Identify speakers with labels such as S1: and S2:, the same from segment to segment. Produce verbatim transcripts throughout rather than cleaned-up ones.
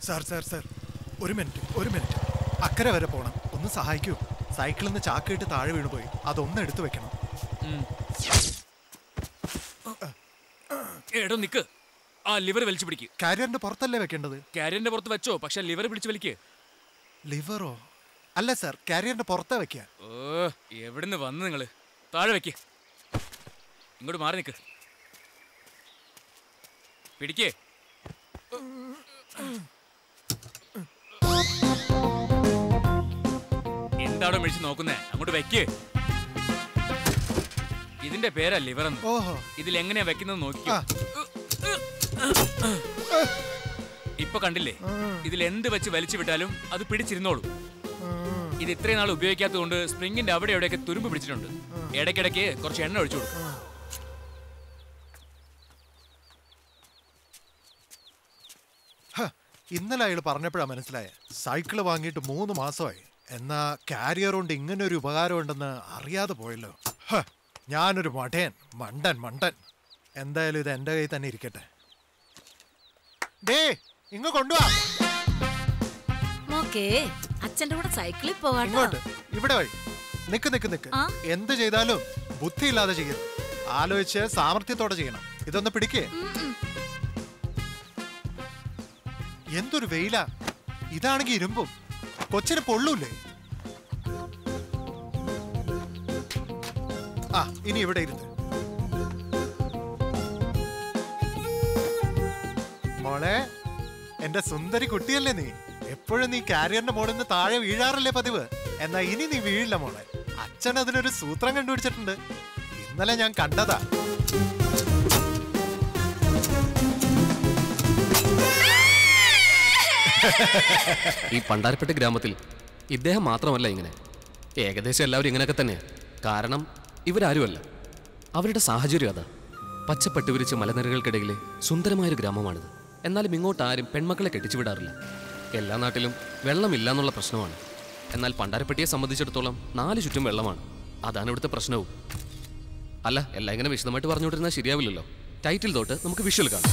S1: Sir sir sir ഒരു minute ഒരു minute അക്കരെ വരെ പോണം, ഒന്ന് സഹായിക്കൂ. സൈക്കിളിൽ നിന്ന് ചാക്കിട്ട് താഴെ വീണുപോയി, അതൊന്ന് എടുത്തു വെക്കണം.
S2: എടോ നിക്ക്, ആ ലിവർ വലിച്ചു പിടിക്ക്.
S1: കാരിയറിന്റെ പുറത്തല്ലേ വെക്കേണ്ടത്?
S2: കാരിയറിന്റെ പുറത്ത് വെച്ചോ, പക്ഷെ ലിവർ പിടിച്ചു വലിക്ക്.
S1: ലിവറോ? അല്ല സാർ, കാരിയറിന്റെ പുറത്താ വെക്കുക.
S2: ഓ, എവിടുന്ന് വന്ന് നിങ്ങള്? താഴെ വെക്ക്, ഇങ്ങോട്ട് മാറി നിക്ക്, പിടിക്കേ. എന്താണോ മേടിച്ച് നോക്കുന്നേ? അങ്ങോട്ട് വെക്ക്. ഇതിന്റെ പേരാ ലിവർ എന്ന്. ഇതിൽ എങ്ങനെയാ വെക്കുന്നത് നോക്കിക്കോ. ഇപ്പൊ കണ്ടില്ലേ, ഇതിൽ എന്ത് വെച്ച് വലിച്ചു വിട്ടാലും അത് പിടിച്ചിരുന്നോളൂ. ഇത് ഇത്രയും നാൾ ഉപയോഗിക്കാത്തത് കൊണ്ട് സ്പ്രിങ്ങിന്റെ അവിടെ എവിടെയൊക്കെ തുരുമ്പ് പിടിച്ചിട്ടുണ്ട്. ഇടയ്ക്കിടയ്ക്ക് കുറച്ച് എണ്ണ ഒഴിച്ചു കൊടുക്കും.
S1: ഇന്നലെ അയാൾ പറഞ്ഞപ്പോഴാ മനസ്സിലായ, സൈക്കിള് വാങ്ങിയിട്ട് മൂന്ന് മാസമായി, എന്നാ കാരിയർ കൊണ്ട് ഇങ്ങനെ ഒരു ഉപകാരം ഉണ്ടെന്ന് അറിയാതെ പോയല്ലോ. ഞാനൊരു മടയൻ, മണ്ടൻ മണ്ടൻ. എന്തായാലും ഇത് എന്റെ കയ്യിൽ തന്നെ ഇരിക്കട്ടെ. ഡേ ഇങ്ങ് കൊണ്ടുവാ.
S3: അച്ഛന്റെ കൂടെ സൈക്കിളിൽ പോകാം.
S1: ഇങ്ങോട്ട്, ഇവിടെ വഴി. നിക്ക് നിക്ക് നിക്ക്. എന്ത് ചെയ്താലും ബുദ്ധിയില്ലാതെ ചെയ്യരുത്, ആലോചിച്ച് സാമർഥ്യത്തോടെ ചെയ്യണം. ഇതൊന്ന് പിടിക്കേ. എന്തൊരു വെയിലാ, ഇതാണെങ്കി ഇരുമ്പും. കൊച്ചിന് പൊള്ളൂല്ലേ? ആ, ഇനി ഇവിടെ ഇരുന്ന്. മോളെ, എന്റെ സുന്ദരി കുട്ടിയല്ലേ നീ? എപ്പോഴും നീ കാരിയറിന്റെ മോളിൽ നിന്ന് താഴെ വീഴാറല്ലേ പതിവ്? എന്നാ ഇനി നീ വീഴില്ല മോളെ. അച്ഛൻ അതിനൊരു സൂത്രം കണ്ടുപിടിച്ചിട്ടുണ്ട്, ഇന്നലെ ഞാൻ കണ്ടതാ.
S4: ഈ പണ്ടാരപ്പെട്ട് ഗ്രാമത്തിൽ ഇദ്ദേഹം മാത്രമല്ല ഇങ്ങനെ, ഏകദേശം എല്ലാവരും ഇങ്ങനെയൊക്കെ തന്നെയാണ്. കാരണം ഇവരാരുമല്ല, അവരുടെ സാഹചര്യം അതാ. പച്ചപ്പട്ട് വിരിച്ച് മലനിരകൾക്കിടയിലെ സുന്ദരമായൊരു ഗ്രാമമാണിത്. എന്നാലും ഇങ്ങോട്ട് ആരും പെൺമക്കളെ കെട്ടിച്ചു വിടാറില്ല. എല്ലാ നാട്ടിലും വെള്ളമില്ല എന്നുള്ള പ്രശ്നമാണ്. എന്നാൽ പണ്ടാരപ്പെട്ടിയെ സംബന്ധിച്ചിടത്തോളം നാല് ചുറ്റും വെള്ളമാണ്. അതാണ് ഇവിടുത്തെ പ്രശ്നവും. അല്ല, എല്ലാം ഇങ്ങനെ വിശദമായിട്ട് പറഞ്ഞുകൊണ്ടിരുന്നാൽ ശരിയാവില്ലല്ലോ. ടൈറ്റിൽ തൊട്ട് നമുക്ക് വിഷ്വൽ കാണാം.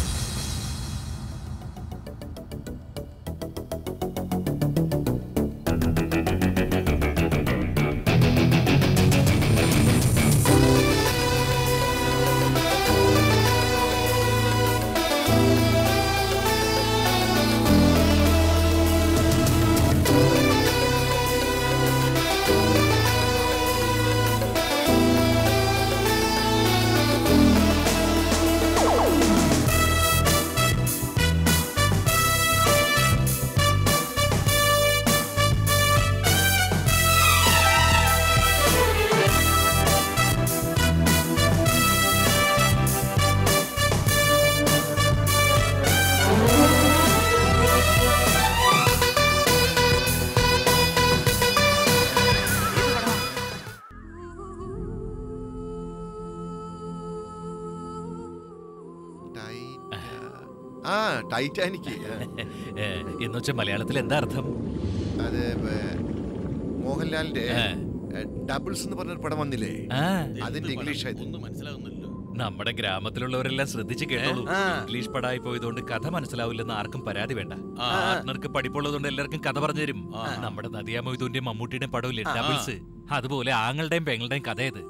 S5: ടൈറ്റാനിക്
S6: എന്ന് വെച്ചാൽ മലയാളത്തിൽ എന്താ അർത്ഥം?
S5: അത് മോഹൻലാലിന്റെ ഡബിൾസ് എന്ന് പറഞ്ഞൊരു പടം വന്നില്ലേ, അതിന്റെ ഇംഗ്ലീഷ് ഒന്നും മനസ്സിലാവുന്നില്ലോ.
S6: നമ്മുടെ ഗ്രാമത്തിലുള്ളവരെല്ലാം ശ്രദ്ധിച്ച് കേട്ടോളൂ. ഇംഗ്ലീഷ് പടായി പോയതുകൊണ്ട് കഥ മനസ്സിലാവില്ലെന്ന് ആർക്കും പരാതി വേണ്ട. പാർട്ട്ണർക്ക് പഠിപ്പുള്ളതുകൊണ്ട് എല്ലാവർക്കും കഥ പറഞ്ഞു തരും. നമ്മുടെ നദിയ മൊയ്തുവിന്റെയും മമ്മൂട്ടിയുടെയും പടമില്ലേ ഡബിൾസ്, അതുപോലെ ആങ്ങളുടെയും പെങ്ങളുടെയും കഥ ഇത്.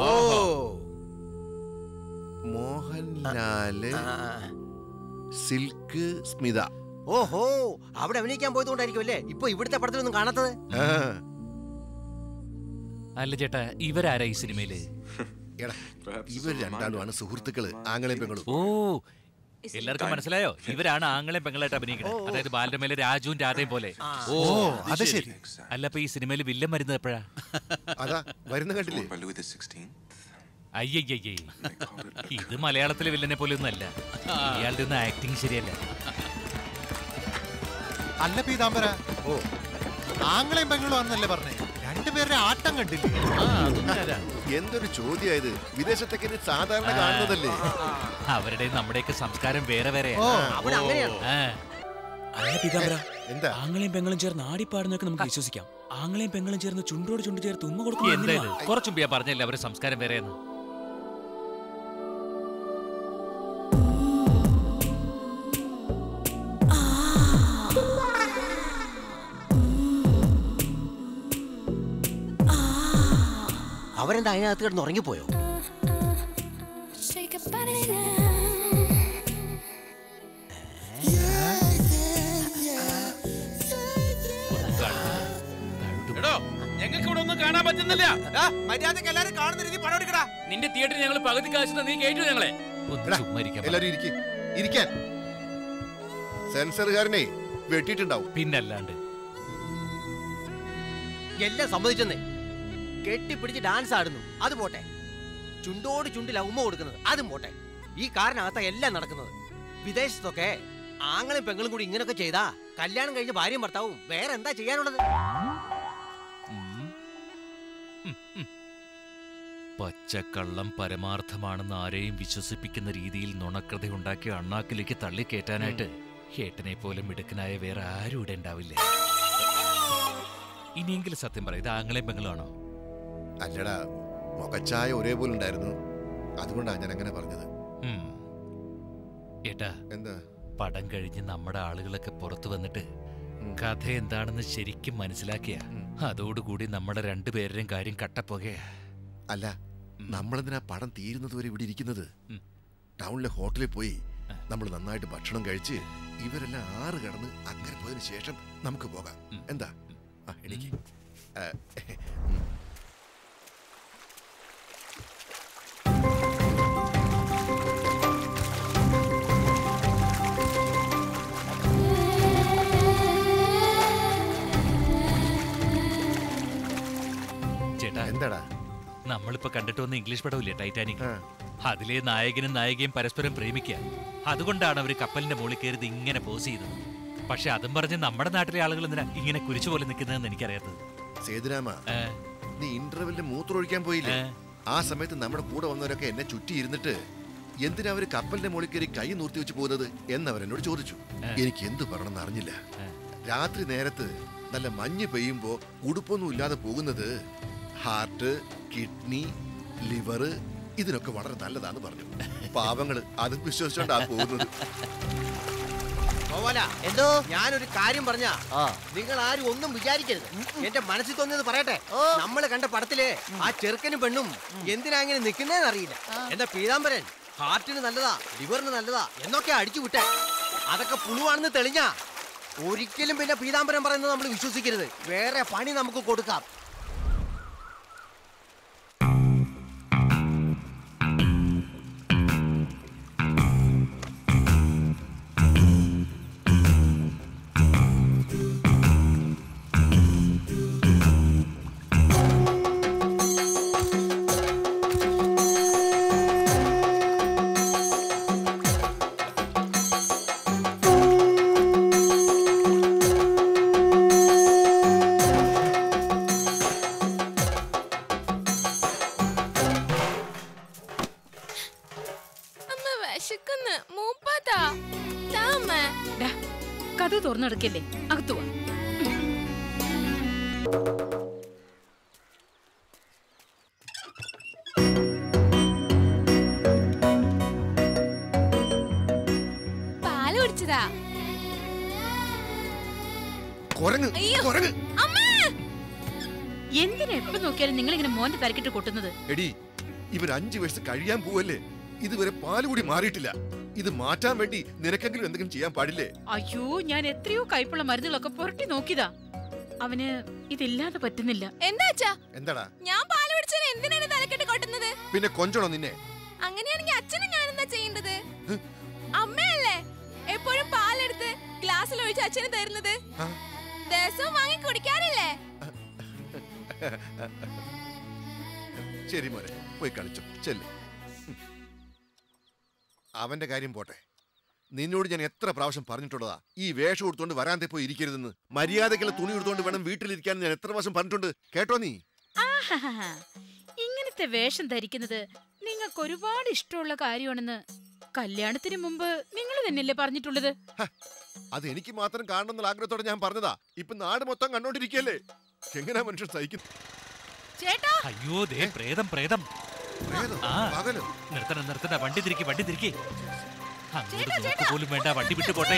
S5: മോഹൻലാല്, സിൽക്ക്, സ്മിത.
S7: ഓഹോ, അവിടെ അഭിനയിക്കാൻ പോയതുകൊണ്ടായിരിക്കും അല്ലേ ഇപ്പൊ ഇവിടുത്തെ പടത്തിലൊന്നും കാണാത്തത്.
S6: അല്ല ചേട്ടാ, ഇവരാരാ ഈ സിനിമയില്?
S5: ഇവർ രണ്ടാളുമാണ് സുഹൃത്തുക്കള്, ആങ്ങളെയും പെങ്ങളും.
S6: ഓ, എല്ലാവർക്കും മനസ്സിലായോ? ഇവരാണ് ആങ്ങളെയും പെങ്ങളായിട്ട് അഭിനയിക്കുന്നത്. അതായത് ബാലരമയിലെ രാജുവും രാധയും പോലെ.
S5: ഓ, അത് ശരി.
S6: അല്ല, അപ്പൊ ഈ സിനിമയിൽ വില്ലൻ വരുന്നത് എപ്പോഴാ?
S5: അതാ വരുന്ന കണ്ടില്ലേ?
S6: അയ്യയ്യേ, ഇത് മലയാളത്തിലെ വില്ലനെ പോലെ ഒന്നും അല്ല. ഇയാളുടെ ഒന്നും ആക്ടിങ് ശരിയല്ല.
S1: അല്ല പീതാംബര, ഓ ആങ്ങളെയും പെങ്ങളും ആണെന്നല്ലേ പറഞ്ഞേ? രണ്ടുപേരുടെ ആട്ടം കണ്ടില്ലേ?
S5: എന്തൊരു ചോദ്യായത്, വിദേശത്തൊക്കെ സാധാരണ കാണുന്നതല്ലേ?
S6: അവരുടെ നമ്മുടെയൊക്കെ സംസ്കാരം വേറെ വേറെ.
S2: അല്ല പീതാംബര, എന്താ ആങ്ങളെയും പെങ്ങളും ചേർന്ന് ആടിപ്പാടുന്നൊക്കെ നമുക്ക് വിശ്വസിക്കാം. ആങ്ങളെയും പെങ്ങളും ചേർന്ന് ചുണ്ടോട് ചുണ്ട് ചേർത്ത് ഉമ്മ കൊടുക്കും.
S6: എന്തായാലും കുറച്ചും പറഞ്ഞല്ലേ അവരുടെ സംസ്കാരം വേറെയെന്ന്.
S3: Ah
S7: അവരെന്താ അതിനകത്ത് കിടന്ന് ഉറങ്ങിപ്പോയോ?
S6: ഞങ്ങൾക്ക് ഇവിടെ ഒന്നും കാണാൻ പറ്റുന്നില്ല.
S7: മര്യാദക്ക് എല്ലാരും കാണുന്ന രീതി പണം എടുക്കടാ.
S2: നിന്റെ തിയേറ്ററിൽ ഞങ്ങൾ പകുതി കാശ് നീ കേട്ടു ഞങ്ങളെ.
S5: എല്ലാരും ഇരിക്കാൻ. സെൻസറുകാരനെ വെട്ടിയിട്ടുണ്ടാവും.
S6: പിന്നല്ലാണ്ട്
S7: എല്ലാം സമ്മതിച്ചെന്നേ. കെട്ടിപ്പിടിച്ച് ഡാൻസ് ആടുന്നു, അത് പോട്ടെ. ചുണ്ടോട് ചുണ്ടിൽ ഉമ്മ കൊടുക്കുന്നത്, അതും പോട്ടെ. ഈ കാറിനകത്താ എല്ലാം നടക്കുന്നത്. വിദേശത്തൊക്കെ ആങ്ങളും പെങ്ങളും കൂടി ഇങ്ങനൊക്കെ ചെയ്താ കല്യാണം കഴിഞ്ഞ ഭാര്യയും ഭർത്താവും വേറെ എന്താ ചെയ്യാനുള്ളത്?
S6: പച്ചക്കള്ളം പരമാർത്ഥമാണെന്ന് ആരെയും വിശ്വസിപ്പിക്കുന്ന രീതിയിൽ നുണക്കഥ ഉണ്ടാക്കി അണ്ണാക്കിലേക്ക് തള്ളിക്കേറ്റാനായിട്ട് ഏട്ടനെ പോലെ മിടുക്കനായ വേറെ ആരും ഇവിടെ ഉണ്ടാവില്ല. ഇനിയെങ്കിലും സത്യം പറ, ഇത് ആങ്ങളെയും പെങ്ങളാണോ?
S5: അല്ലടാ, മുഖച്ചായ ഒരേപോലെ ഉണ്ടായിരുന്നു, അതുകൊണ്ടാണ് ഞാൻ അങ്ങനെ പറഞ്ഞത്.
S6: ഏട്ടാ,
S5: എന്താ
S6: പടം കഴിഞ്ഞ് നമ്മുടെ ആളുകളൊക്കെ പുറത്തു വന്നിട്ട് കഥ എന്താണെന്ന് ശരിക്കും മനസ്സിലാക്കിയ അതോടുകൂടി നമ്മുടെ രണ്ടുപേരുടെയും കാര്യം കട്ടപ്പുകയാ.
S5: അല്ല, നമ്മളെന്തിനാ പടം തീരുന്നത് വരെ ഇവിടെ ഇരിക്കുന്നത്? ടൗണിലെ ഹോട്ടലിൽ പോയി നമ്മൾ നന്നായിട്ട് ഭക്ഷണം കഴിച്ച് ഇവരെല്ലാം ആറ് കടന്ന് അങ്ങനെ പോയതിനു ശേഷം നമുക്ക് പോകാം. എന്താ? എനിക്ക്
S6: ചേട്ടാ,
S5: എന്താടാ?
S6: നമ്മളിപ്പോ കണ്ടിട്ട് വന്ന ഇംഗ്ലീഷ് പടമില്ലേ ടൈറ്റാനിക്, അതിലെ നായകനും നായികയും പരസ്പരം പ്രേമിക്കുക. അതുകൊണ്ടാണ് അവര് കപ്പലിന്റെ മുകളിൽ കയറി ഇങ്ങനെ പോസ് ചെയ്തത്. പക്ഷെ അതും പറഞ്ഞ് നമ്മുടെ നാട്ടിലെ ആളുകൾ എന്തിനാ ഇങ്ങനെ കുരിച്ചു പോലെ നിൽക്കുന്നതെന്ന് എനിക്കറിയാത്തത്.
S5: സേതുരാമ, നീ ഇന്റർവെല്ലിന് മൂത്രമൊഴിക്കാൻ പോയില്ലേ? ആ സമയത്ത് നമ്മുടെ കൂടെ വന്നവരൊക്കെ എന്നെ ചുറ്റി ഇരുന്നിട്ട് എന്തിനാ അവര് കപ്പലിന്റെ മുകളിൽ കയറി കൈ നൂർത്തി വെച്ച് പോകുന്നത് എന്നവരെന്നോട് ചോദിച്ചു. എനിക്ക് എന്തു പറയണമെന്ന് അറിഞ്ഞില്ല. രാത്രി നേരത്ത് നല്ല മഞ്ഞ് പെയ്യുമ്പോ ഉടുപ്പൊന്നും ഇല്ലാതെ പോകുന്നത് ഹാർട്ട്, കിഡ്നി, ലിവർ ഇതിനൊക്കെ വളരെ നല്ലതാന്ന് പറഞ്ഞു. പാവങ്ങള് അത് വിശ്വസിച്ചോണ്ടാ പോകുന്നത്.
S7: എന്തോ ഞാനൊരു കാര്യം പറഞ്ഞ നിങ്ങൾ ആരും ഒന്നും വിചാരിക്കരുത്. എന്റെ മനസ്സിൽ തോന്നിയത് പറയട്ടെ. നമ്മള് കണ്ട പടത്തില് ആ ചെറുക്കനും പെണ്ണും എന്തിനാ ഇങ്ങനെ നിൽക്കുന്നതെന്ന് അറിയില്ല. എന്താ പീതാംബരൻ ഹാർട്ടിന് നല്ലതാ, ലിവറിന് നല്ലതാ എന്നൊക്കെ അടിച്ചു വിട്ടെ. അതൊക്കെ പുളുവാണെന്ന് തെളിഞ്ഞാ ഒരിക്കലും പിന്നെ പീതാംബരൻ പറയുന്നത് നമ്മൾ വിശ്വസിക്കരുത്. വേറെ പണി നമുക്ക് കൊടുക്കാം.
S3: കഥ തുറന്നെടുക്കല്ലേ, അകത്തു വാ.
S8: പാല് കുടിച്ചതാ.
S3: എന്തിനാ എപ്പോ നോക്കിയാലും നിങ്ങൾ ഇങ്ങനെ മോന്റെ തലക്കിട്ട് കൊട്ടുന്നത്?
S5: എടി, ഇവർ അഞ്ചു വയസ്സ് കഴിയാൻ പോവല്ലേ, ഇതുവരെ പാല് കൂടി മാറിയിട്ടില്ല. ഇത് മാറ്റാൻ വേണ്ടി നിനക്കെങ്കിലും എന്തെങ്കിലും ചെയ്യാൻ പാടില്ലേ?
S3: അയ്യോ, ഞാൻ എത്രയോ കൈപ്പുള്ള മരുന്നുകളൊക്കെ പുരട്ടി നോക്കിയതാ. അവന് ഇതില്ലാതെ പറ്റുന്നില്ല.
S8: എന്താ?
S5: എന്താടാ?
S8: ഞാൻ പാല് കുടിച്ചാൽ എന്തിനാണ് തലക്കെട്ട് കൊട്ടുന്നത്?
S5: പിന്നെ കൊഞ്ചണോ നിന്നെ?
S8: അങ്ങനെയാണെങ്കിൽ അച്ഛനും ഞാൻ എന്താ ചെയ്യേണ്ടത്? അമ്മയല്ലേ എപ്പോഴും പാലെടുത്ത് ഗ്ലാസ്സിൽ ഒഴിച്ച് അച്ഛന് തരുന്നത്? ദിവസവും വാങ്ങി കുടിക്കാറില്ലേ?
S5: ശരി മോനെ, പോയി കളിച്ചോ, ചെല്ലു. അവന്റെ കാര്യം പോട്ടെ, നിന്നോട് ഞാൻ എത്ര പ്രാവശ്യം പറഞ്ഞിട്ടുള്ളതാ ഈ വേഷം എടുത്തോണ്ട് വരാന്തേ പോയി ഇരിക്കരുതെന്ന്. മര്യാദക്കുള്ള തുണി എടുത്തോണ്ട് വേണം വീട്ടിലിരിക്കാൻ ഞാൻ എത്ര പ്രാവശ്യം പറഞ്ഞിട്ടുണ്ട്, കേട്ടോ നീ?
S3: ഇങ്ങനത്തെ വേഷം ധരിക്കുന്നത് നിങ്ങൾക്ക് ഒരുപാട് ഇഷ്ടമുള്ള കാര്യമാണെന്ന് കല്യാണത്തിന് മുമ്പ് നിങ്ങൾ തന്നെയല്ലേ പറഞ്ഞിട്ടുള്ളത്?
S5: അത് എനിക്ക് മാത്രം കാണണമെന്നുള്ള ആഗ്രഹത്തോടെ ഞാൻ പറഞ്ഞതാ. ഇപ്പൊ നാട് മൊത്തം കണ്ടോണ്ടിരിക്കല്ലേ, എങ്ങനെയാ മനുഷ്യൻ സഹിക്കുന്നു?
S6: അയ്യോ, ദേ പ്രേതം പ്രേതം. നിർത്തണം നിർത്തണ്ട, വണ്ടി തിരിക്കി വണ്ടി തിരിക്കി. അങ്ങോട്ട് പോലും വേണ്ട, വണ്ടി വിട്ടു പോട്ടെ.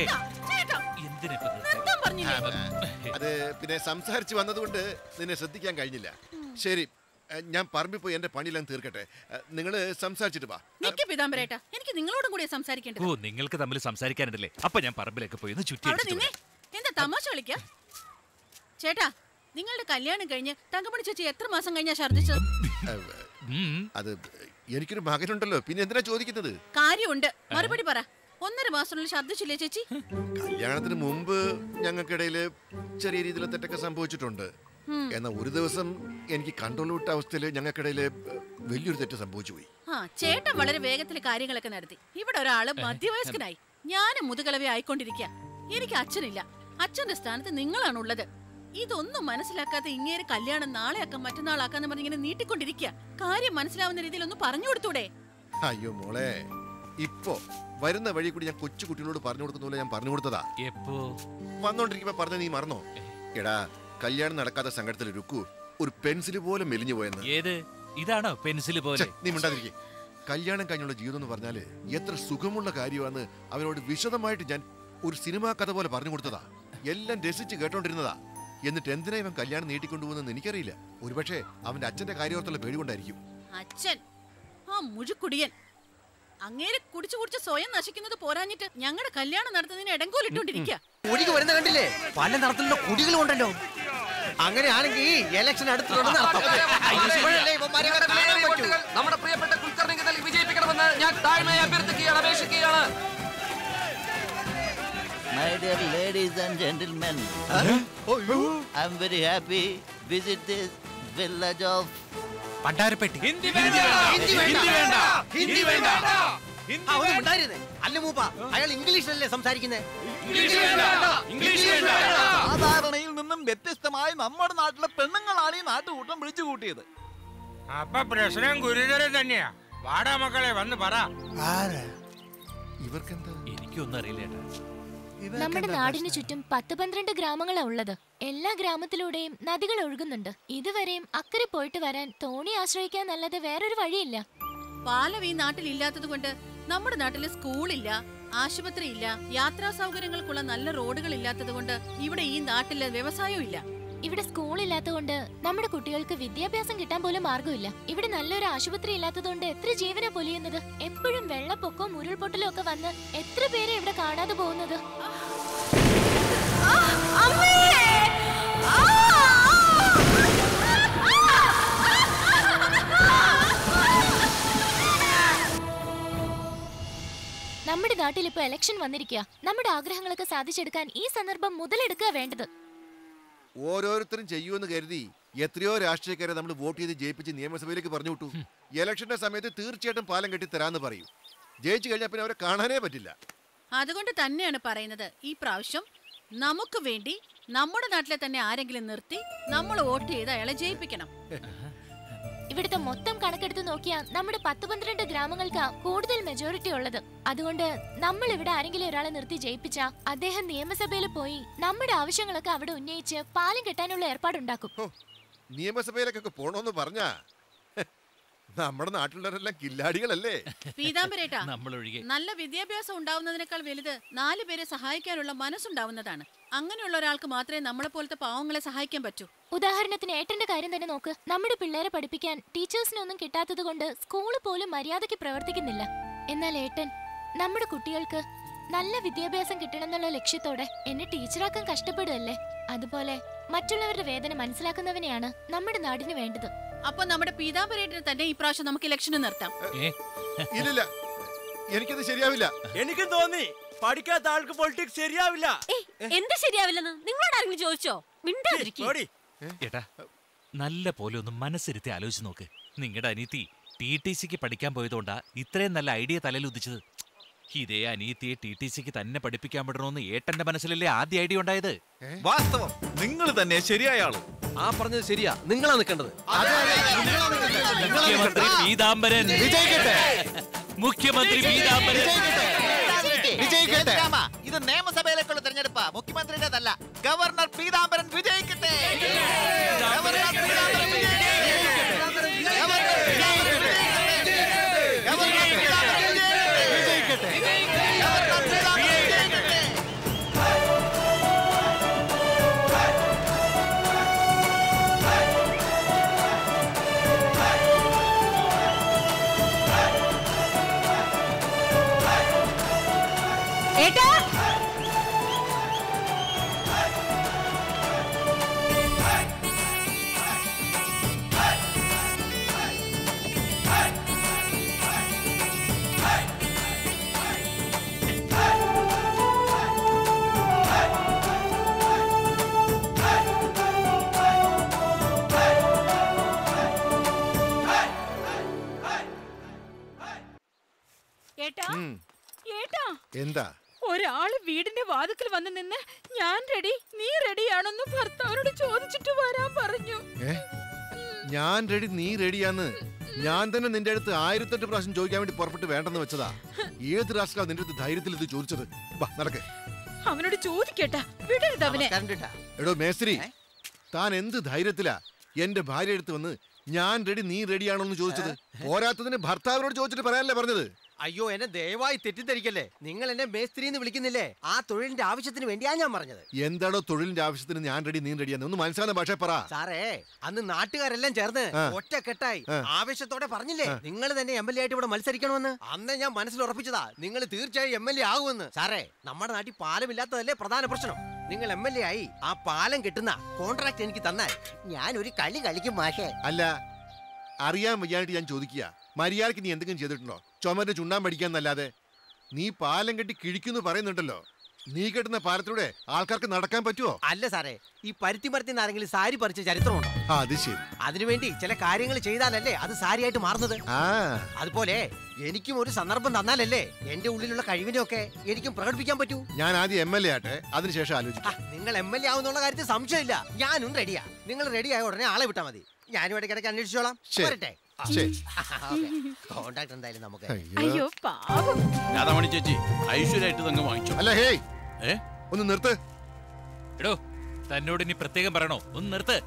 S5: അത് പിന്നെ സംസാരിച്ചു വന്നതുകൊണ്ട് നിന്നെ ശ്രദ്ധിക്കാൻ കഴിഞ്ഞില്ല. ശരി, ഞാൻ പറമ്പിൽ പോയി എന്റെ പണിയെല്ലാം തീർക്കട്ടെ. നിങ്ങൾ സംസാരിച്ചിട്ട് വാ.
S9: നിക്ക് പീതാംബരേട്ടാ, എനിക്ക് നിങ്ങളോടും കൂടി സംസാരിക്കേണ്ടത്.
S6: ഓ, നിങ്ങൾക്ക് തമ്മിൽ സംസാരിക്കാനുണ്ടല്ലേ? അപ്പൊ ഞാൻ പറമ്പിലേക്ക് പോയി ഒന്ന് ചുറ്റി
S9: അവിടെ നിന്നെ എന്താ തമാശ കളിക്കാ? ചേട്ടാ, നിങ്ങളുടെ കല്യാണം കഴിഞ്ഞ് തങ്കമണി ചേച്ചി എത്ര മാസം കഴിഞ്ഞാ ഛർദിച്ചത്?
S5: അത് എനിക്കൊരു മകനുണ്ടല്ലോ, പിന്നെ എന്തിനാ ചോദിക്കുന്നത്?
S9: കാര്യമുണ്ട്, മറുപടി പറ. ഒന്നര മാസത്തിനുള്ളിൽ ഛർദിച്ചില്ലേ ചേച്ചി?
S5: കല്യാണത്തിന് മുമ്പ് ഞങ്ങൾക്കിടയിൽ ചെറിയ രീതിയിൽ തെറ്റൊക്കെ സംഭവിച്ചിട്ടുണ്ട്. എന്നാൽ ഒരു ദിവസം എനിക്ക് കൺട്രോൾ വിട്ട അവസ്ഥയിൽ ഞങ്ങൾക്കിടയിൽ വലിയൊരു തെറ്റ് സംഭവിച്ചു പോയി.
S9: ആ, ചേട്ടൻ വളരെ വേഗത്തിൽ കാര്യങ്ങളൊക്കെ നടത്തി. ഇവിടെ ഒരാള് മധ്യവയസ്കനായി, ഞാനും മുതുകളവെ ആയിക്കൊണ്ടിരിക്കുക. എനിക്ക് അച്ഛനില്ല, അച്ഛന്റെ സ്ഥാനത്ത് നിങ്ങളാണുള്ളത്. ഇതൊന്നും മനസ്സിലാക്കാതെ ഇങ്ങേരെ കല്യാണം നാളെയാക്കാം മറ്റന്നാളാക്കാന്ന് പറഞ്ഞ് ഇങ്ങനെ നീട്ടിക്കൊണ്ടിരിക്കുക. കാര്യം മനസ്സിലാവുന്ന രീതിയിൽ ഒന്ന് പറഞ്ഞു കൊടുത്തൂടെ?
S5: അയ്യോ മോളെ, ഇപ്പോ വരുന്ന വഴി കൂടി ഞാൻ കൊച്ചു കുട്ടികളോട് പറഞ്ഞു കൊടുക്കുന്ന പോലെ ഞാൻ പറഞ്ഞു കൊടുത്തതാ.
S6: എപ്പോ
S5: വന്നോണ്ടിരിക്കുമ്പോ പറഞ്ഞ നീ മറന്നോ? എടാ, കല്യാണം നടക്കാത്ത സങ്കടത്തിൽ രുക്കു ഒരു പെൻസിൽ പോലെ മെലിഞ്ഞു പോയെന്ന്.
S6: ഏത് ഇതാണോ പെൻസിൽ പോലെ?
S5: നീ മിണ്ടാതിരിക്കെ. കല്യാണം കഴിഞ്ഞുള്ള ജീവിതം എന്ന് പറഞ്ഞാല് എത്ര സുഖമുള്ള കാര്യമാണെന്ന് അവനോട് വിശദമായിട്ട് ഞാൻ ഒരു സിനിമാ കഥ പോലെ പറഞ്ഞു കൊടുത്തതാ. എല്ലാം രസിച്ച് കേട്ടോണ്ടിരുന്നതാ. എന്നിട്ട് എന്തിനാ ഇവൻ കല്യാണം നീട്ടിക്കൊണ്ടുപോകുന്നെന്ന് എനിക്കറിയില്ല. ഒരുപക്ഷെ അവന്റെ അച്ഛന്റെ കാര്യത്തോടുള്ള പേടി കൊണ്ടായിരിക്കും.
S9: അച്ഛൻ ആ മുഴുക്കുടിയൻ അങ്ങേരെ കുടിച്ചു കുടിച്ച് സ്വയം നശിക്കുന്നത് പോരാഞ്ഞിട്ട് ഞങ്ങളുടെ കല്യാണം നടത്തുന്നതിന് ഇടങ്കോലിട്ടോണ്ടിരിക്കുക.
S7: കുടിക്ക് വരുന്ന കണ്ടില്ലേ? പല നടത്തുന്ന കുടികളും ഉണ്ടല്ലോ. അങ്ങനെയാണെങ്കിൽ ഇലക്ഷൻ അടുത്തുണ്ടെന്ന് അർത്ഥം.
S4: നമ്മുടെ പ്രിയപ്പെട്ട കുൽക്കർണിക്ക് നൽകി വിജയിപ്പിക്കണമെന്ന് ഞാൻ താഴ്മയെ അഭ്യർത്ഥിക്കുകയാണ്, അപേക്ഷിക്കുകയാണ്.
S10: My dear ladies and gentlemen, I'm very happy visit this village of
S1: പണ്ടാരപ്പെട്ടി.
S7: Hindi വേണ്ട, ഹിന്ദി വേണ്ട, ഹിന്ദി വേണ്ട. അല്ല മൂപ്പ, അയാൾ ഇംഗ്ലീഷിലല്ലേ സംസാരിക്കുന്നത്?
S10: സാധാരണയിൽ നിന്നും വ്യത്യസ്തമായി നമ്മുടെ നാട്ടിലെ പെണ്ണുങ്ങളാണ് ഈ നാട്ടുകൂട്ടം വിളിച്ചു കൂട്ടിയത്.
S11: അപ്പൊ പ്രശ്നം ഗുരുതരം തന്നെയാ. വാടാ മക്കളെ, വന്ന് പറ.
S5: ഇവർക്കെന്താ?
S6: എനിക്കൊന്നും അറിയില്ല.
S12: നമ്മുടെ നാടിന് ചുറ്റും പത്ത് പന്ത്രണ്ട് ഗ്രാമങ്ങളാ ഉള്ളത്. എല്ലാ ഗ്രാമത്തിലൂടെയും നദികൾ ഒഴുകുന്നുണ്ട്. ഇതുവരെയും അക്കരെ പോയിട്ട് വരാൻ തോണി ആശ്രയിക്കാന്നല്ലാതെ വേറൊരു വഴിയില്ല.
S9: പാലം ഈ നാട്ടിൽ ഇല്ലാത്തത് കൊണ്ട് നമ്മുടെ നാട്ടില് സ്കൂളില്ല, ആശുപത്രി ഇല്ല, യാത്രാ സൗകര്യങ്ങൾക്കുള്ള നല്ല റോഡുകൾ ഇല്ലാത്തത് കൊണ്ട് ഇവിടെ ഈ നാട്ടില് വ്യവസായവും ഇല്ല.
S12: ഇവിടെ സ്കൂൾ ഇല്ലാത്തതുകൊണ്ട് നമ്മുടെ കുട്ടികൾക്ക് വിദ്യാഭ്യാസം കിട്ടാൻ പോലും മാർഗമില്ല. ഇവിടെ നല്ലൊരു ആശുപത്രി ഇല്ലാത്തതുകൊണ്ട് എത്ര ജീവന പൊലിയുന്നത്. എപ്പോഴും വെള്ളപ്പൊക്കവും ഉരുൾപൊട്ടലും ഒക്കെ വന്ന് എത്ര പേരെ ഇവിടെ കാണാതെ പോകുന്നത്. നമ്മുടെ നാട്ടിൽ ഇപ്പൊ ഇലക്ഷൻ വന്നിരിക്കുക. നമ്മുടെ ആഗ്രഹങ്ങളൊക്കെ സാധിച്ചെടുക്കാൻ ഈ സന്ദർഭം മുതലെടുക്കുക വേണ്ടത്.
S5: ഓരോരുത്തരും ചെയ്യുമെന്ന് കരുതി എത്രയോ രാഷ്ട്രീയക്കാരെ നമ്മൾ വോട്ട് ചെയ്ത് ജയിപ്പിച്ച് നിയമസഭയിലേക്ക് പറഞ്ഞു വിട്ടു. ഇലക്ഷന്റെ സമയത്ത് തീർച്ചയായിട്ടും പാലം കെട്ടി തരാന്ന് പറയും. ജയിച്ചു കഴിഞ്ഞാൽ പിന്നെ അവരെ കാണാനേ പറ്റില്ല.
S9: അതുകൊണ്ട് തന്നെയാണ് പറയുന്നത്, ഈ പ്രാവശ്യം നമുക്ക് വേണ്ടി നമ്മുടെ നാട്ടിലെ തന്നെ ആരെങ്കിലും നിർത്തി നമ്മൾ വോട്ട് ചെയ്ത് അയാളെ ജയിപ്പിക്കണം.
S12: ഇവിടുത്തെ മൊത്തം കണക്കെടുത്ത് നോക്കിയാൽ നമ്മുടെ പത്ത് പന്ത്രണ്ട് ഗ്രാമങ്ങൾക്ക് കൂടുതൽ മെജോറിറ്റി ഉള്ളത്. അതുകൊണ്ട് നമ്മൾ ഇവിടെ ആരെങ്കിലും ഒരാളെ നിർത്തി ജയിപ്പിച്ച അദ്ദേഹം നിയമസഭയിൽ പോയി നമ്മുടെ ആവശ്യങ്ങളൊക്കെ അവിടെ ഉന്നയിച്ച് പാലം കെട്ടാനുള്ള ഏർപ്പാടുണ്ടാക്കും.
S5: നിയമസഭയിലേക്കൊക്കെ പോണോന്ന് പറഞ്ഞാ നമ്മുടെ നാട്ടിലുള്ളവരെല്ലാം കില്ലാടികളല്ലേ?
S9: പീതാംബരേട്ടാ, നല്ല വിദ്യാഭ്യാസം ഉണ്ടാവുന്നതിനേക്കാൾ വലുത് നാലു പേരെ സഹായിക്കാനുള്ള മനസ്സുണ്ടാവുന്നതാണ്. അങ്ങനെയുള്ള ഒരാൾക്ക് മാത്രമേ നമ്മളെ പോലത്തെ പാവങ്ങളെ സഹായിക്കാൻ പറ്റൂ.
S12: ഉദാഹരണത്തിന് ഏട്ടന്റെ കാര്യം തന്നെ നോക്ക്. നമ്മുടെ പിള്ളേരെ പഠിപ്പിക്കാൻ ടീച്ചേഴ്സിനൊന്നും കിട്ടാത്തത് കൊണ്ട് സ്കൂള് പോലും മര്യാദയ്ക്ക് പ്രവർത്തിക്കുന്നില്ല. എന്നാൽ ഏട്ടൻ നമ്മുടെ കുട്ടികൾക്ക് നല്ല വിദ്യാഭ്യാസം കിട്ടണമെന്നുള്ള ലക്ഷ്യത്തോടെ എന്നെ ടീച്ചറാക്കാൻ കഷ്ടപ്പെടുകയല്ലേ. അതുപോലെ മറ്റുള്ളവരുടെ വേദന മനസ്സിലാക്കുന്നവനെയാണ് നമ്മുടെ നാടിന് വേണ്ടത്.
S9: അപ്പൊ നമ്മുടെ പീതാംബരേട്ടനെ തന്നെ ഈ പ്രാവശ്യം നമുക്ക് ഇലക്ഷന് നിർത്താം.
S5: ഇല്ല, എനിക്കത് ശരിയാവില്ല.
S7: എനിക്കും തോന്നി പഠിക്കാത്ത ആൾക്ക് പൊളിറ്റിക്സ് ശരിയാവില്ല.
S13: എന്ത് ശരിയാവില്ലെന്ന് നിങ്ങളോട് ആരെങ്കിലും ചോദിച്ചോ?
S6: ഏട്ടാ, നല്ല പോലെ ഒന്ന് മനസ്സിരുത്തി ആലോചിച്ച് നോക്ക്. നിങ്ങളുടെ അനിയത്തി ടി ടി സിക്ക് പഠിക്കാൻ പോയതുകൊണ്ടാ ഇത്രയും നല്ല ഐഡിയ തലയിൽ ഉദിച്ചത്. ഇതേ അനിയത്തിയെ ടി ടി സിക്ക് തന്നെ പഠിപ്പിക്കാൻ വിടണമെന്ന് ഏട്ടന്റെ മനസ്സിലല്ലേ ആദ്യ ഐഡിയ ഉണ്ടായത്.
S10: വാസ്തവം നിങ്ങൾ തന്നെ ശരിയായ ആള്.
S4: ആ പറഞ്ഞത് ശരിയാ, നിങ്ങളാ നിൽക്കേണ്ടത്.
S6: മുഖ്യമന്ത്രി പീതാംബരൻ
S10: വിജയിക്കട്ടെ.
S6: മുഖ്യമന്ത്രി പീതാംബരൻ
S10: വിജയിക്കട്ടെ. ഇത് നിയമസഭയിലേക്കുള്ള തെരഞ്ഞെടുപ്പാ, മുഖ്യമന്ത്രിയുടേതല്ല. ഗവർണർ പീതാംബരൻ വിജയിക്കട്ടെ. ഗവർണർ പീതാംബരൻ
S3: ഏട്ടാ
S5: ഉം.
S3: ഏട്ടാ
S5: എന്താ
S3: ഒരാള് വീടിന്റെ വാതിക്കൽ വന്ന് നിന്ന് ഞാൻ റെഡി നീ റെഡിയാണെന്ന് ഭർത്താവിനോട് ചോദിച്ചിട്ട് വരാൻ പറഞ്ഞു.
S5: ഏ ഞാൻ റെഡി നീ റെഡിയാന്ന് ഞാൻ തന്നെ നിന്റെ അടുത്ത് ആയിരത്തെട്ട് പ്രാവശ്യം ചോദിക്കാൻ വേണ്ടി പുറപ്പെട്ട് വേണ്ടെന്ന് വെച്ചതാ. ഏത് രാഷ്ട്രീയ നിന്റെ അടുത്ത് ധൈര്യത്തിൽ ഇത് ചോദിച്ചത്? വാ നടക്കേ.
S3: അവനോട് ചോദിക്കട്ടാ, വിടരുത് അവനെ.
S5: എടോ മേസ്ത്രി, താൻ എന്ത് ധൈര്യത്തിലാ എന്റെ ഭാര്യ അടുത്ത് വന്ന് ഞാൻ റെഡി നീ റെഡിയാണോ എന്ന് ചോദിച്ചത്? പോരാത്തതിന് ഭർത്താവിനോട് ചോദിച്ചിട്ട് പറയാനല്ലേ പറഞ്ഞത്?
S7: അയ്യോ, എന്നെ ദയവായി തെറ്റിദ്ധരിക്കല്ലേ. നിങ്ങൾ എന്നെ മേസ്ത്രി എന്ന് വിളിക്കുന്നില്ലേ? ആ തൊഴിലിന്റെ ആവശ്യത്തിന് വേണ്ടിയാ ഞാൻ പറഞ്ഞത്.
S5: എന്താണോ തൊഴിലിന്റെ ആവശ്യത്തിന് ഞാൻ റെഡി നീ റെഡിയാന്ന് ഒന്ന് മനസ്സിലാകുന്ന ഭാഷ പറ.
S7: സാറേ, അന്ന് നാട്ടുകാരെല്ലാം ചേർന്ന് ഒറ്റക്കെട്ടായി ആവേശത്തോടെ പറഞ്ഞില്ലേ നിങ്ങൾ തന്നെ എം എൽ എ ആയിട്ട് ഇവിടെ മത്സരിക്കണമെന്ന്? അന്ന് ഞാൻ മനസ്സിൽ ഉറപ്പിച്ചതാ നിങ്ങൾ തീർച്ചയായും എം എൽ എ ആകുമെന്ന്. സാറേ, നമ്മുടെ നാട്ടിൽ പാലമില്ലാത്തതല്ലേ പ്രധാന പ്രശ്നം. നിങ്ങൾ എം എൽ എ ആയി ആ പാലം കെട്ടുന്ന കോൺട്രാക്ട് എനിക്ക് തന്നാൽ ഞാൻ ഒരു കളി കളിക്കും മാഷേ.
S5: അല്ല, അറിയാൻ വയ്യായിട്ട് ഞാൻ ചോദിക്കുക, മര്യാദക്ക് നീ എന്തെങ്കിലും ചെയ്തിട്ടുണ്ടോ? ചുമരിന് ചുണ്ണാൻ പഠിക്കാന്നല്ലാതെ. നീ പാലം കെട്ടി കിഴിക്കുന്നു പറയുന്നുണ്ടല്ലോ, നീ കെട്ടുന്ന പാലത്തിലൂടെ ആൾക്കാർക്ക് നടക്കാൻ പറ്റുമോ?
S7: അല്ല സാറേ, ഈ പരുത്തി മരത്തിൽ ആരെങ്കിലും സാരി പറിച്ച ചരിത്രമുണ്ടോ?
S5: അത് ശരി.
S7: അതിനുവേണ്ടി ചില കാര്യങ്ങൾ ചെയ്താലല്ലേ അത് സാരിയായിട്ട് മാറുന്നത്. അതുപോലെ എനിക്കും ഒരു സന്ദർഭം തന്നാലല്ലേ എന്റെ ഉള്ളിലുള്ള കഴിവിനെയൊക്കെ എനിക്കും പ്രകടിപ്പിക്കാൻ പറ്റൂ.
S5: ഞാൻ ആദ്യം എം എൽ എ ആട്ടെ, അതിനുശേഷം ആലോചിക്കാം.
S7: നിങ്ങൾ എം എൽ എ ആവുന്നുള്ള കാര്യത്തിൽ സംശയമില്ല. ഞാനും റെഡിയാ. നിങ്ങൾ റെഡി ആയ ഉടനെ ആളെ വിട്ടാ മതി. ഞാനും ഇടയ്ക്കിടയ്ക്ക് അന്വേഷിച്ചോളാം. വരട്ടെ. കോണ്ടാക്ട് എന്തായാലും നമുക്ക്.
S3: അയ്യോ പാവം.
S14: രാധാമണി ചേച്ചി ഐശ്വര്യമായിട്ട് തന്നെ വാങ്ങിച്ചു.
S5: അല്ല ഹേ,
S6: ഏ
S5: ഒന്ന് നിർത്ത്.
S6: എടോ, തന്നോട് ഇനി പ്രത്യേകം പറയണോ? ഒന്ന് നിർത്ത്.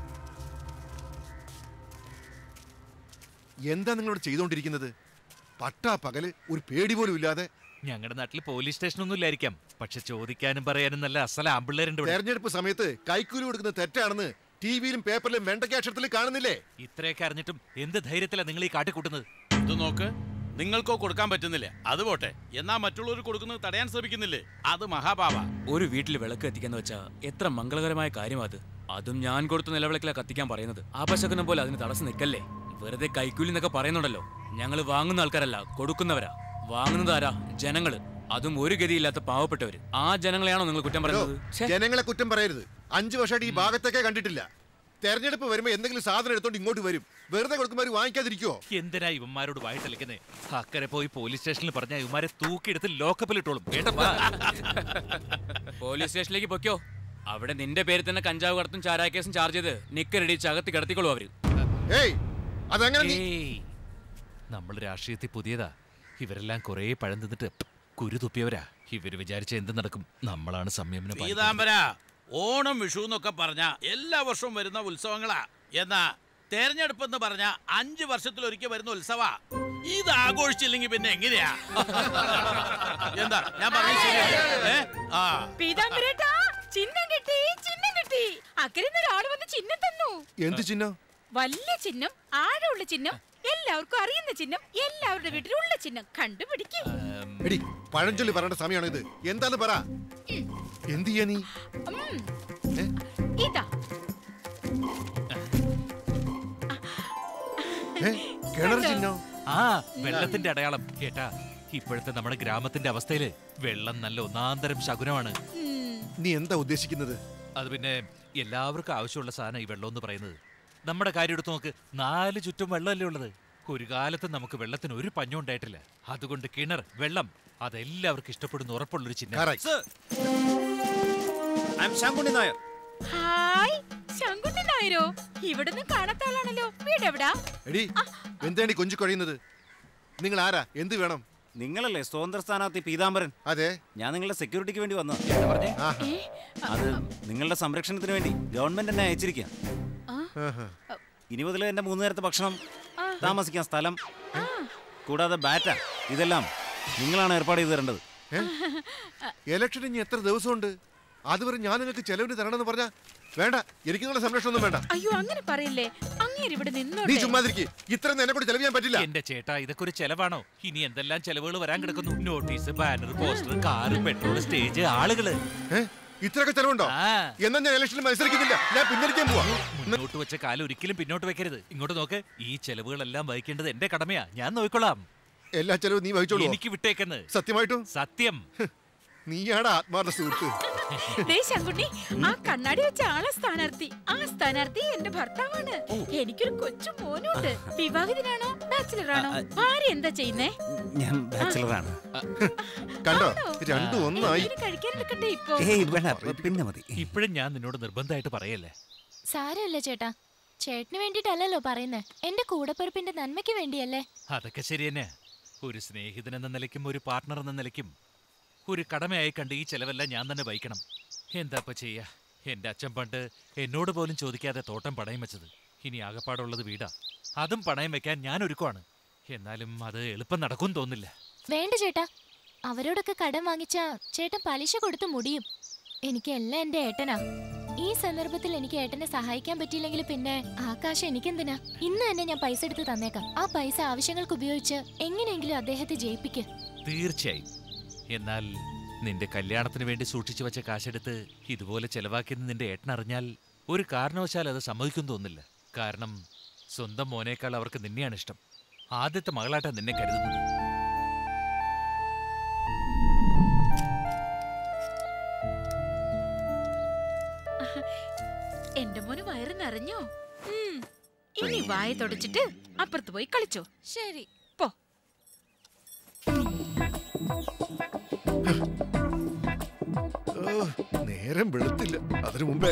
S5: എന്താ നിങ്ങളോട് ചെയ്തോണ്ടിരിക്കുന്നത്? പട്ടാ പകല് ഒരു പേടി പോലും ഇല്ലാതെ.
S6: ഞങ്ങളുടെ നാട്ടിൽ പോലീസ് സ്റ്റേഷനൊന്നും ഇല്ലായിരിക്കാം, പക്ഷെ ചോദിക്കാനും പറയാനും നല്ല അസല ആമ്പിള്ളേരുണ്ട്.
S5: തെരഞ്ഞെടുപ്പ് സമയത്ത് കൈക്കൂലി കൊടുക്കുന്നത് തെറ്റാണെന്ന് ടിവിയിലും പേപ്പറിലും വെണ്ടയ്ക്കാക്ഷരത്തിൽ കാണുന്നില്ലേ?
S6: ഇത്രയൊക്കെ അറിഞ്ഞിട്ടും എന്ത് ധൈര്യത്തിലാ നിങ്ങൾ ഈ കാട്ടിക്കൂട്ടുന്നത്?
S14: ഇത് നോക്ക്, നിങ്ങൾക്കോ കൊടുക്കാൻ പറ്റുന്നില്ല, അത് പോട്ടെ, എന്നാ മറ്റുള്ളവർ കൊടുക്കുന്നത് തടയാൻ ശ്രമിക്കുന്നില്ലേ? അത് മഹാപാപ.
S2: ഒരു വീട്ടിൽ വിളക്ക് കത്തിക്കാന്ന് വെച്ചാ എത്ര മംഗളകരമായ കാര്യം അത്. അതും ഞാൻ കൊടുത്ത നിലവിളക്കിലാ കത്തിക്കാൻ പറയുന്നത്. ആപശകനം പോലെ അതിന് തടസ്സം നിൽക്കല്ലേ. വെറുതെ കൈക്കൂലി എന്നൊക്കെ പറയുന്നുണ്ടല്ലോ. ഞങ്ങൾ വാങ്ങുന്ന ആൾക്കാരല്ല, കൊടുക്കുന്നവരാ. വാങ്ങുന്നത് ആരാ? ജനങ്ങള്. അതും ഒരു ഗതിയില്ലാത്ത പാവപ്പെട്ടവര്. ആ ജനങ്ങളെയാണോ നിങ്ങൾ കുറ്റം പറയുന്നത്?
S5: ജനങ്ങളെ കുറ്റം പറയരുത്. അഞ്ചു വർഷമായിട്ട് ഈ ഭാഗത്തൊക്കെ കണ്ടിട്ടില്ല. തെരഞ്ഞെടുപ്പ് വരുമ്പോ എന്തെങ്കിലും സാധനം എടുത്തോണ്ട് ഇങ്ങോട്ട് വരും. വെറുതെ കൊടുക്കുമ്പോൾ വാങ്ങിക്കാതിരിക്കുവോ?
S6: എന്തിനാ ഇവന്മാരോട് വായിട്ടലിക്കുന്നേ? അക്കരെ പോയി പോലീസ് സ്റ്റേഷനിൽ പറഞ്ഞ ഇവന്മാരെ തൂക്കിയെടുത്ത് ലോക്കപ്പിൽ ഇട്ടോളും.
S2: പോലീസ് സ്റ്റേഷനിലേക്ക് പൊയ്ക്കോ. അവിടെ നിന്റെ പേര് തന്നെ കഞ്ചാവ് കടത്തും ചാരായ കേസും ചാർജ് ചെയ്ത് നിക്കരടിച്ച് അകത്ത് കിടത്തിക്കോളൂ അവര്.
S6: നമ്മൾ രാഷ്ട്രീയത്തിൽ പുതിയതാ. ഇവരെല്ലാം കുറെ പഴം തിന്നിട്ട് കുരു തുപ്പിയവരാ. ഇവര് വിചാരിച്ച എന്ത് നടക്കും? നമ്മളാണ് സംയമനം.
S14: പീതാംബര, ഓണം വിഷു എന്നൊക്കെ പറഞ്ഞ എല്ലാ വർഷവും വരുന്ന ഉത്സവങ്ങളാ. എന്നാ തെരഞ്ഞെടുപ്പ് എന്ന് പറഞ്ഞ അഞ്ചു വർഷത്തിൽ ഒരിക്കൽ വരുന്ന ഉത്സവ. ഇത് ആഘോഷിച്ചില്ലെങ്കിൽ പിന്നെ എങ്ങനെയാ? എന്താ ഞാൻ പറഞ്ഞത് ശരിയല്ലേ?
S3: പീതാംബരേട്ടാ, ചിഹ്നം കിട്ടി, ചിഹ്നം കിട്ടി. അക്കരെ ഒരാള് വന്ന് ചിഹ്നം തന്നു.
S5: എന്ത് ചിഹ്നം?
S3: വലിയ ചിഹ്നം, ആഴമുള്ള ചിഹ്നം, എല്ലാവർക്കും അറിയുന്ന ചിഹ്നം, എല്ലാവരുടെ വീട്ടിലുള്ള ചിഹ്നം. കണ്ടുപിടിക്കും.
S5: എടി, പഴഞ്ചൊല്ലി പറയേണ്ട സമയമാണ് ഇത്. എന്താന്ന് പറ. എന്ത് ചെയ്യാ നീ?
S3: ഇതാ
S5: കിണർ ചിഹ്നം.
S6: ആ, വെള്ളത്തിന്റെ അടയാളം. കേട്ടാ, ഇപ്പോഴത്തെ നമ്മുടെ ഗ്രാമത്തിന്റെ അവസ്ഥയില് വെള്ളം നല്ല ഒന്നാന്തരം ശകുനമാണ്.
S5: നീ എന്താ ഉദ്ദേശിക്കുന്നത്?
S6: അത് പിന്നെ എല്ലാവർക്കും ആവശ്യമുള്ള സാധനം ഈ വെള്ളം എന്ന് പറയുന്നത്. നമ്മുടെ കാര്യം എടുത്ത് നോക്ക്, നാല് ചുറ്റും വെള്ളമല്ലേ ഉള്ളത്. ഒരു കാലത്ത് നമുക്ക് വെള്ളത്തിന് ഒരു പഞ്ഞും ഉണ്ടായിട്ടില്ല. അതുകൊണ്ട് കിണർ, വെള്ളം അതെല്ലാവർക്കും ഇഷ്ടപ്പെടുന്ന ഉറപ്പുള്ളൊരു ചിഹ്നം.
S3: ഹായ്, ശങ്കുണ്ണി നായരോ? ഇവിടുന്ന് കാണാത്ത ആളാണല്ലോ. വീടെവിടാ?
S5: എടി, എന്താണ് കൊഞ്ചു കഴിയുന്നത്? നിങ്ങൾ ആരാ? എന്ത് വേണം?
S15: നിങ്ങളല്ലേ സ്വതന്ത്ര സ്ഥാനാർത്ഥി പീതാംബരൻ?
S5: അതെ,
S15: ഞാൻ നിങ്ങളുടെ സെക്യൂരിറ്റിക്ക് വേണ്ടി വന്നു. അത് നിങ്ങളുടെ സംരക്ഷണത്തിന് വേണ്ടി ഗവൺമെന്റ് എന്നെ അയച്ചിരിക്കാം. ഇനി മുതൽ എന്റെ മൂന്ന് നേരത്തെ ഭക്ഷണം, താമസിക്കാൻ സ്ഥലം, കൂടാതെ ബാറ്റ, ഇതെല്ലാം നിങ്ങളാണ് ഏർപ്പാട് ചെയ്ത് തരേണ്ടത്.
S5: ഇലക്ഷൻ ഇനി എത്ര ദിവസമുണ്ട്? അതുവരെ ഞാൻ നിങ്ങൾക്ക് ചെലവിന് തരണമെന്ന് പറഞ്ഞാ വേണ്ട. എനിക്ക് നിങ്ങളുടെ സംരക്ഷണം ഒന്നും വേണ്ട.
S3: അയ്യോ, അങ്ങനെ പറയില്ലേ. അങ്ങേര് ഇവിടെ നിന്നോട്ടെ.
S5: നീ ചുമ്മാതിരിക്ക്. ഇത്ര എന്നെ കൊണ്ട് ചെലവ് ചെയ്യാൻ പറ്റില്ല.
S6: എന്റെ ചേട്ടാ, ഇതൊക്കെ ഒരു ചെലവാണോ? ഇനി എന്തെല്ലാം ചെലവുകൾ വരാൻ കിടക്കുന്നു. Notice, banner, poster, car, petrol, stage, ആളുകള്.
S5: ഇത്രയൊക്കെ ചെലവുണ്ടോ? എന്നാ ഞാൻ ഇലക്ഷനിൽ മത്സരിക്കുന്നില്ല. ഞാൻ പിന്നടിക്കാൻ പോവാ.
S6: മുന്നോട്ട് വെച്ച കാലം ഒരിക്കലും പിന്നോട്ട് വെക്കരുത്. ഇങ്ങോട്ട് നോക്ക്, ഈ ചെലവുകളെല്ലാം വഹിക്കേണ്ടത് എന്റെ കടമയാ. ഞാൻ നോക്കിക്കൊള്ളാം.
S5: എല്ലാ ചെലവും നീ വഹിച്ചോളൂ.
S6: എനിക്ക് വിട്ടേക്കെന്ന്.
S5: സത്യമായിട്ടും?
S6: സത്യം.
S5: നീയാണ് ആത്മാർത്ഥ സുഹൃത്ത്.
S3: ദേ ശങ്കുണ്ണി, ആ കണ്ണാടി വെച്ച ആളെ സ്ഥാനാർത്ഥി ആ സ്ഥാനാർത്ഥി എന്റെ ഭർത്താവാണ്. എനിക്കൊരു കൊച്ചു മോനുണ്ട്. വിവാഹിതനാണോ ബാച്ചിലറാണോ? ഭാര്യ എന്താ ചെയ്യുന്നേ?
S15: ഞാൻ ബാച്ചിലറാണ്.
S5: കണ്ടോ, രണ്ടും ഒന്നായി.
S3: കഴിക്കാൻ എടുക്കട്ടെ ഇപ്പൊ?
S15: പിന്നെ മതി.
S6: ഇപ്പോഴും ഞാൻ നിന്നോട് നിർബന്ധമായിട്ട് പറയല്ലേ.
S12: സാരമില്ല ചേട്ടാ, ചേട്ടന് വേണ്ടിട്ടല്ലല്ലോ പറയുന്നേ, എന്റെ കൂടപ്പിറപ്പിന്റെ നന്മയ്ക്ക് വേണ്ടിയല്ലേ.
S6: അതൊക്കെ ശരി തന്നെ. ഒരു സ്നേഹിതൻ എന്ന നിലയ്ക്കും ഒരു പാർട്ട്ണർ എന്ന നിലയ്ക്കും ഒരു കടമയായി കണ്ട് ഈ ചെലവെല്ലാം ഞാൻ തന്നെ വഹിക്കണം. എന്താപ്പ ചെയ്യാ, എന്റെ അച്ഛൻ പണ്ട് എന്നോട് പോലും ചോദിക്കാതെ തോട്ടം പണയം വെച്ചത്. ഇനി ആകപ്പാടുള്ളത് വീടാ, അതും പണയം വെക്കാൻ ഞാൻ ഒരുക്കുവാണ്. എന്നാലും അത് എളുപ്പം നടക്കും തോന്നില്ല.
S12: വേണ്ട ചേട്ടാ, അവരോടൊക്കെ കടം വാങ്ങിച്ചാ ചേട്ടൻ പലിശ കൊടുത്ത് മുടിയും. എനിക്ക് എല്ലാം എന്റെ ഏട്ടനാ. ഈ സന്ദർഭത്തിൽ എനിക്ക് ഏട്ടനെ സഹായിക്കാൻ പറ്റിയില്ലെങ്കിൽ പിന്നെ ആ കാശ് എനിക്കെന്തിനാ? ഇന്ന് തന്നെ ഞാൻ പൈസ എടുത്ത് തന്നേക്കാം. ആ പൈസ ആവശ്യങ്ങൾക്ക് ഉപയോഗിച്ച് എങ്ങനെയെങ്കിലും അദ്ദേഹത്തെ ജയിപ്പിക്ക്.
S6: തീർച്ചയായും. എന്നാൽ നിന്റെ കല്യാണത്തിന് വേണ്ടി സൂക്ഷിച്ചു വെച്ച കാശെടുത്ത് ഇതുപോലെ ചെലവാക്കിയെന്ന് നിന്റെ ഏട്ടൻ അറിഞ്ഞാൽ ഒരു കാരണവശാൽ അത് സമ്മതിക്കും തോന്നില്ല. കാരണം സ്വന്തം മോനേക്കാൾ അവർക്ക് നിന്നെയാണ് ഇഷ്ടം. ആദ്യത്തെ മകളായിട്ടാ നിന്നെ കരുതുന്നത്.
S3: എന്റെ മോന് വയറ് നിറഞ്ഞോ? ഇനി വായ തുടച്ചിട്ട് അപ്പുറത്ത് പോയി കളിച്ചോ.
S8: ശരി,
S3: പോ.
S5: നേരം വെളുത്തില്ല, അതിനു മുമ്പേ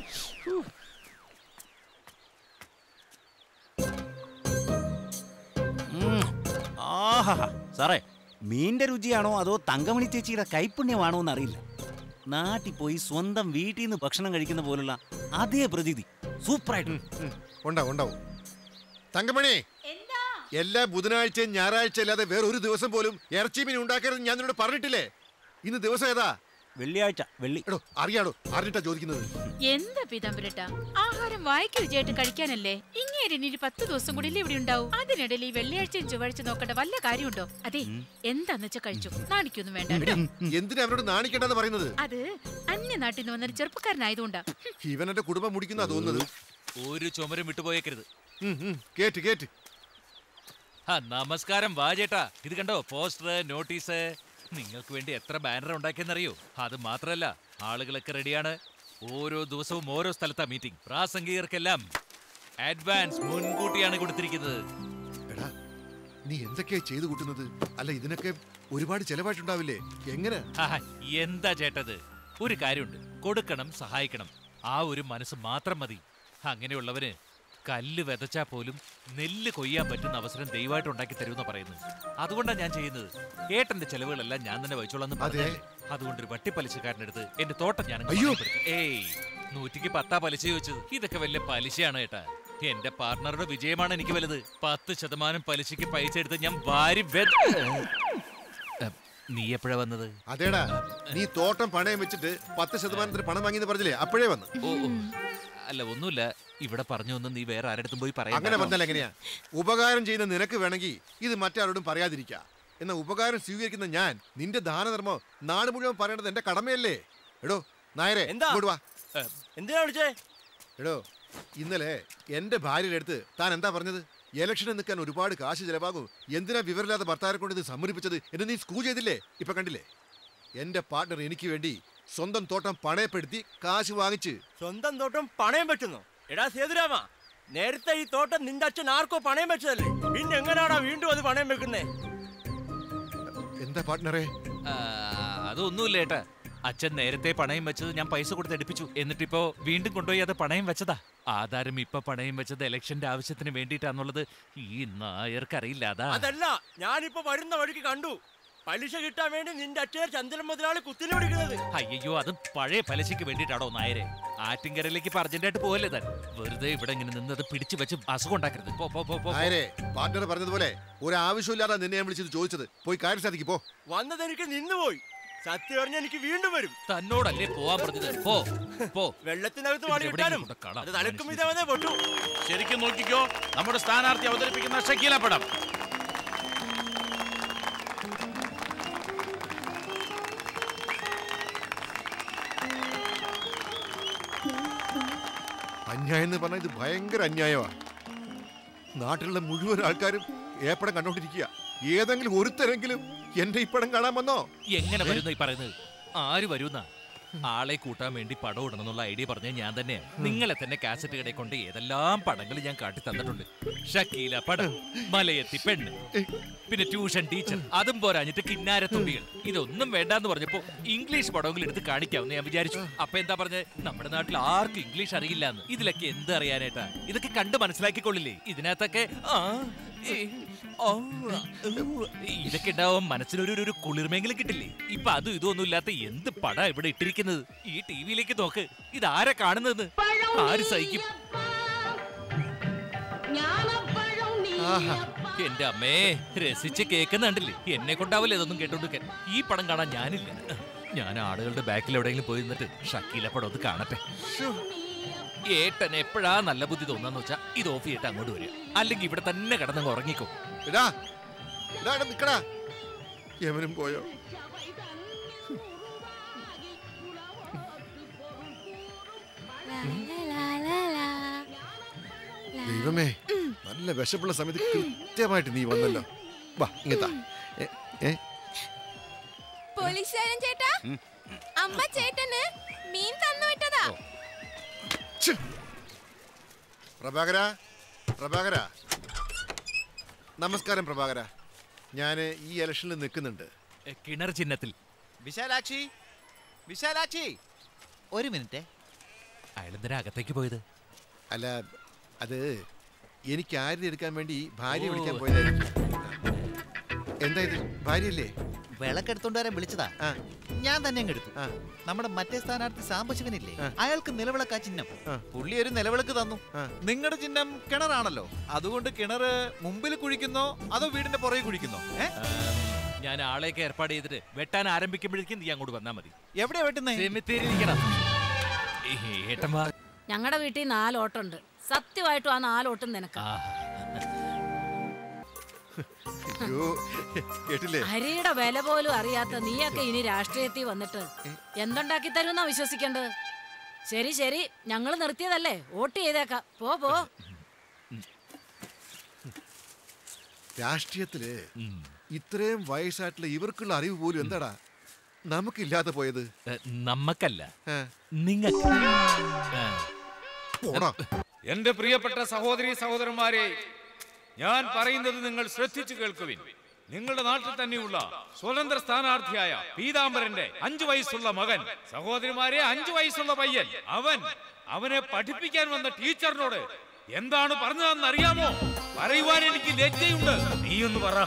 S15: ആഹാ സാറേ, മീന്റെ രുചിയാണോ അതോ തങ്കമണി ചേച്ചിയുടെ കൈപ്പുണ്യമാണോ എന്നറിയില്ല. നാട്ടിൽ പോയി സ്വന്തം വീട്ടിൽ നിന്ന് ഭക്ഷണം കഴിക്കുന്ന പോലുള്ള അതേ പ്രതീതി സൂപ്പറായിട്ട്
S5: ഉണ്ടാവും ഉണ്ടാവും. തങ്കമണി, എല്ലാ ബുധനാഴ്ചയും ഞായറാഴ്ച അല്ലാതെ വേറെ ഒരു ദിവസം പോലും ഇറച്ചി മീൻ ഉണ്ടാക്കരുത് ഞാൻ നിന്നോട് പറഞ്ഞിട്ടില്ലേ? ഇന്ന് ദിവസം ഏതാ?
S15: വെള്ളിയാഴ്ച. വെള്ളി.
S5: എടോ അറിയാടോ, അറിഞ്ഞിട്ടാ ചോദിക്കുന്നത്.
S3: എന്താ പീതാംബരട്ടാ, ആഹാരം വായിക്ക് വിജയായിട്ട് കഴിക്കാനല്ലേ? ഇങ്ങനെ ഇനി പത്ത് ദിവസം കൂടി ഇവിടെ ഉണ്ടാവും. അതിനിടയിൽ ഈ വെള്ളിയാഴ്ചയും ചൊവ്വാഴ്ച നോക്കേണ്ട വല്ല കാര്യമുണ്ടോ? അതെ, എന്താന്ന് വെച്ചാ കഴിച്ചു, നാണിക്കൊന്നും വേണ്ട.
S5: എന്തിനാ അവരോട് നാണിക്കേണ്ടെന്ന് പറയുന്നത്?
S3: അത് അന്യനാട്ടിൽ നിന്ന് വന്നൊരു ചെറുപ്പക്കാരനായതുകൊണ്ടാ.
S5: ഇവൻ എന്റെ കുടുംബം മുടിക്കുന്ന തോന്നുന്നത്.
S6: ഒരു ചുമരും വിട്ടുപോയേക്കരുത്.
S5: കേറ്റ് കേറ്റ്.
S6: ആ നമസ്കാരം, വാ ചേട്ടാ. ഇത് കണ്ടോ, പോസ്റ്റർ, നോട്ടീസ്. നിങ്ങൾക്ക് വേണ്ടി എത്ര ബാനർ ഉണ്ടാക്കിയെന്നറിയോ? അത് മാത്രല്ല, ആളുകളൊക്കെ റെഡിയാണ്. ഓരോ ദിവസവും ഓരോ സ്ഥലത്താ മീറ്റിംഗ്. പ്രാസംഗികർക്കെല്ലാം അഡ്വാൻസ് മുൻകൂട്ടിയാണ് കൊടുത്തിരിക്കുന്നത്.
S5: എടാ, നീ എന്തൊക്കെയാ ചെയ്തു കൂട്ടുന്നത്? അല്ല, ഇതിനൊക്കെ ഒരുപാട് ചെലവായിട്ടുണ്ടാവില്ലേ? എങ്ങനെ?
S6: എന്താ ചേട്ടത്? ഒരു കാര്യമുണ്ട്, കൊടുക്കണം, സഹായിക്കണം. ആ ഒരു മനസ്സ് മാത്രം മതി. അങ്ങനെയുള്ളവന് കല്ല് വിതച്ചാൽ പോലും നെല്ല് കൊയ്യാൻ പറ്റുന്ന അവസരം ദൈവമായിട്ട് ഉണ്ടാക്കി തരുമെന്ന് പറയുന്നത്. അതുകൊണ്ടാണ് ഞാൻ ചെയ്യുന്നത്. ഏട്ടന്റെ ചെലവുകളെല്ലാം ഞാൻ തന്നെ വഹിച്ചോളാന്ന് പറഞ്ഞേ. അതുകൊണ്ടൊരു വട്ടിപ്പലിശക്കാരനടുത്ത് എന്റെ തോട്ടം ഞാൻ ഏയ് നൂറ്റിക്ക് പത്താ പലിശ ചോദിച്ചത്. ഇതൊക്കെ വലിയ പലിശയാണ് ഏട്ടാ. എന്റെ പാർട്ണറുടെ വിജയമാണ് എനിക്ക് വലുത്. പത്ത് ശതമാനം പലിശക്ക് പൈസ എടുത്ത് ഞാൻ വാരി. നീ എപ്പോഴാ വന്നത്?
S5: അതേടാ, നീ തോട്ടം പണയം വെച്ചിട്ട് പത്ത് ശതമാനത്തിന് പണം വാങ്ങിയെന്ന് പറഞ്ഞില്ലേ, അപ്പോഴേ വന്നു.
S6: ഓ അല്ല, ഒന്നുമില്ല. ഇവിടെ പറഞ്ഞു ഒന്നും നീ വേറെ ആരുടെ പോയി പറയാം.
S5: അങ്ങനെ പറഞ്ഞാൽ എങ്ങനെയാ? ഉപകാരം ചെയ്യുന്ന നിനക്ക് വേണമെങ്കിൽ ഇത് മറ്റാരോടും പറയാതിരിക്ക. എന്നാ ഉപകാരം സ്വീകരിക്കുന്ന ഞാൻ, നിന്റെ ദാനധർമ്മം നാട് മുഴുവൻ പറയേണ്ടത് എന്റെ കടമയല്ലേ? എടോ നായരെ, വാ.
S7: എന്തിനാ വിളിച്ചേ?
S5: എടോ, ഇന്നലെ എന്റെ ഭാര്യയുടെ അടുത്ത് താൻ എന്താ പറഞ്ഞത്? ഇലക്ഷന് നിൽക്കാൻ ഒരുപാട് കാശ് ചെലവാകും, എന്തിനാ വിവരമില്ലാത്ത ഭർത്താരെ കൊണ്ട് ഇത് സമ്മതിപ്പിച്ചത് എന്ന് നീ സ്കൂൾ ചെയ്തില്ലേ? ഇപ്പൊ കണ്ടില്ലേ, എന്റെ പാർട്ണർ എനിക്ക് വേണ്ടി സ്വന്തം തോട്ടം പണയപ്പെടുത്തി കാശ് വാങ്ങിച്ച്.
S7: സ്വന്തം തോട്ടം പണയം വെക്കുന്നു? എടാ സേതുരാമ, നേരത്തെ ഈ തോട്ടം നിന്റെ അച്ഛൻ ആർക്കോ പണയം വെച്ചതല്ലേ? പിന്നെ എങ്ങനെയാണോ വീണ്ടും അത് പണയം വെക്കുന്നേ?
S5: എന്താ പാർട്ണറെ?
S6: അതൊന്നുമില്ല ഏട്ടാ. അച്ഛൻ നേരത്തെ പണയം വെച്ചത് ഞാൻ പൈസ കൊടുത്ത് എടുപ്പിച്ചു. എന്നിട്ടിപ്പോ വീണ്ടും കൊണ്ടുപോയി അത് പണയം വെച്ചതാ. ആധാരം ഇപ്പൊ പണയം വെച്ചത് ഇലക്ഷന്റെ ആവശ്യത്തിന് വേണ്ടിയിട്ടാന്നുള്ളത് ഈ നായർക്കറിയില്ല. അതാ.
S7: അതല്ല, ഞാനിപ്പോ വരുന്ന വഴിക്ക് കണ്ടു. പലിശ കിട്ടാൻ വേണ്ടി നിന്റെ അച്ഛനെ ചന്ദ്രൻ മുതലാളി കുത്തിനെ പിടിക്കുന്നത്.
S6: അയ്യോ, അത് പഴയ പലിശക്ക് വേണ്ടിയിട്ടാണോ നായരെ? ആറ്റിൻകരയിലേക്ക് അർജന്റായിട്ട് പോകല്ലേ താൻ? വെറുതെ ഇവിടെ ഇങ്ങനെ നിന്നത് പിടിച്ചു വെച്ച് അസുഖം ഉണ്ടാക്കരുത്.
S5: പാർട്ണർ പറഞ്ഞതുപോലെ ഒരു ആവശ്യമില്ലാതെ നിന്നെ ഞാൻ വിളിച്ചത് ചോദിച്ചത്. പോയി കാര്യം സാധിക്കും. പോ.
S7: വന്നത് എനിക്ക് നിന്നുപോയി. സത്യം പറഞ്ഞ എനിക്ക് വീണ്ടും വരും.
S6: തന്നോടല്ലേ പോവാൻ പറഞ്ഞത്? പോ പോ.
S7: വെള്ളത്തിനകത്ത് പാടിയിട്ടാലും അത് തലക്കും ഇതവനെ പൊട്ടു.
S14: ശരിക്കും നോക്കിക്കോ, നമ്മുടെ സ്ഥാനാർത്ഥി അവതരിപ്പിക്കുന്ന ഷക്കീല പടം.
S5: അന്യായം എന്ന് പറഞ്ഞാൽ ഇത് ഭയങ്കര അന്യായമാണ്. നാട്ടിലുള്ള മുഴുവൻ ആൾക്കാരും ഏപ്പടം കണ്ടോണ്ടിരിക്കുക. ഏതെങ്കിലും ഒരുത്തരെങ്കിലും എന്റെ ഈ പടം കാണാൻ വന്നോ?
S6: എങ്ങനെ വരുന്ന ഈ പറയുന്നത്? ആര് വരുന്ന? ആളെ കൂട്ടാൻ വേണ്ടി പടം ഇടണമെന്നുള്ള ഐഡിയ പറഞ്ഞ ഞാൻ തന്നെയാണ്. നിങ്ങളെ തന്നെ കാസറ്റ് കടയിൽ കൊണ്ട് ഏതെല്ലാം പടങ്ങൾ ഞാൻ കാട്ടി തന്നിട്ടുണ്ട്. ഷക്കീല പടം, മലയെത്തി പെണ്ണ്, പിന്നെ ട്യൂഷൻ ടീച്ചർ, അതും പോരാഞ്ഞിട്ട് കിന്നാരത്തുമ്പികൾ. ഇതൊന്നും വേണ്ടാന്ന് പറഞ്ഞപ്പോ ഇംഗ്ലീഷ് പടങ്ങൾ എടുത്ത് കാണിക്കാമെന്ന് ഞാൻ വിചാരിച്ചു. അപ്പൊ എന്താ പറഞ്ഞത്, നമ്മുടെ നാട്ടിൽ ആർക്കും ഇംഗ്ലീഷ് അറിയില്ലാന്ന്. ഇതിലൊക്കെ എന്ത് അറിയാനായിട്ടാ? ഇതൊക്കെ കണ്ട് മനസ്സിലാക്കിക്കൊള്ളില്ലേ? ഇതിനകത്തൊക്കെ ആ ഇതൊക്കെ ഉണ്ടാവും മനസ്സിനൊരു ഒരു കുളിർമെങ്കിലും കിട്ടില്ലേ? ഇപ്പൊ അതും ഇതൊന്നും ഇല്ലാത്ത എന്ത് പടാ ഇവിടെ ഇട്ടിരിക്കുന്നത്? ഈ ടി വിയിലേക്ക് നോക്ക്, ഇതാരാ കാണുന്നത്? ആര് സഹിക്കും? എന്റെ അമ്മേ, രസിച്ച് കേൾക്കുന്നുണ്ടല്ലേ? എന്നെ കൊണ്ടാവില്ല ഇതൊന്നും കേട്ടോണ്ടിരിക്കാൻ. ഈ പടം കാണാൻ ഞാനില്ല. ഞാൻ ആളുകളുടെ ബാക്കിൽ എവിടെയെങ്കിലും പോയി നിന്നിട്ട് ഷക്കീല പടം ഒന്ന് കാണട്ടെ. ഏട്ടൻ എപ്പോഴാ നല്ല ബുദ്ധി തോന്നാന്ന് വെച്ചാ ഇത് ഓഫ് ചെയ്തിട്ട് അങ്ങോട്ട് വരിക, അല്ലെങ്കിൽ ഇവിടെ തന്നെ കിടന്നങ്ങ് ഉറങ്ങിക്കോ.
S5: യമനും പോയോ? ദൈവമേ, നല്ല വിശപ്പുള്ള സമയത്ത് കൃത്യമായിട്ട് നീ വന്നല്ലോ. വാ ഇങ്ങത്താ.
S8: പോലീസുകാരൻ ചേട്ടാ, അമ്മ ചേട്ടന് മീൻ തന്നു വിട്ടതാ.
S5: പ്രഭാകര, പ്രഭാകര, നമസ്കാരം പ്രഭാകര. ഞാൻ ഈ ഇലക്ഷനിൽ നിൽക്കുന്നുണ്ട്.
S6: കിണർ ചിഹ്നത്തിൽ.
S10: വിശാലാക്ഷി, വിശാലാക്ഷി, ഒരു മിനിറ്റ്.
S6: അയാളെന്തിനാ അകത്തേക്ക് പോയത്?
S5: അല്ല, അത് എനിക്ക് ആര്യ എടുക്കാൻ വേണ്ടി ഭാര്യ വിളിക്കാൻ പോയതായിരിക്കും. എന്താ ഇത്, ഭാര്യയല്ലേ?
S10: വിളക്കെടുത്തോണ്ട് വരാൻ വിളിച്ചതാ. ഞാൻ തന്നെ അങ്ങ് എടുത്തു. നമ്മുടെ മറ്റേ സ്ഥാനാർത്ഥി സാംബശിവനില്ലേ, അയാൾക്ക് നിലവിളക്കാ ചിഹ്നം. പുള്ളി ഒരു നിലവിളക്ക് തന്നു. നിങ്ങളുടെ ചിഹ്നം കിണറാണല്ലോ, അതുകൊണ്ട് കിണറ് മുമ്പിൽ കുഴിക്കുന്നോ അതോ വീടിന്റെ പുറകെ കുഴിക്കുന്നോ?
S6: ഞാൻ ആളെയൊക്കെ ഏർപ്പാട് ചെയ്തിട്ട് വെട്ടാൻ ആരംഭിക്കുമ്പോഴേക്കും നീ അങ്ങോട്ട് വന്നാ മതി.
S10: എവിടെയാ വെട്ടുന്നേ?
S16: ഞങ്ങളുടെ വീട്ടിൽ നാലോട്ടുണ്ട്. സത്യമായിട്ടും ആ നാലോട്ടും നിനക്ക്. അരിയുടെ വില പോലും അറിയാത്ത നീയൊക്കെ ഇനി രാഷ്ട്രീയത്തിൽ വന്നിട്ട് എന്തുണ്ടാക്കി തരുമെന്നാ വിശ്വസിക്കേണ്ടത്? ശരി ശരി, ഞങ്ങൾ നിർത്തിയതല്ലേ, വോട്ട് ചെയ്തേക്കാം. പോ പോ.
S5: രാഷ്ട്രീയത്തില് ഇത്രയും വയസ്സായിട്ടുള്ള ഇവർക്കുള്ള അറിവ് പോലും എന്താടാ നമുക്കില്ലാതെ പോയത്?
S6: നമ്മക്കല്ല, നിങ്ങൾക്ക്.
S17: എന്റെ പ്രിയപ്പെട്ട സഹോദരി സഹോദരന്മാരെ, ഞാൻ പറയുന്നത് നിങ്ങൾ ശ്രദ്ധിച്ചു കേൾക്കുവിൻ. നിങ്ങളുടെ നാട്ടിൽ തന്നെയുള്ള സ്വതന്ത്ര സ്ഥാനാർത്ഥിയായ പീതാംബരന്റെ അഞ്ചു വയസ്സുള്ള മകൻ, സഹോദരിമാരെ, അഞ്ചു വയസ്സുള്ള പയ്യൻ, അവൻ അവനെ പഠിപ്പിക്കാൻ വന്ന ടീച്ചറിനോട് എന്താണ് പറഞ്ഞതെന്ന് അറിയാമോ? പറയുവാൻ എനിക്ക് ലജ്ജയുണ്ട്. നീയൊന്ന് പറ.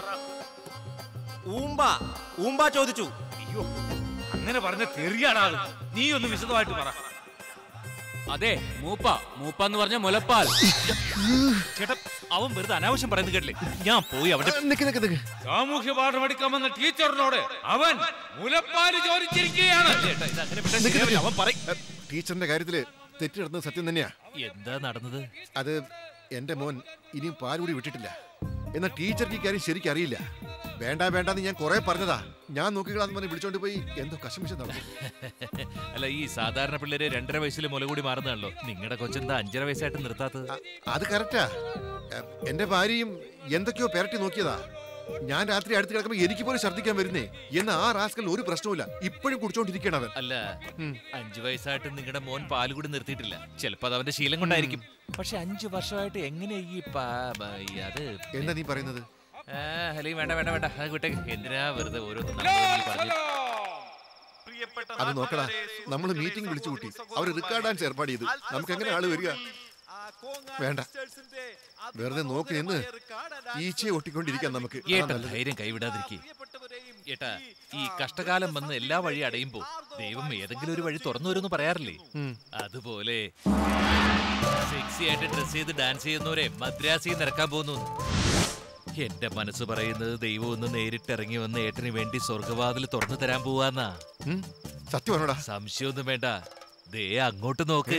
S15: ഊമ്പ ഊമ്പ ചോദിച്ചു.
S17: അയ്യോ, അങ്ങനെ പറഞ്ഞ തെറിയാടാ. നീ ഒന്ന് വിശദമായിട്ട് പറ.
S2: അതെ, മൂപ്പ മൂപ്പന്ന് പറഞ്ഞ മുലപ്പാൽ.
S6: ചേട്ടാ, അവൻ വെറുതെ അനാവശ്യം പറയുന്നത് കേട്ടില്ലേ? ഞാൻ പോയി അവിടെ
S17: സാമൂഹ്യ പാഠം എടുക്കാമെന്ന ടീച്ചറിനോട് അവൻ മുലപ്പാല് ചോദിച്ചിരിക്കുകയാണ്.
S6: അവൻ പറയും.
S5: ടീച്ചറിന്റെ കാര്യത്തില് തെറ്റ് നടന്നത് സത്യം തന്നെയാ.
S6: എന്താ നടന്നത്?
S5: അത് എന്റെ മോൻ ഇനിയും പാലുകൂടി വിട്ടിട്ടില്ല. എന്നാൽ ടീച്ചർക്ക് ഈ കാര്യം ശരിക്കും അറിയില്ല. വേണ്ട വേണ്ടെന്ന് ഞാൻ കുറെ പറഞ്ഞതാ. ഞാൻ നോക്കിക്കളാന്ന് പറഞ്ഞ് വിളിച്ചോണ്ട് പോയി എന്തോ കശമിശം നടന്നു.
S6: അല്ല, ഈ സാധാരണ പിള്ളേര് രണ്ടര വയസ്സിൽ മുല കൂടി മാറുന്നതാണല്ലോ. നിങ്ങളുടെ കൊച്ചെന്താ അഞ്ചര വയസ്സായിട്ട് നിർത്താത്തത്?
S5: അത് കറക്റ്റാ. എന്റെ ഭാര്യയും എന്തൊക്കെയോ പെരട്ടി നോക്കിയതാ. ഞാൻ രാത്രി അടുത്ത് കിടക്കുമ്പോ എനിക്ക് പോലും ഛർദ്ദിക്കാൻ വരുന്നേ. എന്ന ആ റാസ്കൽ ഒരു പ്രശ്നവുമില്ല, ഇപ്പോഴും കുടിച്ചോണ്ടിരിക്കണം അവൻ.
S6: അല്ല, അഞ്ചു വയസ്സായിട്ട് നിങ്ങളുടെ മോൻ പാല് കൂടി നിർത്തിയിട്ടില്ല. ചിലപ്പോ അത് അവന്റെ ശീലം കൊണ്ടായിരിക്കും. പക്ഷെ അഞ്ചു വർഷമായിട്ട് എങ്ങനെ ഈ അത്
S5: എന്താ നീ പറയുന്നത്?
S6: അല്ലെങ്കിൽ വേണ്ട വേണ്ട വേണ്ട അത് വിട്ടേ. എന്തിനാ വെറുതെ ഓരോന്നും പറഞ്ഞു.
S5: അത് നോക്കടാ, നമ്മള് മീറ്റിംഗ് വിളിച്ചു കൂട്ടി. അവര് റിക്കാർഡ് ഡാൻസ് ഏർപ്പാട് ചെയ്തു. നമുക്ക് എങ്ങനെ ആള് വരിക? വേണ്ട, വെറുതെ നോക്കി നിന്ന് ഈച്ചയെ ഒട്ടിക്കൊണ്ടിരിക്കാൻ നമുക്ക്.
S6: ധൈര്യം കൈവിടാതിരിക്കേ. ഏട്ടാ, ഈ കഷ്ടകാലം വന്ന് എല്ലാ വഴി അടയുമ്പോ ദൈവം ഏതെങ്കിലും ഒരു വഴി തുറന്നു വരുമെന്ന് പറയാറില്ലേ? അതുപോലെ സെക്സി ആയിട്ട് ഡ്രസ് ചെയ്ത് ഡാൻസ് ചെയ്യുന്നവരെ മദ്രാസിൽ നിറക്കാൻ പോകുന്നു. എന്റെ മനസ്സ് പറയുന്നത് ദൈവം ഒന്ന് നേരിട്ടിറങ്ങി വന്ന് ഏട്ടന് വേണ്ടി സ്വർഗവാതിൽ തുറന്നു തരാൻ പോവാന്നാ.
S5: സത്യമാണോടാ?
S6: സംശയമൊന്നും വേണ്ട. ദേ അങ്ങോട്ട് നോക്ക്.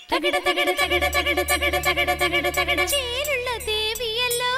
S8: ദേവിയല്ലോ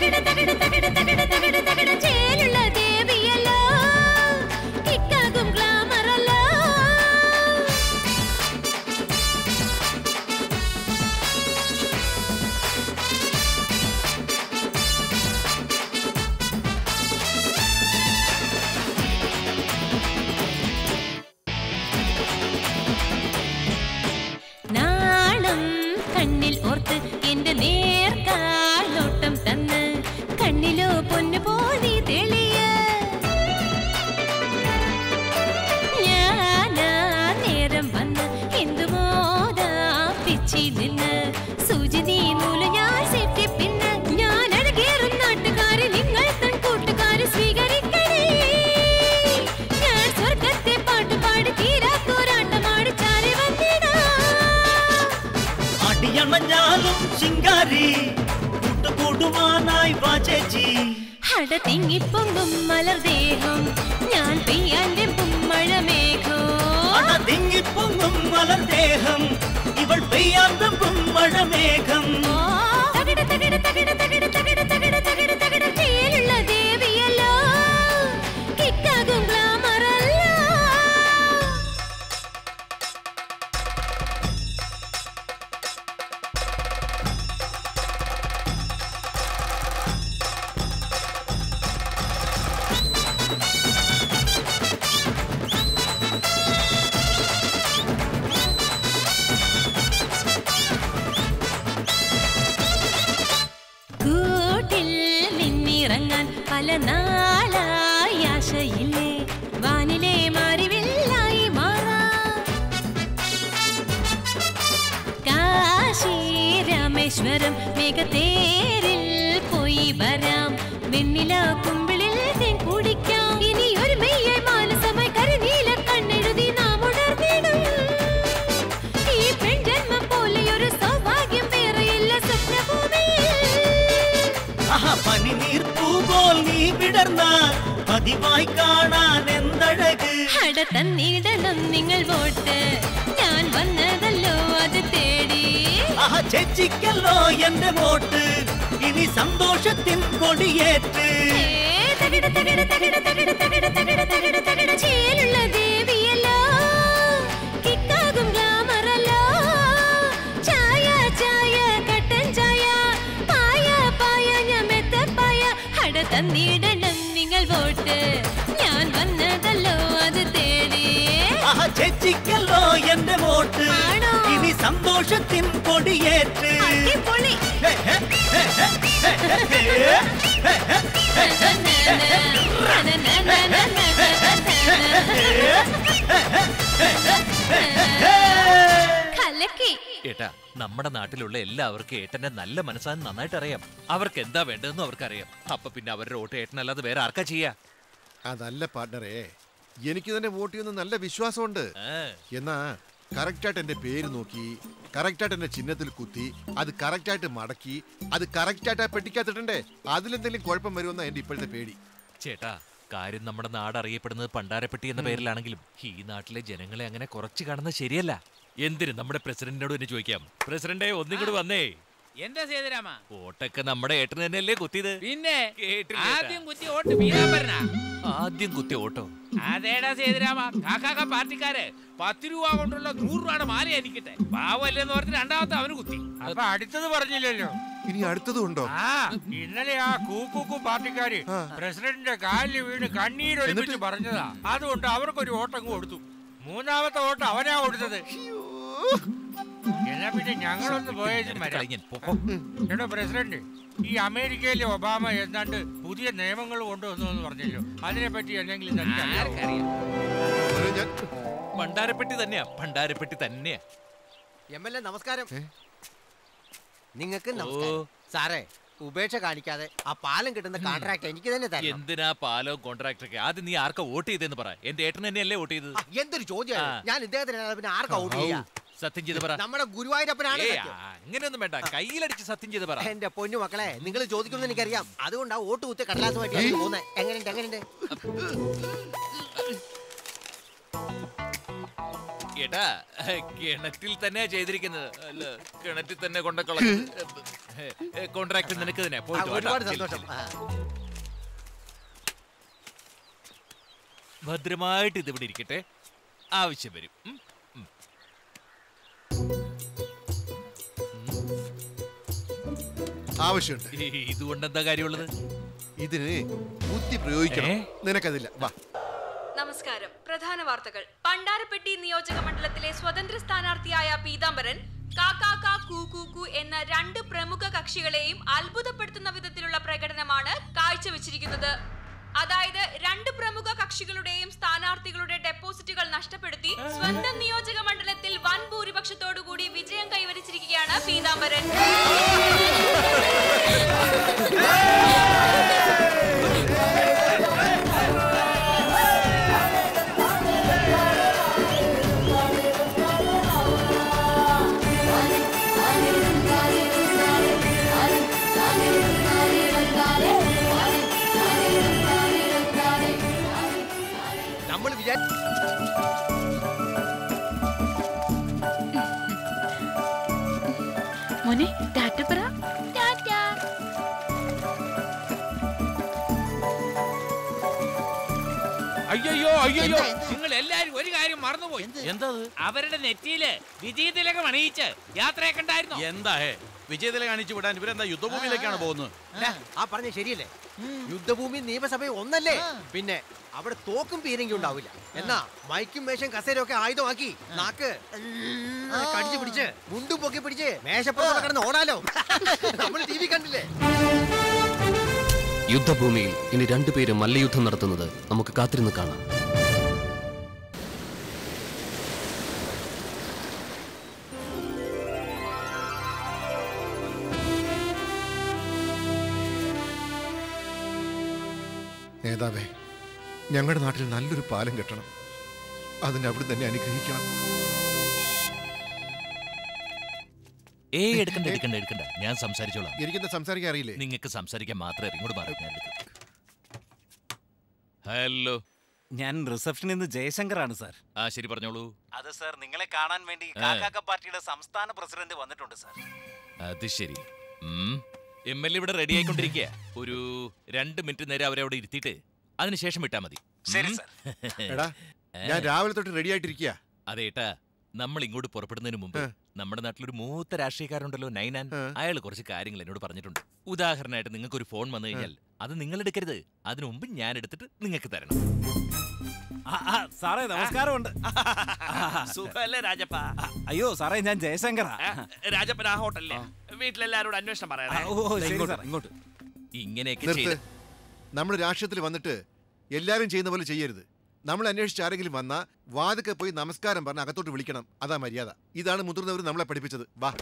S18: തകിട തകിട തകിട തകിട തകിട തകിട ചേലുള്ള ദേവിയല്ലോ കിക്കാകും ഗ്ലാമറല്ലോ നാണം കണ്ണിൽ ഓർത്ത് എന്റെ നേർക്കാലോട്ടം തന്ന് കണ്ണിലോ പൊന്നു പോലി തെളിയ ഞാനാ നേരം വന്ന് എന്തു മോദാ പിച്ചി നിന്ന് സൂചി നീ നൂല് ഞാൻ സെറ്റി പിന്നെ ഞാൻ അഴകേറും നാട്ടുകാരെ നിങ്ങൾ തൻ കൂട്ടുകാരെ സ്വീകരിക്കണേ ഞാൻ സ്വർഗത്തെ പാട്ട് പാടി തീരാത്തോരാട്ടമാടി ചാരി വന്നിടാ
S19: അടിയണഞ്ഞാലും ശിങ്കാരി കൂട്ടുകൂടുവാനായി വാ ചേച്ചി
S18: ഹട തിങ്ങിപ്പൊങ്ങും മലർദേഹം ഞാൻ പെയ്യാന്റെ മഴമേഘോ
S19: അട തിങ്ങിപ്പൊങ്ങും മലർദേഹം ഇവൾ പെയ്യാന്തം മഴമേഘം
S18: തകിട തകിട തകിട തകിട തകിട തകിട തകിട തകിട ചേലുള്ള ദേവിയല്ലോ കിക്കാകും ഗ്ലാമറല്ലോ കൂട്ടിൽ നിന്നിറങ്ങാൻ പല നാളായി ആശയില്ലേ വാനിലെ മാറിവില്ലായി മാറാം കാശി രാമേശ്വരം മേഘത്തേരിൽ പോയി വരാം വെണ്ണില കുമ്പിളിൽ തേൻ കുടിക്കാം ഇനി ഒരു മെയ്യെ മാനസമായി കരിനീല കണ്ണെഴുതി നാം ഉണർന്നിടും ഈ പെൺജന്മം പോലെയൊരു സൗഭാഗ്യം വേറെയില്ല സ്വപ്നഭൂമിയിൽ
S19: ആഹാ പനിനീർ പൂപോൽ നീ വിടർന്നാൽ പതിവായി കാണാൻ എന്തഴക്
S18: ഹട തന്നിടണം നിങ്ങൾ വോട്ട് ഞാൻ വന്നതല്ലോ അത് തേടി
S19: ആഹാ ചേച്ചിക്കല്ലോ എന്റെ വോട്ട് ഇനി സന്തോഷത്തിൻ കൊടിയേറ്റ്
S18: തകിട തകിട തകിട തകിട തകിട തകിട തകിട തകിട ചേലുള്ള ദേവിയല്ലോ കിക്കാകും ഗ്ലാമറല്ലോ ചായ ചായ കട്ടൻ ചായ പായ പായ ഞാൻ മെത്തപ്പായ ഹട തന്നിടണം നിങ്ങൾ വോട്ട് ഞാൻ വന്നതല്ലോ അത് തേടി
S19: ആഹാ ചേച്ചിക്കല്ലോ എന്റെ വോട്ട് ഇനി സന്തോഷത്തിൻ കൊടിയേറ്റ്
S18: അടിപൊളി
S19: ഹേ, ഹേ, ഹേ, ഹേ, ഹേ, ഹേ, ഹേ, ഹേ,
S18: കലക്കി
S6: ഏട്ടാ നമ്മുടെ നാട്ടിലുള്ള എല്ലാവർക്കും ഏട്ടന്റെ നല്ല മനസ്സാന്ന് നന്നായിട്ട് അറിയാം അവർക്ക് എന്താ വേണ്ടതെന്നും അവർക്കറിയാം അപ്പൊ പിന്നെ അവരുടെ വോട്ട് ഏട്ടനല്ലാതെ വേറെ ആർക്കാ ചെയ്യാ
S5: അതല്ല പാർട്ണറെ എനിക്ക് തന്നെ വോട്ട് ചെയ്യുന്ന നല്ല വിശ്വാസമുണ്ട് എന്നാ കറക്റ്റായിട്ട് എന്റെ പേര് നോക്കി കറക്റ്റായിട്ട് എന്റെ ചിഹ്നത്തിൽ കുത്തി അത് കറക്റ്റായിട്ട് മടക്കി അത് കറക്റ്റായിട്ട് പെട്ടിക്കാത്തിട്ടുണ്ടേ അതിലെന്തെങ്കിലും കുഴപ്പം വരുമെന്നാ എന്റെ ഇപ്പോഴത്തെ പേടി
S6: ചേട്ടാ കാര്യം നമ്മുടെ നാട് അറിയപ്പെടുന്നത് പണ്ടാരപ്പെട്ടി എന്ന പേരിലാണെങ്കിലും ഈ നാട്ടിലെ ജനങ്ങളെ അങ്ങനെ കുറച്ച് കാണുന്നത് ശരിയല്ല എന്തിന് നമ്മുടെ പ്രസിഡന്റിനോട് തന്നെ ചോദിക്കാം പ്രസിഡന്റെ ഒന്നും കൂടി വന്നേ
S20: എന്താ സേതുരാമ
S6: വോട്ടൊക്കെ നമ്മുടെ ഏട്ടന് തന്നെയല്ലേ കുത്തിയത്
S20: പിന്നെ
S6: കേട്ടില്ല
S20: ആദ്യം കുത്തി വോട്ട് പീതാംബരനാ
S6: ആദ്യം കുത്തിയ ഓട്ടോ
S20: അതേടാ സേതുരാമ കാക്കാക്ക പാർട്ടിക്കാര് പത്ത് രൂപ കൊണ്ടുള്ള നൂറ് രൂപയുടെ മാല എനിക്കിട്ടെ പാവല്ലെന്ന് പറഞ്ഞ് രണ്ടാമത്തെ അവന് കുത്തി
S11: അപ്പൊ അടുത്തത് പറഞ്ഞില്ലല്ലോ
S5: ഇനി അടുത്തതും ഉണ്ടോ
S11: ആ ഇന്നലെ ആ കൂക്കൂക്കു പാർട്ടിക്കാര് പ്രസിഡന്റിന്റെ കാലിൽ വീണ് കണ്ണീരൊലിപ്പിച്ച് പറഞ്ഞതാ അതുകൊണ്ട് അവർക്കൊരു ഓട്ടം കൊടുത്തു മൂന്നാമത്തെ വോട്ട് അവനാ കൊടുത്തത് എന്നാ പിന്നെ ഞങ്ങളൊന്ന് പോയേച്ചും വരാം എടോ പ്രസിഡന്റ് ഈ അമേരിക്കയിലെ ഒബാമ എന്താണ്ട് പുതിയ നിയമങ്ങൾ കൊണ്ടുവന്നു എന്ന് പറഞ്ഞല്ലോ അതിനെ പറ്റി എന്തെങ്കിലും
S6: പണ്ടാരപ്പെട്ടി തന്നെയാ പണ്ടാരപ്പെട്ടി തന്നെയാ
S7: എം എൽ എ നമസ്കാരം നിങ്ങൾക്ക് നമസ്കാരം സാറേ ഉപേക്ഷ കാണിക്കാതെ ആ പാലം കിട്ടുന്ന കോൺട്രാക്ട് എനിക്ക് തന്നെ തരണം
S6: എന്തിനാ പാലോ കോൺട്രാക്ട് ഒക്കെ ആദ്യം നീ ആർക്കാ വോട്ട് ചെയ്തെന്ന് പറ എന്റെ ഏട്ടൻ തന്നെയല്ലേ വോട്ട് ചെയ്തത്
S7: എന്തൊരു ചോദ്യമാണ് ഞാൻ ഇദ്ദേഹത്തിന് പിന്നെ ആർക്കാ വോട്ട് ചെയ്യാ
S6: സത്യം ചെയ്ത് പറ
S7: നമ്മുടെ ഗുരുവായൂരപ്പനാണ്
S6: അങ്ങനെയൊന്നും വേണ്ട കയ്യിലടിച്ച് സത്യം ചെയ്ത് പറ
S7: എന്റെ പൊന്നു മക്കളെ നിങ്ങൾ ചോദിക്കുന്നത് എനിക്കറിയാം അതുകൊണ്ടാ വോട്ട് കുത്തി കടലാസുമായിട്ട് പോകുന്നത് എങ്ങനെയുണ്ട് എങ്ങനെയുണ്ട്
S6: ഏട്ടാ കിണറ്റിൽ തന്നെയാ ചെയ്തിരിക്കുന്നത് അല്ല കിണറ്റിൽ തന്നെ കൊണ്ട കളഞ്ഞു കോൺട്രാക്ട് നിനക്ക് തന്നെ പോയിട്ട് വാ,
S7: ഒരുപാട്
S6: ചെല്ല്,
S7: സന്തോഷം.
S6: ചെല്ല്. ഭദ്രമായിട്ട് ഇത് ഇവിടെ ഇരിക്കട്ടെ, ആവശ്യം വരും. ഉം, ഉം.
S5: ആവശ്യമുണ്ട്.
S6: ഇതുകൊണ്ട് എന്താ കാര്യമുള്ളത്?
S5: ഇതിന് ബുദ്ധി പ്രയോഗിക്കണം. നിനക്കതില്ല. വാ.
S21: നമസ്കാരം. പ്രധാന വാർത്തകൾ. പണ്ടാരപ്പെട്ടി നിയോജക മണ്ഡലത്തിലെ സ്വതന്ത്ര സ്ഥാനാർത്ഥിയായ പീതാംബരൻ കാക്കാക്ക കൂക്കൂക്കു എന്ന രണ്ട് പ്രമുഖ കക്ഷികളെയും അത്ഭുതപ്പെടുത്തുന്ന വിധത്തിലുള്ള പ്രകടനമാണ് കാഴ്ചവെച്ചിരിക്കുന്നത്. അതായത് രണ്ട് പ്രമുഖ കക്ഷികളുടെയും സ്ഥാനാർത്ഥികളുടെ ഡെപ്പോസിറ്റുകൾ നഷ്ടപ്പെടുത്തി സ്വന്തം നിയോജക മണ്ഡലത്തിൽ വൻ ഭൂരിപക്ഷത്തോടുകൂടി വിജയം കൈവരിച്ചിരിക്കുകയാണ് പീതാംബരൻ.
S7: നമ്മൾ വിചാരിച്ചു
S3: മോനെ ടാറ്റ പറ.
S20: അയ്യോ അയ്യോ നിങ്ങൾ എല്ലാരും ഒരു കാര്യം മറന്നുപോയി.
S14: എന്താ
S20: അവരുടെ നെറ്റിയില് വിജയതിലകം അണിയിച്ച് യാത്രയൊക്കെ ഉണ്ടായിരുന്നു.
S14: എന്താ ഹേ വിജയത്തിലെ കാണിച്ചു വിടാൻ ഇവരെന്താ യുദ്ധഭൂമിയിലേക്കാണ് പോകുന്നത്?
S7: ആ പറഞ്ഞ ശരിയല്ലേ? യുദ്ധഭൂമി നിയമസഭ ഒന്നല്ലേ? പിന്നെ അവിടെ തോക്കും പീരങ്കി ഉണ്ടാവില്ല. എന്നാ മൈക്കും മേശം കസേരയും ഒക്കെ ആയുധമാക്കി നാക്ക് കടിച്ചു പിടിച്ച് മുണ്ടും പൊക്കി പിടിച്ച് മേശപ്പുറത്ത് കിടന്ന് ഓടാലോ. നമ്മൾ ടി വി കണ്ടില്ലേ?
S4: യുദ്ധഭൂമിയിൽ ഇനി രണ്ടുപേരും മല്ലയുദ്ധം നടത്തുന്നത് നമുക്ക് കാത്തിരുന്ന് കാണാം.
S5: നേതാവേ, ഞങ്ങളുടെ നാട്ടിൽ നല്ലൊരു പാലം കെട്ടണം. അതിന് അവിടെ തന്നെ അനുഗ്രഹിക്കണം.
S6: ഏയ് എടുക്കണ്ട എടുക്കണ്ട എടുക്കണ്ട ഞാൻ സംസാരിച്ചോളാം.
S5: എനിക്കെന്താ സംസാരിക്കാൻ അറിയില്ലേ?
S6: നിങ്ങൾക്ക് സംസാരിക്കാൻ മാത്രമേ അറിയൂ. ഇങ്ങോട്ട് മാറി, ഞാൻ എടുക്കാം. ഹലോ,
S15: ഞാൻ റിസപ്ഷനിൽ നിന്ന് ജയശങ്കറാണ് സാർ.
S6: ആ ശരി, പറഞ്ഞോളൂ.
S15: അത് സാർ, നിങ്ങളെ കാണാൻ വേണ്ടി കാക്കാക്ക പാർട്ടിയുടെ സംസ്ഥാന പ്രസിഡന്റ് വന്നിട്ടുണ്ട് സാർ.
S6: അത് ശരി. എം എൽ എ ഇവിടെ റെഡി ആയിക്കൊണ്ടിരിക്കുക. ഒരു രണ്ട് മിനിറ്റ് നേരം അവരെ അവിടെ ഇരുത്തിയിട്ട് അതിനുശേഷം വിട്ടാ മതി.
S15: ശരി സാർ.
S5: എടാ, ഞാൻ രാവിലെ തൊട്ട് റെഡി ആയിട്ടിരിക്കുക.
S6: അതേട്ടാ, നമ്മൾ ഇങ്ങോട്ട് പുറപ്പെടുന്നതിന് മുമ്പ് നമ്മുടെ നാട്ടിലൊരു മൂത്ത രാഷ്ട്രീയക്കാരുണ്ടല്ലോ, നൈനാൻ. അയാൾ കുറച്ച് കാര്യങ്ങൾ എന്നോട് പറഞ്ഞിട്ടുണ്ട്. ഉദാഹരണമായിട്ട് നിങ്ങൾക്ക് ഒരു ഫോൺ വന്നു കഴിഞ്ഞാൽ അത് നിങ്ങൾ എടുക്കരുത്, അതിനു മുമ്പ് ഞാൻ എടുത്തിട്ട് നിങ്ങൾക്ക് തരണം.
S15: സാറേ നമസ്കാരമുണ്ട്.
S22: സുഖല്ലേ രാജപ്പ?
S15: അയ്യോ സാറേ, ഞാൻ ജയശങ്കറാ.
S22: രാജപ്പൻ ആ ഹോട്ടലിലെ വീട്ടിലെല്ലാരോടും അന്വേഷണം പറയാം.
S6: ഇങ്ങോട്ട് ഇങ്ങനെയൊക്കെ
S5: നിർത്ത്.
S6: ചെയ്ത്
S5: നമ്മൾ രാഷ്ട്രീയത്തിൽ വന്നിട്ട് എല്ലാരും ചെയ്യുന്ന പോലെ ചെയ്യരുത്. നമ്മൾ അന്വേഷിച്ച് ആരെങ്കിലും വന്നാ വാതൊക്കെ പോയി നമസ്കാരം പറഞ്ഞ് അകത്തോട്ട് വിളിക്കണം. അതാ മര്യാദ. ഇതാണ് മുതിർന്നവർ നമ്മളെ പഠിപ്പിച്ചത്. വാ.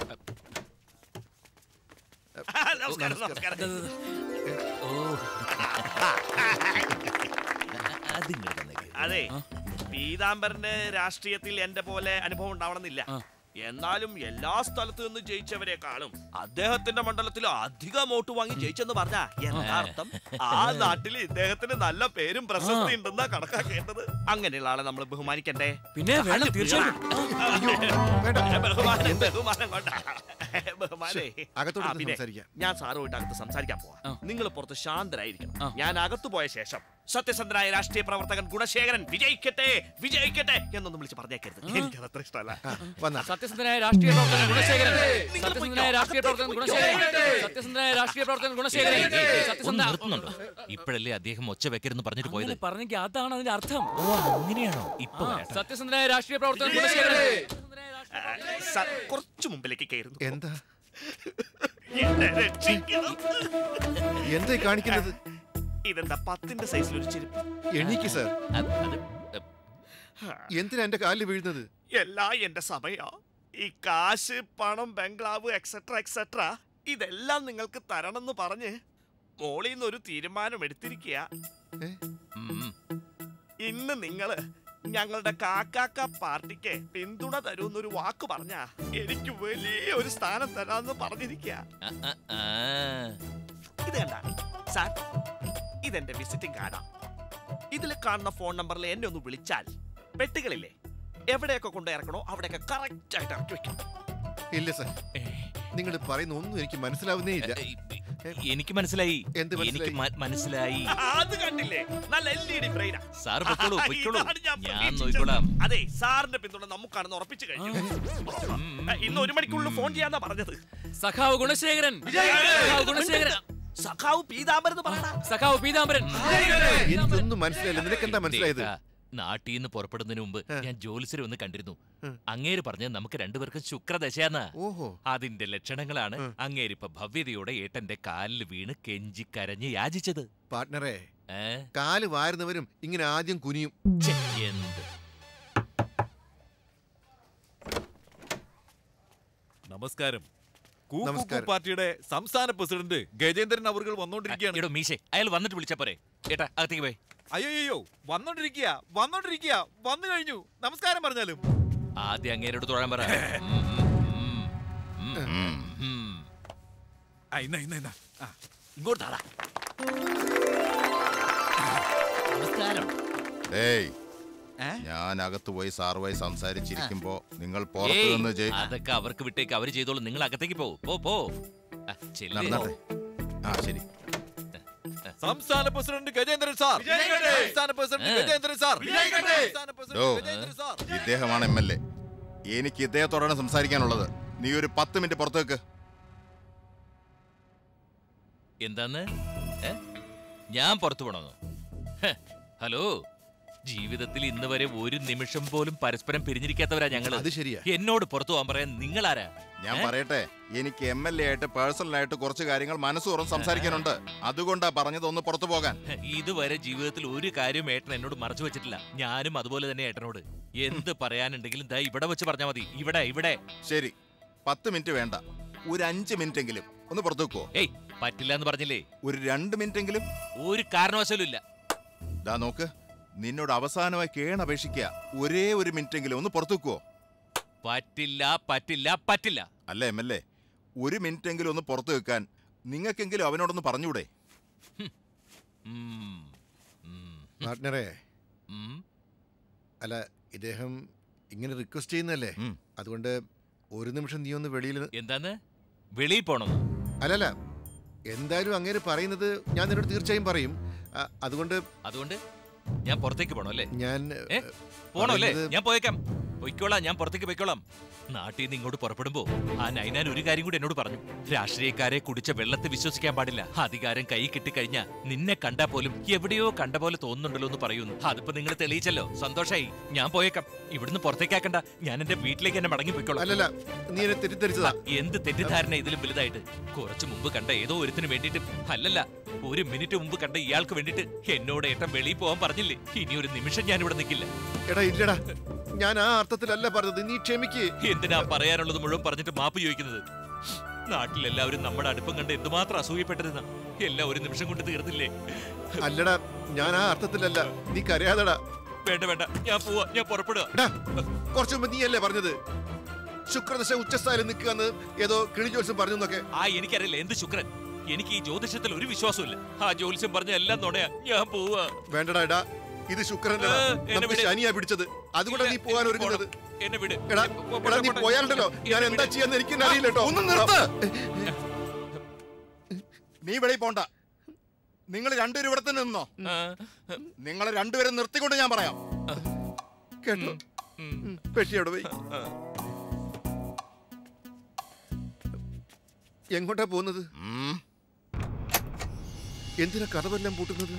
S22: നമസ്കാരം, നമസ്കാരം. അതെ, പീതാംബരന്റെ രാഷ്ട്രീയത്തിൽ എന്റെ പോലെ അനുഭവം ഉണ്ടാവണമെന്നില്ല. എന്നാലും എല്ലാ സ്ഥലത്തു നിന്ന് ജയിച്ചവരെക്കാളും അദ്ദേഹത്തിന്റെ മണ്ഡലത്തിൽ അധികം വോട്ട് വാങ്ങി ജയിച്ചെന്ന് പറഞ്ഞാ എന്താ അർത്ഥം? ആ നാട്ടിൽ ഇദ്ദേഹത്തിന് നല്ല പേരും പ്രശസ്തി ഉണ്ടെന്നാ കണക്കാക്കേണ്ടത്. അങ്ങനെയുള്ള ആളെ നമ്മൾ ബഹുമാനിക്കണ്ടേ?
S2: പിന്നെ വേണം, തീർച്ചയായും.
S22: ബഹുമാനം ബഹുമാനം കൊണ്ടാ. ബഹുമാനേ.
S5: അകത്തോട്ട്
S22: ആ, പിന്നെ
S5: സംസാരിക്കാം.
S22: ഞാൻ സാറുമായിട്ട് അകത്ത് സംസാരിക്കാൻ പോവാ. നിങ്ങൾ പുറത്ത് ശാന്തരായിരിക്കണം. ഞാൻ അകത്ത് പോയ ശേഷം സത്യസന്ധനായ രാഷ്ട്രീയ പ്രവർത്തകൻ ഗുണശേഖരൻ വിജയിക്കട്ടെ വിജയിക്കട്ടെ എന്നൊന്നും വിളിച്ച് പറഞ്ഞേക്കരുത്. എനിക്കത് അത്ര ഇഷ്ടമല്ല.
S2: സത്യസന്ധനായ രാഷ്ട്രീയ പ്രവർത്തകൻ ഗുണശേഖരൻ, സത്യസന്ധനായ രാഷ്ട്രീയ പ്രവർത്തകൻ ഗുണശേഖരൻ, സത്യസന്ധനായ രാഷ്ട്രീയ പ്രവർത്തകൻ ഗുണശേഖരൻ,
S6: ഒന്ന് നിർത്തുന്നുണ്ടോ? ഇപ്പോഴല്ലേ അദ്ദേഹം ഒച്ച വെക്കരുന്ന് പറഞ്ഞിട്ട് പോയത്?
S2: പറഞ്ഞെങ്കിൽ അതാണ് അതിന്റെ അർത്ഥം.
S6: ഓ, അങ്ങനെയാണോ? ഇപ്പൊ
S2: സത്യസന്ധനായ രാഷ്ട്രീയ പ്രവർത്തകൻ ഗുണശേഖരൻ.
S22: കുറച്ചു മുമ്പിലേക്ക് കയറുന്നു.
S5: എന്താ
S22: രക്ഷിക്കണം.
S5: എന്താ കാണിക്കുന്നത്?
S22: ഇതെന്താ പത്തിന്റെ സൈസിൽ ഒരു ചെരുപ്പ്?
S5: എണീക്ക് സാർ. എന്തിനാ എന്റെ കാലിൽ വീഴുന്നത്?
S22: എല്ലാം എന്റെ സമയാ. ഈ കാശ്, പണം, ബംഗ്ലാവ് എക്സെട്ര എക്സെട്ര ഇതെല്ലാം നിങ്ങൾക്ക് തരണമെന്ന് പറഞ്ഞ് മോളിൽ നിന്ന് ഒരു തീരുമാനം എടുത്തിരിക്കുക. ഇന്ന് നിങ്ങള് ഞങ്ങളുടെ കാക്കാക്ക പാർട്ടിക്ക് പിന്തുണ തരൂന്നൊരു വാക്ക് പറഞ്ഞാ എനിക്ക് വലിയ ഒരു സ്ഥാനം തരാന്ന് പറഞ്ഞിരിക്കുക. ഇത് കണ്ട സാർ, ഇതെന്റെ വിസിറ്റിംഗ് കാർഡാ. ഇതിൽ കാണുന്ന ഫോൺ നമ്പറിൽ എന്നെ ഒന്ന് വിളിച്ചാൽ പെട്ടികളില്ലേ എവിടെയൊക്കെ കൊണ്ട് ഇറക്കണോ അവിടെയൊക്കെ കറക്റ്റ് ആയിട്ട് ഇറക്കി വെക്കും.
S5: ഇല്ല സാർ, നിങ്ങൾ പറയുന്ന ഒന്നും എനിക്ക് മനസ്സിലാവുന്നേ ഇല്ല.
S6: എനിക്ക് മനസ്സിലായി.
S5: എന്ത്
S6: എനിക്ക് മ- മനസ്സിലായി.
S22: അത് കണ്ടില്ലേ, നല്ല എൽ ഇ ഡി ബ്രെയിനാ.
S6: സാർ പൊയ്ക്കോളൂ, പൊയ്ക്കോളൂ.
S22: ഇതാണ് ഞാൻ
S6: ഞാൻ
S22: പ്രതീക്ഷിച്ചത്.
S6: നോക്കിക്കോളാം.
S22: അതെ, സാറിന്റെ പിന്തുണ നമുക്കാണെന്ന് ഉറപ്പിച്ചു കഴിഞ്ഞു. ഇന്ന് ഒരു മണിക്കുള്ളിൽ ഫോൺ ചെയ്യാന്നാ പറഞ്ഞത്.
S2: സഖാവ് ഗുണശേഖരൻ, സഖാവ് ഗുണശേഖരൻ,
S22: സഖാവ് പീതാംബരൻ എന്ന് പറയടാ.
S2: സഖാവ് പീതാംബരൻ.
S5: എനിക്കൊന്നും മനസ്സിലായില്ല. നിനക്ക് എന്താ മനസ്സിലായത്?
S6: നാട്ടിൽ നിന്ന് പുറപ്പെടുന്നതിന് മുമ്പ് ഞാൻ ജോലിസരെ ഒന്ന് കണ്ടിരുന്നു. അങ്ങേര് പറഞ്ഞ് നമുക്ക് രണ്ടുപേർക്കും ശുക്രദശയാന്ന്.
S5: ഓഹോ,
S6: അതിന്റെ ലക്ഷണങ്ങളാണ് അങ്ങേരിപ്പ ഭവ്യതയോടെ ഏട്ടന്റെ കാലിൽ വീണ് കെഞ്ചി കരഞ്ഞ് യാചിച്ചത്.
S5: പാർട്ട്ണറെ, കാല് വാരുന്നവരും ഇങ്ങനെ ആദ്യം കുനിയും.
S6: എന്ത്
S10: നമസ്കാരം.
S5: നമസ്കാരം.
S10: പാർട്ടിയുടെ സംസ്ഥാന പ്രസിഡന്റ് ഗജേന്ദ്രൻ അവർ വന്നോണ്ടിരിക്കുകയാണ്.
S6: മീശെ അയാൾ വന്നിട്ട് വിളിച്ചാ പോരെ? ഏട്ടാ അകത്തേക്ക് പോയി.
S10: അയ്യോ വന്നോണ്ടിരിക്കുക വന്നോണ്ടിരിക്കുക വന്നു കഴിഞ്ഞു. നമസ്കാരം പറഞ്ഞാലും
S6: ആദ്യം അങ്ങേരോട് തൊഴാൻ പറ. ഇങ്ങോട്ട് താടാ.
S1: നമസ്കാരം.
S9: ഏയ്, ഞാൻ അകത്ത് പോയി സാറുമായി സംസാരിച്ചിരിക്കുമ്പോ നിങ്ങൾ പുറത്തു
S6: ഏയ്,
S9: നിന്ന് ജയി-
S6: അതൊക്കെ അവർക്ക് വിട്ടേക്ക്, അവര് ചെയ്തോളൂ. നിങ്ങൾ അകത്തേക്ക് പോ പോ പോ. ആ, ചെല്ല്.
S9: നടന്നട്ടെ. ആ ശരി.
S10: സംസ്ഥാന പ്രസിഡന്റ് ഗജേന്ദ്രൻ സാർ. സംസ്ഥാന പ്രസിഡന്റ് ഗജേന്ദ്രൻ സാർ. സംസ്ഥാന പ്രസിഡന്റ്
S9: ഡോ,
S10: ഗജേന്ദ്രൻ സാർ.
S9: ഇദ്ദേഹമാണ് എം എൽ എ. എനിക്ക് ഇദ്ദേഹത്തോടാണ് സംസാരിക്കാനുള്ളത്. നീ ഒരു പത്ത് മിനിറ്റ് പുറത്തേക്ക്.
S6: എന്താന്ന്? ഏ? ഞാൻ പുറത്തു പോണോ? ഹലോ, ജീവിതത്തിൽ ഇന്ന് വരെ ഒരു നിമിഷം പോലും പരസ്പരം പിരിഞ്ഞിരിക്കാത്തവരാ ഞങ്ങൾ.
S5: അത് ശരിയാ.
S6: എന്നോട് പുറത്തു പോകാൻ പറയാൻ നിങ്ങളാരാ?
S9: ഞാൻ പറയട്ടെ, എനിക്ക് എം എൽ എ ആയിട്ട് പേഴ്സണലായിട്ട് കുറച്ച് കാര്യങ്ങൾ മനസ്സ് തുറന്ന് സംസാരിക്കാനുണ്ട്. അതുകൊണ്ടാ പറഞ്ഞത് ഒന്ന് പുറത്തു പോകാൻ.
S6: ഇതുവരെ ജീവിതത്തിൽ ഒരു കാര്യം ഏട്ടൻ എന്നോട് മറച്ചു വെച്ചിട്ടില്ല. ഞാനും അതുപോലെ തന്നെ ഏട്ടനോട് എന്ത് പറയാനുണ്ടെങ്കിലും ദാ ഇവിടെ വെച്ച് പറഞ്ഞാൽ മതി. ഇവിടെ ഇവിടെ.
S9: ശരി, പത്ത് മിനിറ്റ് വേണ്ട, ഒരു അഞ്ച് മിനിറ്റ് എങ്കിലും ഒന്ന് പുറത്തു വെക്കുവോ?
S6: ഏയ്, പറ്റില്ല എന്ന് പറഞ്ഞില്ലേ?
S9: ഒരു രണ്ട് മിനിറ്റ് എങ്കിലും.
S6: ഒരു കാരണവശാലും ഇല്ല.
S9: ദാ നോക്ക്, നിന്നോട് അവസാനമായി കേണപേക്ഷിക്കുക. ഒരേ ഒരു മിനിറ്റ് എങ്കിലും ഒന്ന് പുറത്തു വെക്കുവോ?
S6: പറ്റില്ല പറ്റില്ല പറ്റില്ല.
S9: അല്ല എം എൽ എ, ഒരു മിനിറ്റ് എങ്കിലും ഒന്ന് പുറത്തു വെക്കാൻ നിങ്ങൾക്കെങ്കിലും അവനോടൊന്ന് പറഞ്ഞൂടെ?
S5: പാർട്ട്ണറെ, അല്ല ഇദ്ദേഹം ഇങ്ങനെ റിക്വസ്റ്റ് ചെയ്യുന്നല്ലേ, അതുകൊണ്ട് ഒരു നിമിഷം നീ ഒന്ന് വെളിയിൽ.
S6: എന്താന്ന്? വെളിയിൽ പോണം?
S5: അല്ലല്ല, എന്തായാലും അങ്ങനെ പറയുന്നത് ഞാൻ നിന്നോട് തീർച്ചയായും പറയും. അ- അതുകൊണ്ട്
S6: അതുകൊണ്ട് ഞാൻ പുറത്തേക്ക് പോണോ അല്ലേ?
S5: ഞാൻ
S6: പോണോ അല്ലേ?
S5: പറയുന്നത്-
S6: ഞാൻ പോയേക്കാം. പൊയ്ക്കോളാം, ഞാൻ പുറത്തേക്ക് പൊയ്ക്കോളാം. നാട്ടിൽ നിന്ന് ഇങ്ങോട്ട് പുറപ്പെടുമ്പോ ആ നൈനാൻ ഒരു കാര്യം കൂടി എന്നോട് പറഞ്ഞു. രാഷ്ട്രീയക്കാരെ കുടിച്ച വെള്ളത്തെ വിശ്വസിക്കാൻ പാടില്ല. അധികാരം കൈ കിട്ടിക്കഴിഞ്ഞാ നിന്നെ കണ്ടാ പോലും എവിടെയോ കണ്ട പോലെ തോന്നുന്നുണ്ടല്ലോ എന്ന് പറയുന്നു. അതിപ്പോ നിങ്ങൾ തെളിയിച്ചല്ലോ, സന്തോഷായി. ഞാൻ പോയേക്കാം. ഇവിടുന്ന് പുറത്തേക്കാക്കണ്ട, ഞാൻ എന്റെ വീട്ടിലേക്ക് എന്നെ മടങ്ങി പൊയ്ക്കോളാം.
S5: അല്ലല്ല, നീ എന്നെ തെറ്റിദ്ധരിച്ചതാ.
S6: എന്ത് തെറ്റിദ്ധാരണ ഇതിലും വലുതായിട്ട്? കുറച്ചു മുമ്പ് കണ്ട ഏതോ ഒരുത്തിന് വേണ്ടിട്ട്, അല്ലല്ല ഒരു മിനിറ്റ് മുമ്പ് കണ്ട ഇയാൾക്ക് വേണ്ടിട്ട് എന്നോട് ഏട്ടൻ വെളിയിൽ പോകാൻ പറഞ്ഞില്ലേ? ഇനി ഒരു നിമിഷം ഞാൻ ഇവിടെ നിൽക്കില്ല.
S5: എടാ ഇല്ലടാ, ഞാൻ ആ അർത്ഥത്തിലല്ല പറഞ്ഞത്, നീ ക്ഷമിക്ക്.
S6: എന്തിനാ പറയാനുള്ളത് മുഴുവൻ പറഞ്ഞിട്ട് മാപ്പ് ചോദിക്കുന്നത്? നാട്ടിലെല്ലാവരും നമ്മുടെ അടുപ്പം കണ്ട് എന്തുമാത്രം അസൂയപ്പെട്ടിരുന്ന എല്ലാം ഒരു നിമിഷം കൊണ്ട് തീർന്നില്ലേ?
S5: അല്ലടാ, ഞാൻ ആ അർത്ഥത്തിലല്ല, നീ കരയാതടാ.
S6: വേണ്ട വേണ്ട, ഞാൻ പോവാ, ഞാൻ പുറപ്പെടുക.
S5: കുറച്ചു മുമ്പ് നീ അല്ലേ പറഞ്ഞത് ശുക്രദശ ഉച്ചസ്ഥായിൽ നിൽക്കുകയെന്ന് ഏതോ കിളി ജോത്സ്യം പറഞ്ഞു എന്നൊക്കെ?
S6: ആ എനിക്കറിയില്ല എന്ത് ശുക്രൻ. എനിക്ക് ഈ ജ്യോതിഷത്തിൽ ഒരു വിശ്വാസമില്ല. ആ ജ്യോത്സ്യം പറഞ്ഞ എല്ലാം നുണയാ. ഞാൻ പോവാ.
S5: വേണ്ടടാ എടാ, ഇത് ശുക്രന്റെ നമുക്ക് ശനിയാ പിടിച്ചത്. അതുകൊണ്ടാണ് നീ പോകാൻ ഒരുങ്ങുന്നത്.
S6: എന്നെ വിട്.
S5: എടാ എടാ, നീ പോയാലുണ്ടല്ലോ ഞാൻ എന്താ ചെയ്യാന്ന് എനിക്ക് അറിയില്ല കേട്ടോ.
S9: ഒന്ന് നിർത്ത്. നീ വെളിയിൽ പോണ്ട. നിങ്ങൾ രണ്ടുപേരും ഇവിടെ തന്നെ നിന്നോ. നിങ്ങളെ രണ്ടുപേരും നിർത്തിക്കൊണ്ട് ഞാൻ പറയാം.
S5: കേട്ടോ, പെട്ടിയോടെ പോയി. എങ്ങോട്ടാ പോകുന്നത്? എന്തിനാ കഥവെല്ലാം പൂട്ടുന്നത്?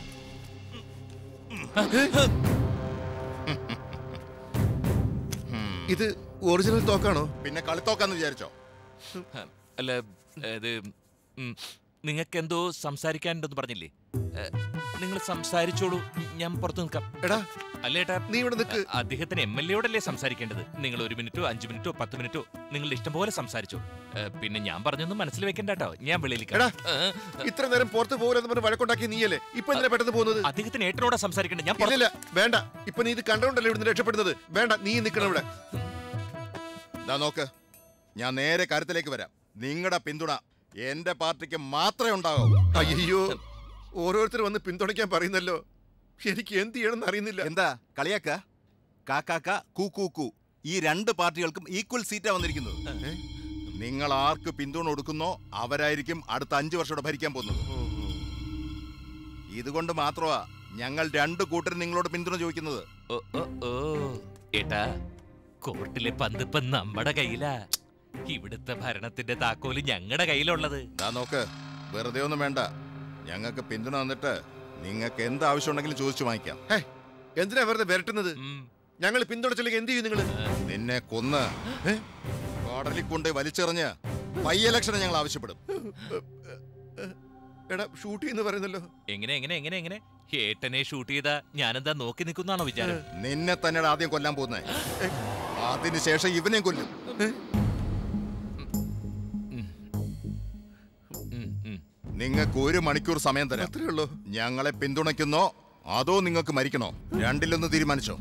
S5: ഇത് ഒറിജിനൽ തോക്കാണോ?
S9: പിന്നെ കളിത്തോക്കാന്ന് വിചാരിച്ചോ?
S6: അല്ല, ഇത് നിങ്ങൾക്ക് എന്തോ സംസാരിക്കാനുണ്ടെന്ന് പറഞ്ഞില്ലേ? നിങ്ങൾ സംസാരിച്ചോളൂ, ഞാൻ പുറത്തു നിൽക്കാം.
S5: എടാ
S6: അല്ലേട്ടാ,
S5: നീ ഇവിടെ നിൽക്ക്.
S6: അദ്ദേഹത്തിന് എം എൽ എയോടല്ലേ സംസാരിക്കേണ്ടത്? നിങ്ങൾ ഒരു മിനിറ്റോ അഞ്ചു മിനിറ്റോ പത്ത് മിനിറ്റോ നിങ്ങളുടെ ഇഷ്ടം പോലെ സംസാരിച്ചോ. പിന്നെ ഞാൻ പറഞ്ഞൊന്നും മനസ്സിൽ വെക്കണ്ട കേട്ടോ. ഞാൻ വെളിയിലേക്ക്.
S5: എടാ, ഇത്ര നേരം പുറത്ത് പോകില്ലെന്ന് പറഞ്ഞ് വഴക്കുണ്ടാക്കി നീയല്ലേ ഇപ്പൊ എന്തിനാ പെട്ടെന്ന് പോകുന്നത്?
S6: അദ്ദേഹത്തിന് ഏട്ടനോടാ സംസാരിക്കേണ്ടത്. ഞാൻ
S5: ഇല്ല വേണ്ട, ഇപ്പൊ നീ ഇത് കണ്ടോണ്ടല്ലേ ഇവിടുന്ന് രക്ഷപ്പെടുന്നത്. വേണ്ട, നീ നിൽക്കണം ഇവിടെ.
S9: ദാ നോക്ക്, ഞാൻ നേരെ കാര്യത്തിലേക്ക് വരാം. നിങ്ങളുടെ പിന്തുണ എന്റെ പാർട്ടിക്ക് മാത്രമേ ഉണ്ടാകൂ.
S5: അയ്യോ, ഓരോരുത്തർ വന്ന് പിന്തുണയ്ക്കാൻ പറയുന്നല്ലോ. എനിക്ക് എന്ത് ചെയ്യണമെന്ന് അറിയുന്നില്ല.
S9: എന്താ കളിയാക്ക? കാക്കാക്ക കൂ കൂ കൂ, ഈ രണ്ട് പാർട്ടികൾക്കും ഈക്വൽ സീറ്റാ വന്നിരിക്കുന്നത്. നിങ്ങൾ ആർക്ക് പിന്തുണ കൊടുക്കുന്നോ അവരായിരിക്കും അടുത്ത അഞ്ചു വർഷം ഭരിക്കാൻ പോകുന്നത്. ഇതുകൊണ്ട് മാത്രമാ ഞങ്ങൾ രണ്ടു കൂട്ടരും നിങ്ങളോട് പിന്തുണ ചോദിക്കുന്നത്.
S6: ഓ ഓ ഓ ഏട്ടാ, കോർട്ടിലെ പന്ത് ഇപ്പൊ നമ്മുടെ കയ്യിലാ. ഇവിടുത്തെ ഭരണത്തിന്റെ താക്കോല് ഞങ്ങളുടെ കയ്യിലുള്ളത്.
S9: നോക്ക്, വെറുതെ ഒന്നും വേണ്ട. ഞങ്ങൾക്ക് പിന്തുണ തന്നിട്ട് നിങ്ങൾക്ക് എന്ത് ആവശ്യം ഉണ്ടെങ്കിലും ചോദിച്ചു വാങ്ങിക്കാം.
S5: എന്തിനാ വെറുതെ വരട്ടുന്നത്? ഞങ്ങൾ പിന്തുണച്ചില്ലെങ്കിൽ എന്ത് ചെയ്യും നിങ്ങള്?
S9: നിന്നെ കൊന്ന് കോടതി കൊണ്ട് വലിച്ചെറിഞ്ഞ് ബൈ ഇലക്ഷൻ ഞങ്ങൾ ആവശ്യപ്പെടും.
S5: എടാ ഷൂട്ട് ചെയ്യുന്ന പറയുന്നല്ലോ.
S6: എങ്ങനെ എങ്ങനെ എങ്ങനെ എങ്ങനെ ഏട്ടനെ ഷൂട്ട് ചെയ്താ ഞാനെന്താ നോക്കി നിൽക്കുന്നാണോ വിചാരം?
S9: നിന്നെ തന്നെ ആദ്യം കൊല്ലാൻ പോകുന്നേ, അതിനുശേഷം ഇവനെ കൊല്ലും. നിങ്ങൾക്ക് ഒരു മണിക്കൂർ സമയം തരാം.
S5: അത്രേ ഉള്ളൂ.
S9: ഞങ്ങളെ പിന്തുണയ്ക്കുന്നോ അതോ നിങ്ങൾക്ക് മരിക്കണോ? രണ്ടിലൊന്ന് തീരുമാനിച്ചോ.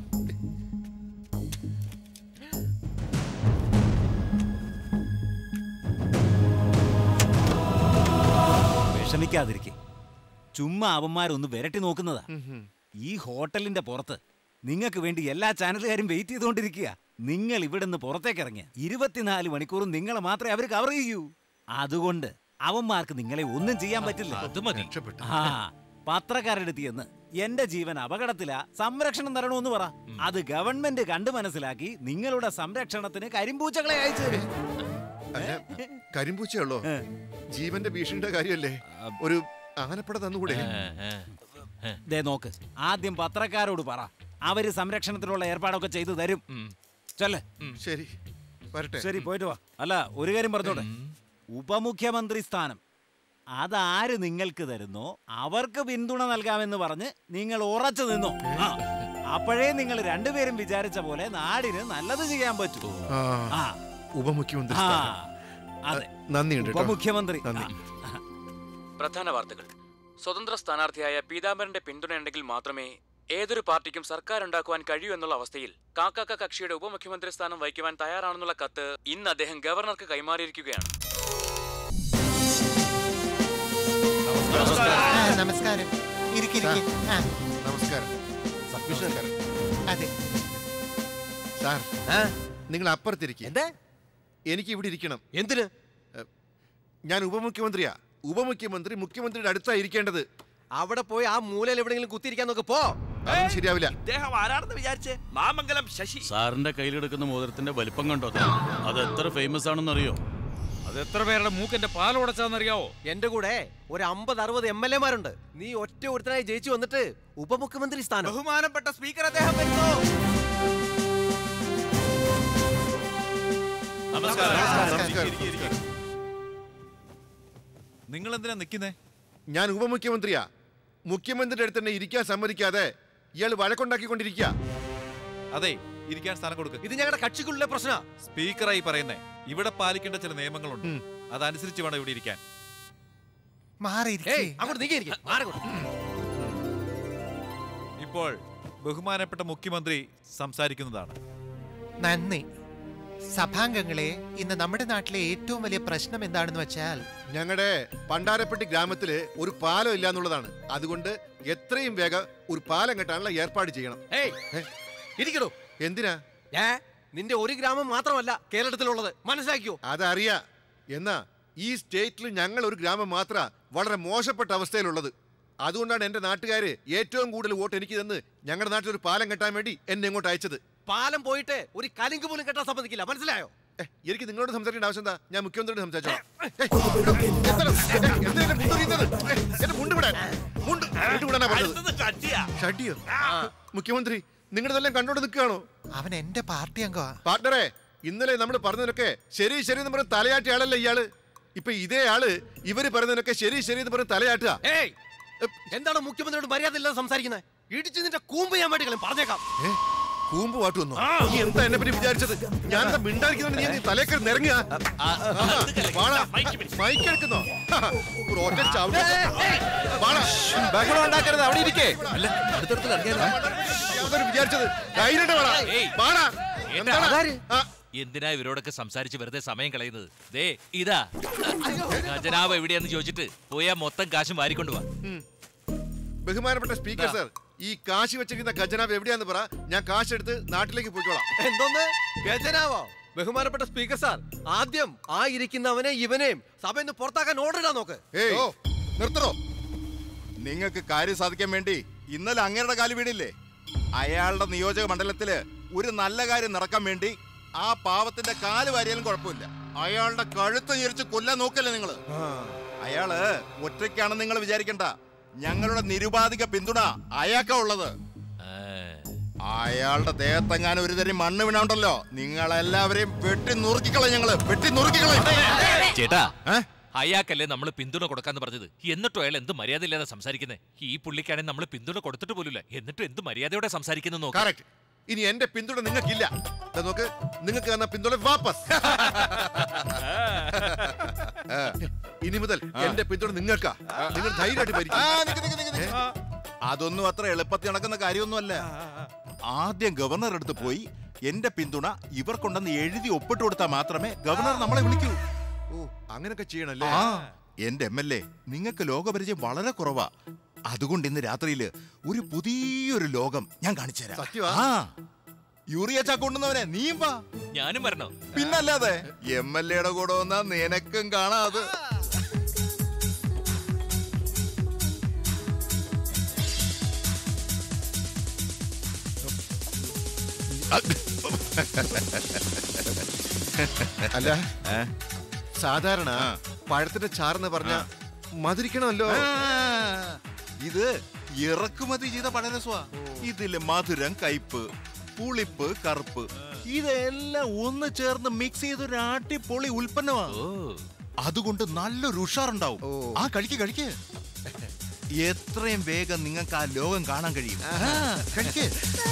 S15: വിഷമിക്കാതിരിക്കെ, ചുമ്മാ അവന്മാരൊന്ന് വിരട്ടി നോക്കുന്നതാ. ഈ ഹോട്ടലിന്റെ പുറത്ത് നിങ്ങൾക്ക് വേണ്ടി എല്ലാ ചാനലുകാരും വെയിറ്റ് ചെയ്തുകൊണ്ടിരിക്കുക. നിങ്ങൾ ഇവിടെ നിന്ന് പുറത്തേക്ക് ഇറങ്ങിയ ഇരുപത്തിനാല് മണിക്കൂറും നിങ്ങളെ മാത്രമേ അവർ കവർ ചെയ്യൂ. അതുകൊണ്ട് അവന്മാർക്ക് നിങ്ങളെ ഒന്നും ചെയ്യാൻ പറ്റില്ല.
S6: അത് മതി.
S15: ആ പത്രക്കാരുടെ അടുത്ത് ചെന്ന് എന്റെ ജീവൻ അപകടത്തിലാ, സംരക്ഷണം തരണമെന്ന് പറ. അത് ഗവൺമെന്റ് കണ്ടു മനസ്സിലാക്കി നിങ്ങളുടെ സംരക്ഷണത്തിന് കരിമ്പൂച്ചകളെ അയച്ചു തരും.
S5: കരിമ്പൂച്ചയുള്ളോ? ജീവന്റെ ഭീഷണിയുടെ കാര്യമല്ലേ? ഒരു ആനപ്പട തന്നുകൂടെ?
S15: ദേ നോക്ക്, ആദ്യം പത്രക്കാരോട് പറ, അവര് സംരക്ഷണത്തിനുള്ള ഏർപ്പാടൊക്കെ ചെയ്തു തരും. ചെല്ലേ.
S5: ശരി, വരട്ടെ.
S15: ശരി, പോയിട്ട് വാ. അല്ല, ഒരു കാര്യം പറഞ്ഞോട്ടെ, ഉപമുഖ്യമന്ത്രി സ്ഥാനം അതാര് നിങ്ങൾക്ക് തരുന്നോ അവർക്ക് പിന്തുണ നൽകാമെന്ന് പറഞ്ഞ് നിങ്ങൾ ഉറച്ചു നിന്നോ. അപ്പോഴേ നിങ്ങൾ രണ്ടുപേരും വിചാരിച്ച പോലെ നാടിന് നല്ലത് ചെയ്യാൻ പറ്റൂ.
S5: ഉപമുഖ്യമന്ത്രി
S15: ഉപമുഖ്യമന്ത്രി.
S2: പ്രധാന വാർത്തകൾ. സ്വതന്ത്ര സ്ഥാനാർത്ഥിയായ പീതാംബരന്റെ പിന്തുണയുണ്ടെങ്കിൽ മാത്രമേ ഏതൊരു പാർട്ടിക്കും സർക്കാർ ഉണ്ടാക്കുവാൻ കഴിയൂ എന്നുള്ള അവസ്ഥയിൽ കാക്കാക്ക കക്ഷിയുടെ ഉപമുഖ്യമന്ത്രി സ്ഥാനം വഹിക്കുവാൻ തയ്യാറാണെന്നുള്ള കത്ത് ഇന്ന് അദ്ദേഹം ഗവർണർക്ക് കൈമാറിയിരിക്കുകയാണ്.
S12: നമസ്കാരം.
S5: നമസ്കാരം.
S12: അതെ
S5: സാർ, നിങ്ങൾ അപ്പുറത്തിരിക്കും. എനിക്ക് ഇവിടെ ഇരിക്കണം.
S7: എന്തിന്?
S5: ഞാൻ ഉപമുഖ്യമന്ത്രിയാ. ഉപമുഖ്യമന്ത്രി മുഖ്യമന്ത്രിയുടെ അടുത്താ ഇരിക്കേണ്ടത്.
S7: അവിടെ പോയി ആ മൂലയിൽ എവിടെയെങ്കിലും കുത്തിയിരിക്കാൻ നോക്ക്. പോ.
S5: ശരിയാവില്ല.
S22: ഇദ്ദേഹം ആരാണെന്ന് വിചാരിച്ചേ? മാമംഗലം ശശി.
S14: സാറിന്റെ കയ്യിലെടുക്കുന്ന മോതിരത്തിന്റെ വലിപ്പം കണ്ടോ? അത് എത്ര ഫേമസ് ആണെന്നറിയോ?
S17: അത് എത്ര പേരുടെ മൂക്കിന്റെ പാലോടച്ചാന്നറിയാവോ?
S7: എന്റെ കൂടെ ഒരു അമ്പത് അറുപത് എം എൽ എമാരുണ്ട്. നീ ഒറ്റ ഒരുത്തനായി ജയിച്ചു വന്നിട്ട് ഉപമുഖ്യമന്ത്രി സ്ഥാനം.
S10: ബഹുമാനപ്പെട്ട സ്പീക്കർ, അദ്ദേഹം വരുന്നു. നിങ്ങൾ എന്തിനാ നിൽക്കുന്നേ?
S5: ഞാൻ ഉപമുഖ്യമന്ത്രിയാ. മുഖ്യമന്ത്രിയുടെ അടുത്ത് തന്നെ ഇരിക്കാൻ സമ്മതിക്കാതെ ഇയാൾ വഴക്കുണ്ടാക്കിക്കൊണ്ടിരിക്കുക.
S10: അതെ, ഇരിക്കാൻ സ്ഥാനം കൊടുക്കുക.
S7: ഇത് ഞങ്ങളുടെ കക്ഷിക്കുള്ള പ്രശ്ന.
S10: സ്പീക്കറായി പറയുന്നേ, ഇവിടെ പാലിക്കേണ്ട ചില നിയമങ്ങളുണ്ട്. അതനുസരിച്ച് വേണം ഇവിടെ ഇരിക്കാൻ. ഇപ്പോൾ ബഹുമാനപ്പെട്ട മുഖ്യമന്ത്രി സംസാരിക്കുന്നതാണ്.
S12: നന്ദി. സഭാംഗങ്ങളെ, ഇന്ന് നമ്മുടെ നാട്ടിലെ ഏറ്റവും വലിയ പ്രശ്നം എന്താണെന്ന് വെച്ചാൽ
S5: ഞങ്ങളുടെ പണ്ടാരപ്പെട്ടി ഗ്രാമത്തില് ഒരു പാലം ഇല്ല എന്നുള്ളതാണ്. അതുകൊണ്ട് എത്രയും വേഗം ഒരു പാലം കെട്ടാനുള്ള ഏർപ്പാട് ചെയ്യണം.
S7: ഇരിക്കണോ?
S5: എന്തിനാ?
S7: നിന്റെ ഒരു ഗ്രാമം മാത്രമല്ല കേരളത്തിലുള്ളത്, മനസ്സിലാക്കിയോ?
S5: അതറിയാ. എന്നാ ഈ സ്റ്റേറ്റിൽ ഞങ്ങൾ ഒരു ഗ്രാമം മാത്ര വളരെ മോശപ്പെട്ട അവസ്ഥയിലുള്ളത്. അതുകൊണ്ടാണ് എന്റെ നാട്ടുകാര് ഏറ്റവും കൂടുതൽ വോട്ട് എനിക്ക് തന്ന് ഞങ്ങളുടെ നാട്ടിൽ ഒരു പാലം കെട്ടാൻ വേണ്ടി എന്നെ ഇങ്ങോട്ട് അയച്ചത്.
S7: പാലം പോയിട്ട് ഒരു കലിങ്ക് പോലും കെട്ടാൻ സമ്മതിക്കില്ല, മനസ്സിലായോ?
S5: എനിക്ക് നിങ്ങളോട് സംസാരിക്കേണ്ട ആവശ്യം എന്താ? ഞാൻ മുഖ്യമന്ത്രിയോട് സംസാരിച്ചോ. മുഖ്യമന്ത്രി നിങ്ങളതെല്ലാം കണ്ടോണ്ട് നിൽക്കുകയാണോ?
S12: അവൻ എന്റെ പാർട്ടി അംഗമാ.
S5: പാർട്ണറെ, ഇന്നലെ നമ്മൾ പറഞ്ഞതിനൊക്കെ ശരി ശരി എന്ന് പറഞ്ഞ് തലയാട്ടിയ ആളല്ലേ ഇയാള്. ഇപ്പൊ ഇതേ ആള് ഇവര് പറയുന്നതിനൊക്കെ ശരി ശരി എന്ന് പറഞ്ഞ് തലയാട്ടുക.
S7: എന്താണ് മുഖ്യമന്ത്രിയോട് മര്യാദ ഇല്ലാതെ സംസാരിക്കുന്നത്? ഇടിച്ചു നിന്റെ കൂമ്പ് ഞാൻ വേണ്ടിക്കളും പറഞ്ഞേക്കാം.
S5: കൂമ്പ് പാട്ടു വന്നു. നീ എന്താ എന്നെ പറ്റി വിചാരിച്ചത്? ഞാൻ എന്താ മിണ്ടായിരിക്കുന്നുണ്ട്? നീ തലേക്കൽ നിറങ്ങുക. മൈക്കെടുക്കുന്നോ?
S10: ഉണ്ടാക്കരുത്, അവിടെ ഇരിക്കേ.
S5: അല്ല, അടുത്തടുത്ത് വിചാരിച്ചത്
S6: എന്തിനാ ഇവരോടൊക്കെ സംസാരിച്ച് വെറുതെ സമയം കളയുന്നത്? ദേ ഇതാ ഖജനാവ് എവിടെയാന്ന് ചോദിച്ചിട്ട് പോയാ മൊത്തം കാശും വാരിക്കൊണ്ടുപോവാ.
S5: ബഹുമാനപ്പെട്ട സ്പീക്കർ സർ, ഈ കാശ് വെച്ചിരിക്കുന്ന ഖജനാവ് എവിടെയാന്ന് പറ. ഞാൻ കാശ് എടുത്ത് നാട്ടിലേക്ക് പോയിക്കോളാം.
S7: എന്തോന്ന് ഖജനാവോ? ബഹുമാനപ്പെട്ട സ്പീക്കർ സാർ, ആദ്യം ആ ഇരിക്കുന്നവനെ ഇവനെയും സഭയിൽ നിന്ന് പുറത്താക്കാൻ ഓർഡർ ഇടാൻ നോക്ക്.
S9: ഏയ് നിർത്തണോ? നിങ്ങൾക്ക് കാര്യം സാധിക്കാൻ വേണ്ടി ഇന്നലെ അങ്ങേരുടെ കാല് വീണില്ലേ? അയാളുടെ നിയോജക മണ്ഡലത്തില് ഒരു നല്ല കാര്യം നടക്കാൻ വേണ്ടി ആ പാവത്തിന്റെ കാല് വാരിയാലും കുഴപ്പമില്ല, അയാളുടെ കഴുത്ത് ഞെരിച്ച് കൊല്ലാൻ നോക്കല്ലേ നിങ്ങള്? അയാള് ഒറ്റയ്ക്കാണെന്ന് നിങ്ങൾ വിചാരിക്കണ്ട. ഞങ്ങളുടെ നിരുപാധിക പിന്തുണ അയാൾക്കാ ഉള്ളത്. അയാളുടെ ദേഹത്തെങ്ങാനും ഒരു തരം മണ്ണ് വീണുണ്ടല്ലോ, നിങ്ങളെല്ലാവരെയും വെട്ടി നുറുക്കിക്കളെ. ഞങ്ങള് വെട്ടി നുറുക്കിക്കളെ.
S6: ചേട്ടാ, അയാൾക്കല്ലേ നമ്മൾ പിന്തുണ കൊടുക്കാന്ന് പറഞ്ഞത്, എന്നിട്ടും അയാൾ എന്ത് മര്യാദ ഇല്ലാതെ സംസാരിക്കുന്നത്. ഈ പുള്ളിക്കാണെങ്കിൽ നമ്മൾ പിന്തുണ കൊടുത്തിട്ട് പോലില്ല, എന്നിട്ടും എന്ത് മര്യാദയോടെ സംസാരിക്കുന്നു നോക്കാം.
S5: ഇനി എന്റെ പിന്തുണ നിങ്ങൾക്കില്ല. നോക്ക്, നിങ്ങൾക്ക് തന്ന പിന്തുണ വാപ്പസ്. ഇനി മുതൽ എന്റെ പിന്തുണ നിങ്ങൾക്കാ. നിങ്ങൾ ധൈര്യമായിട്ട് ഭരിക്കും.
S9: അതൊന്നും അത്ര എളുപ്പത്തിൽ നടക്കുന്ന കാര്യമൊന്നുമല്ല. ആദ്യം ഗവർണർ അടുത്ത് പോയി എന്റെ പിന്തുണ ഇവർക്കുണ്ടെന്ന് എഴുതി ഒപ്പിട്ട് കൊടുത്താൽ മാത്രമേ ഗവർണർ നമ്മളെ വിളിക്കൂ.
S5: ഓ, അങ്ങനൊക്കെ ചെയ്യണല്ലേ?
S9: എന്റെ എം എൽ എ, നിങ്ങൾക്ക് ലോകപരിചയം വളരെ കുറവാ. അതുകൊണ്ട് ഇന്ന് രാത്രിയില് ഒരു പുതിയൊരു ലോകം ഞാൻ കാണിച്ചു തരാം. യൂറിയ ചാക്കൊണ്ടുന്നവനെ നീയും വാ.
S6: ഞാനും വരണോ?
S9: പിന്നല്ലാതെ എം എൽ എയുടെ കൂടെ വന്നാ നിനക്കും കാണാത്.
S5: അല്ല, സാധാരണ പഴത്തിന്റെ ചാറെന്ന് പറഞ്ഞ മധുരിക്കണമല്ലോ.
S9: ഇത് ഇറക്കുമതി ചെയ്ത പഴരസ്വാ. ഇതില് മധുരം, കയ്പ്, പുളിപ്പ്, കറുപ്പ് ഇതെല്ലാം ഒന്ന് ചേർന്ന് മിക്സ് ചെയ്തൊരു അടിപൊളി ഉൽപ്പന്നമാണ്. അതുകൊണ്ട് നല്ലൊരു ഉഷാറുണ്ടാവും. ആ കഴിക്ക് കഴിക്ക്. എത്രയും വേഗം നിങ്ങൾക്ക് ആ ലോകം കാണാൻ കഴിയും. കഴിക്ക്.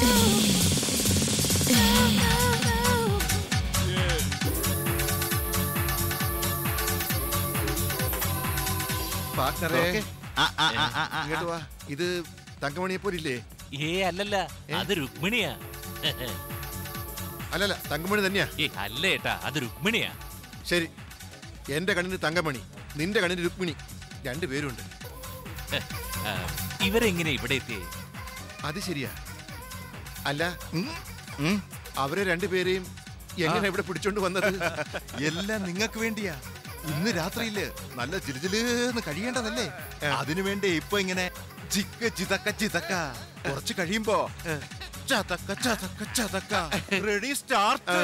S5: ഇത് തങ്കമണിയെ പോലില്ലേ?
S6: ഏ അല്ലല്ല, അത് രുക്മിണിയാ.
S5: അല്ലല്ല, തങ്കമണി തന്നെയാ.
S6: അല്ല ഏട്ടാ, അത് രുക്മിണിയാ.
S5: ശരി, എന്റെ കണ്ണിന് തങ്കമണി, നിന്റെ കണ്ണിന് രുക്മിണി, രണ്ടുപേരുണ്ട്.
S6: ഇവരെങ്ങനെ ഇവിടെ എത്തിയേ?
S5: അത് ശരിയാ. അല്ല, അവരെ രണ്ടുപേരെയും എങ്ങനെ ഇവിടെ പിടിച്ചോണ്ട് വന്നത്?
S9: എല്ലാം നിങ്ങൾക്ക് വേണ്ടിയാ. ഇന്ന് രാത്രിയില് നല്ല ജിലുജിലെന്ന് കഴിയേണ്ടതല്ലേ? അതിനുവേണ്ടി ഇപ്പൊ ഇങ്ങനെ ചിക്ക ചിതക്ക ചിതക്ക. കുറച്ച് കഴിയുമ്പോ ചതക്ക ചതക്ക ചതക്ക. Ready, start.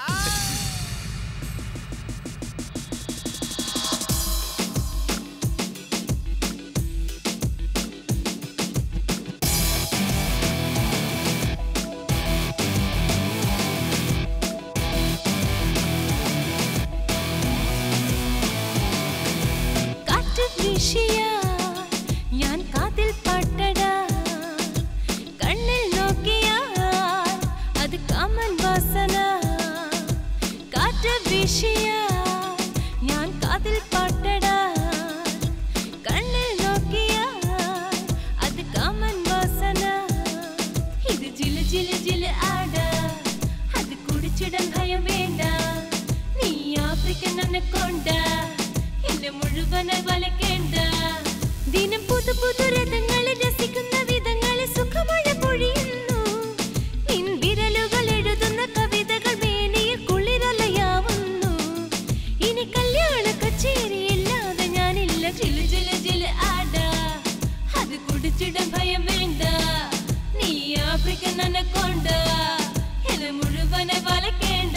S18: ഞാൻ കാതിൽ പാട്ടടാ, കണ്ണിൽ നോക്കിയാൽ അത് കാമൻ വാസന. കാറ്റ് വീശിയാൽ ഞാൻ കാതിൽ പാട്ടടാ, കണ്ണിൽ നോക്കിയാൽ അത് കാമൻ വാസന. ഇത് ജില ജില ജില ആടാ, അത് കുടിച്ചിടാൻ ഭയം വേണ്ട. നീ ആഫ്രിക്കൻ അനക്കൊണ്ട, എന്നെ മുഴുവനായി വലക്കേണ്ട. ദിനം പുതു പുതു രഥങ്ങളെ രസിക്കുന്ന വിധങ്ങളെ സുഖമഴ പൊഴിയുന്നു. നിൻ വിരലുകൾ എഴുതുന്ന കവിതകൾ മേനിയിൽ കുളിരലയാവുന്നു. ഇനി കല്യാണ കച്ചേരിയില്ലാതെ ഞാനില്ല. ജില ജില ജില ആടാ, അത് കുടിച്ചിടാൻ ഭയം വേണ്ട. നീ ആഫ്രിക്കൻ അനക്കൊണ്ട, എന്നെ മുഴുവനായി വലക്കേണ്ട.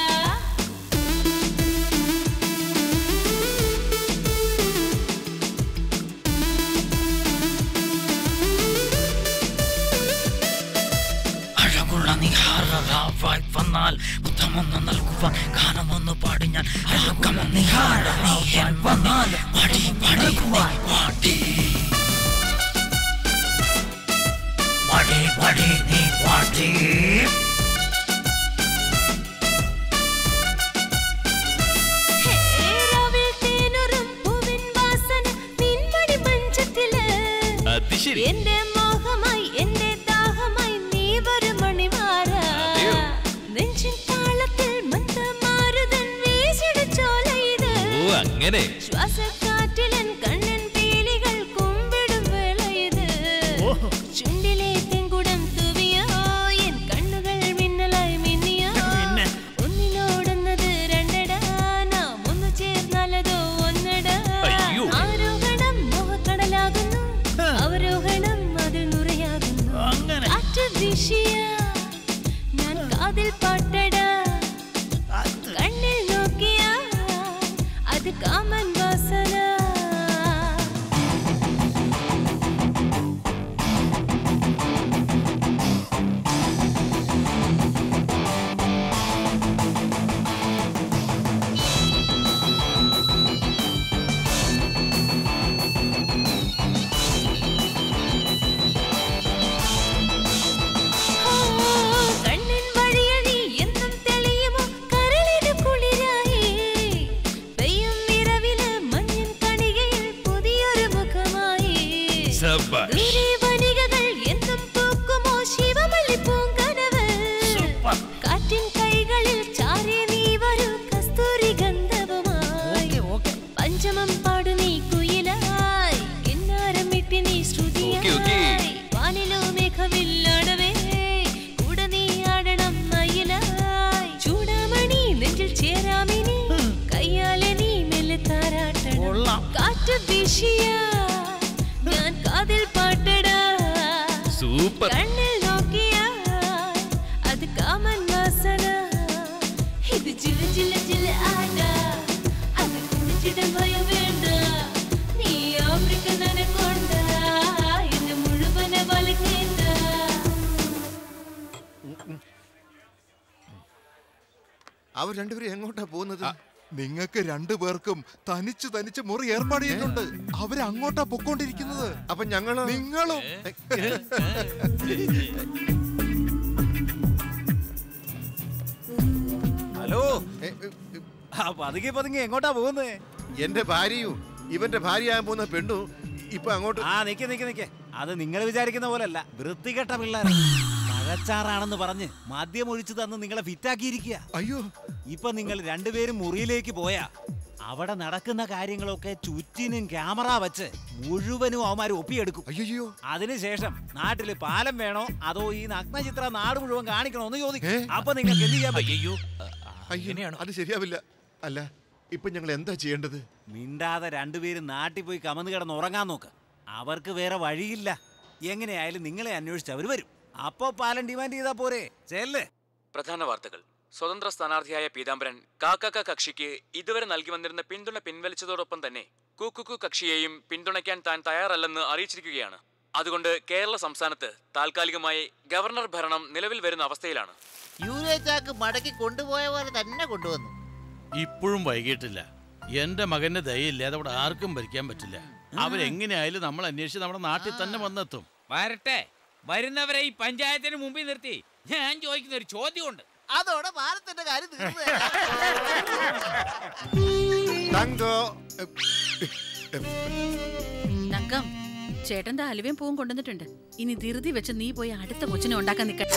S19: വന്നാൽ ഉത്തമൊന്ന് നൽകുവാൻ ഗാനമൊന്ന് പാടി ഞാൻ രാഗമൊന്ന് വന്നാൽ പാടി പാടിക്കുവാൻ പാടി പാടി പാടി നീ പാടി.
S18: എന്റെ മോഹമായി എന്റെ ദാഹമായി നീ വരും മണിമാര. നെഞ്ചിൻ താളത്തിൽ മന്ദമാരുതൻ വീശിടച്ചോല ഇത്.
S6: അങ്ങനെ
S18: ശ്വാസക്കാറ്റിലൻ കണ്ണൻ പീലികൾ കുമ്പിടും വേള ഇത്. ചുണ്ടിലെ തെങ്കുടം തുവിയോ, എൻ കണ്ണുകൾ മിന്നലായി മിന്നിയോ. ഒന്നിനോട് കാതിൽ പാട്ടടാ കണ്ണിൽ നോക്കിയാ അത് കാമൻ വാസന
S5: അവർ രണ്ടുപേരും എങ്ങോട്ടാ പോകുന്നത്?
S9: നിങ്ങൾക്ക് രണ്ടുപേർക്കും തനിച്ച് തനിച്ച് മുറി ഏർപ്പാട് ചെയ്യുന്നുണ്ട്. അവര് അങ്ങോട്ടാ പൊക്കോണ്ടിരിക്കുന്നത്.
S5: അപ്പൊ ഞങ്ങള്
S9: നിങ്ങളും
S15: ഹലോ, പതുക്കെ പതുങ്ങി എങ്ങോട്ടാ പോകുന്നേ?
S5: എന്റെ ഭാര്യയും ഇവന്റെ ഭാര്യയാകാൻ പോകുന്ന പെണ്ണു ഇപ്പൊ അങ്ങോട്ട്.
S15: ആ നിക്ക് നിക്ക് നിക്ക്, അത് നിങ്ങൾ വിചാരിക്കുന്ന പോലല്ല. വൃത്തികെട്ട പിള്ളേരെ പഴച്ചാറാണെന്ന് പറഞ്ഞ് മദ്യം ഒഴിച്ചു തന്ന് നിങ്ങളെ ഫിറ്റാക്കിയിരിക്കുക.
S5: അയ്യോ,
S15: ഇപ്പൊ നിങ്ങൾ രണ്ടുപേരും മുറിയിലേക്ക് പോയാ അവിടെ നടക്കുന്ന കാര്യങ്ങളൊക്കെ ചുറ്റിനും ക്യാമറ വെച്ച് മുഴുവനും അവന്മാർ ഒപ്പിയെടുക്കും.
S5: അയ്യോ,
S15: അതിനുശേഷം നാട്ടില് പാലം വേണോ അതോ ഈ നഗ്നചിത്ര നാട് മുഴുവൻ കാണിക്കണോ എന്ന് ചോദിക്കും. അപ്പൊ നിങ്ങൾക്ക് എന്ത് ചെയ്യാൻ പറ്റും?
S5: അയ്യോ അയ്യോ, അത് ശരിയാവില്ല. അല്ല, ഇപ്പൊ ഞങ്ങൾ എന്താ ചെയ്യേണ്ടത്?
S15: മിണ്ടാതെ രണ്ടുപേരും നാട്ടിൽ പോയി കമന്ന് കിടന്ന് ഉറങ്ങാൻ നോക്ക്. അവർക്ക് വേറെ വഴിയില്ല. എങ്ങനെയായാലും നിങ്ങളെ അന്വേഷിച്ച് അവർ വരും. അപ്പോ പാലം ഡിമാൻഡ് ചെയ്താ പോരെ? ചെല്ല്.
S2: പ്രധാന വാർത്തകൾ. സ്വതന്ത്ര സ്ഥാനാർത്ഥിയായ പീതാംബരൻ കാക്കാക്ക കക്ഷിക്ക് ഇതുവരെ നൽകി വന്നിരുന്ന പിന്തുണ പിൻവലിച്ചതോടൊപ്പം തന്നെ കുക്കുക്കു കക്ഷിയെയും പിന്തുണയ്ക്കാൻ താൻ തയ്യാറല്ലെന്ന് അറിയിച്ചിരിക്കുകയാണ്. അതുകൊണ്ട് കേരള സംസ്ഥാനത്ത് താൽക്കാലികമായി ഗവർണർ ഭരണം നിലവിൽ വരുന്ന അവസ്ഥയിലാണ്.
S13: യൂറിയ ചാക്ക് മടക്കി കൊണ്ടുപോയ പോലെ തന്നെ കൊണ്ടുവന്നു.
S14: ഇപ്പോഴും വൈകിട്ടില്ല. എന്റെ മകന്റെ ദയയില്ലാതെ അവിടെ ആർക്കും ഭരിക്കാൻ പറ്റില്ല. അവരെങ്ങനെയായാലും നമ്മൾ അന്വേഷിച്ച് നമ്മുടെ നാട്ടിൽ തന്നെ വന്നെത്തും.
S20: വരട്ടെ. വരുന്നവരെ ഈ പഞ്ചായത്തിന് മുമ്പിൽ നിർത്തി ഞാൻ ചോദിക്കുന്ന ഒരു ചോദ്യമുണ്ട്.
S13: അതോടെ ഭാരതത്തിന്റെ കാര്യം
S3: തങ്കം, ചേട്ടന്റെ അലുവയും പൂവും കൊണ്ടുവന്നിട്ടുണ്ട്. ഇനി ധൃതി വെച്ച് നീ പോയി അടുത്ത കൊച്ചിനെ ഉണ്ടാക്കാൻ നിൽക്കട്ടെ.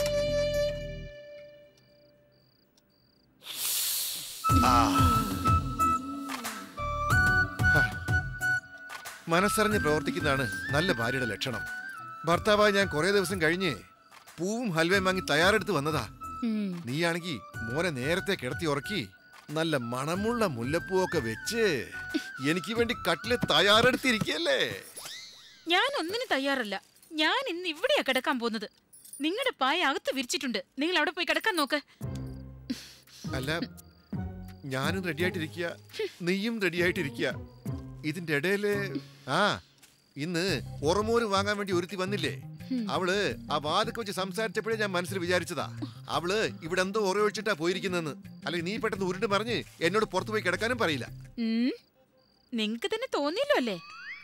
S5: മനസ്സറിഞ്ഞ് പ്രവർത്തിക്കുന്നതാണ് നല്ല ഭാര്യയുടെ ലക്ഷണം. ഭർത്താവായി ഞാൻ കുറെ ദിവസം കഴിഞ്ഞ് പൂവും ഹൽവയും വാങ്ങി തയ്യാറെടുത്ത് വന്നതാ. നീയാണെങ്കി മോനെ നേരത്തെ കിടത്തി ഉറക്കി നല്ല മണമുള്ള മുല്ലപ്പൂവൊക്കെ വെച്ച് എനിക്ക് വേണ്ടി കട്ടില് തയ്യാറെടുത്തിരിക്കല്ലേ.
S3: ഞാൻ ഒന്നിനും തയ്യാറല്ല. ഞാൻ ഇന്ന് ഇവിടെയാ കിടക്കാൻ പോകുന്നത്. നിങ്ങളുടെ പായ അകത്ത് വിരിച്ചിട്ടുണ്ട്. നിങ്ങൾ അവിടെ പോയി കിടക്കാൻ നോക്ക്.
S5: അല്ല, ഞാനും റെഡിയായിട്ടിരിക്കുക, നീയും റെഡിയായിട്ടിരിക്കുക. ഇതിന്റെ ഇടയില് ആ ഇന്ന് ഉറമൂര് വാങ്ങാൻ വേണ്ടി ഒരുത്തി വന്നില്ലേ? അവള് ആ വാതൊക്കെ വെച്ച് സംസാരിച്ചപ്പോഴേ ഞാൻ മനസ്സിൽ വിചാരിച്ചതാ അവള് ഇവിടെ എന്തോ ഉറയൊഴിച്ചിട്ടാ പോയിരിക്കുന്നെന്ന്. അല്ലെങ്കിൽ നീ പെട്ടെന്ന് ഉരുണ്ട് പറഞ്ഞ് എന്നോട് പുറത്തു പോയി കിടക്കാനും പറയില്ല.
S3: നിങ്ങക്ക് തന്നെ തോന്നിയല്ലോ അല്ലേ?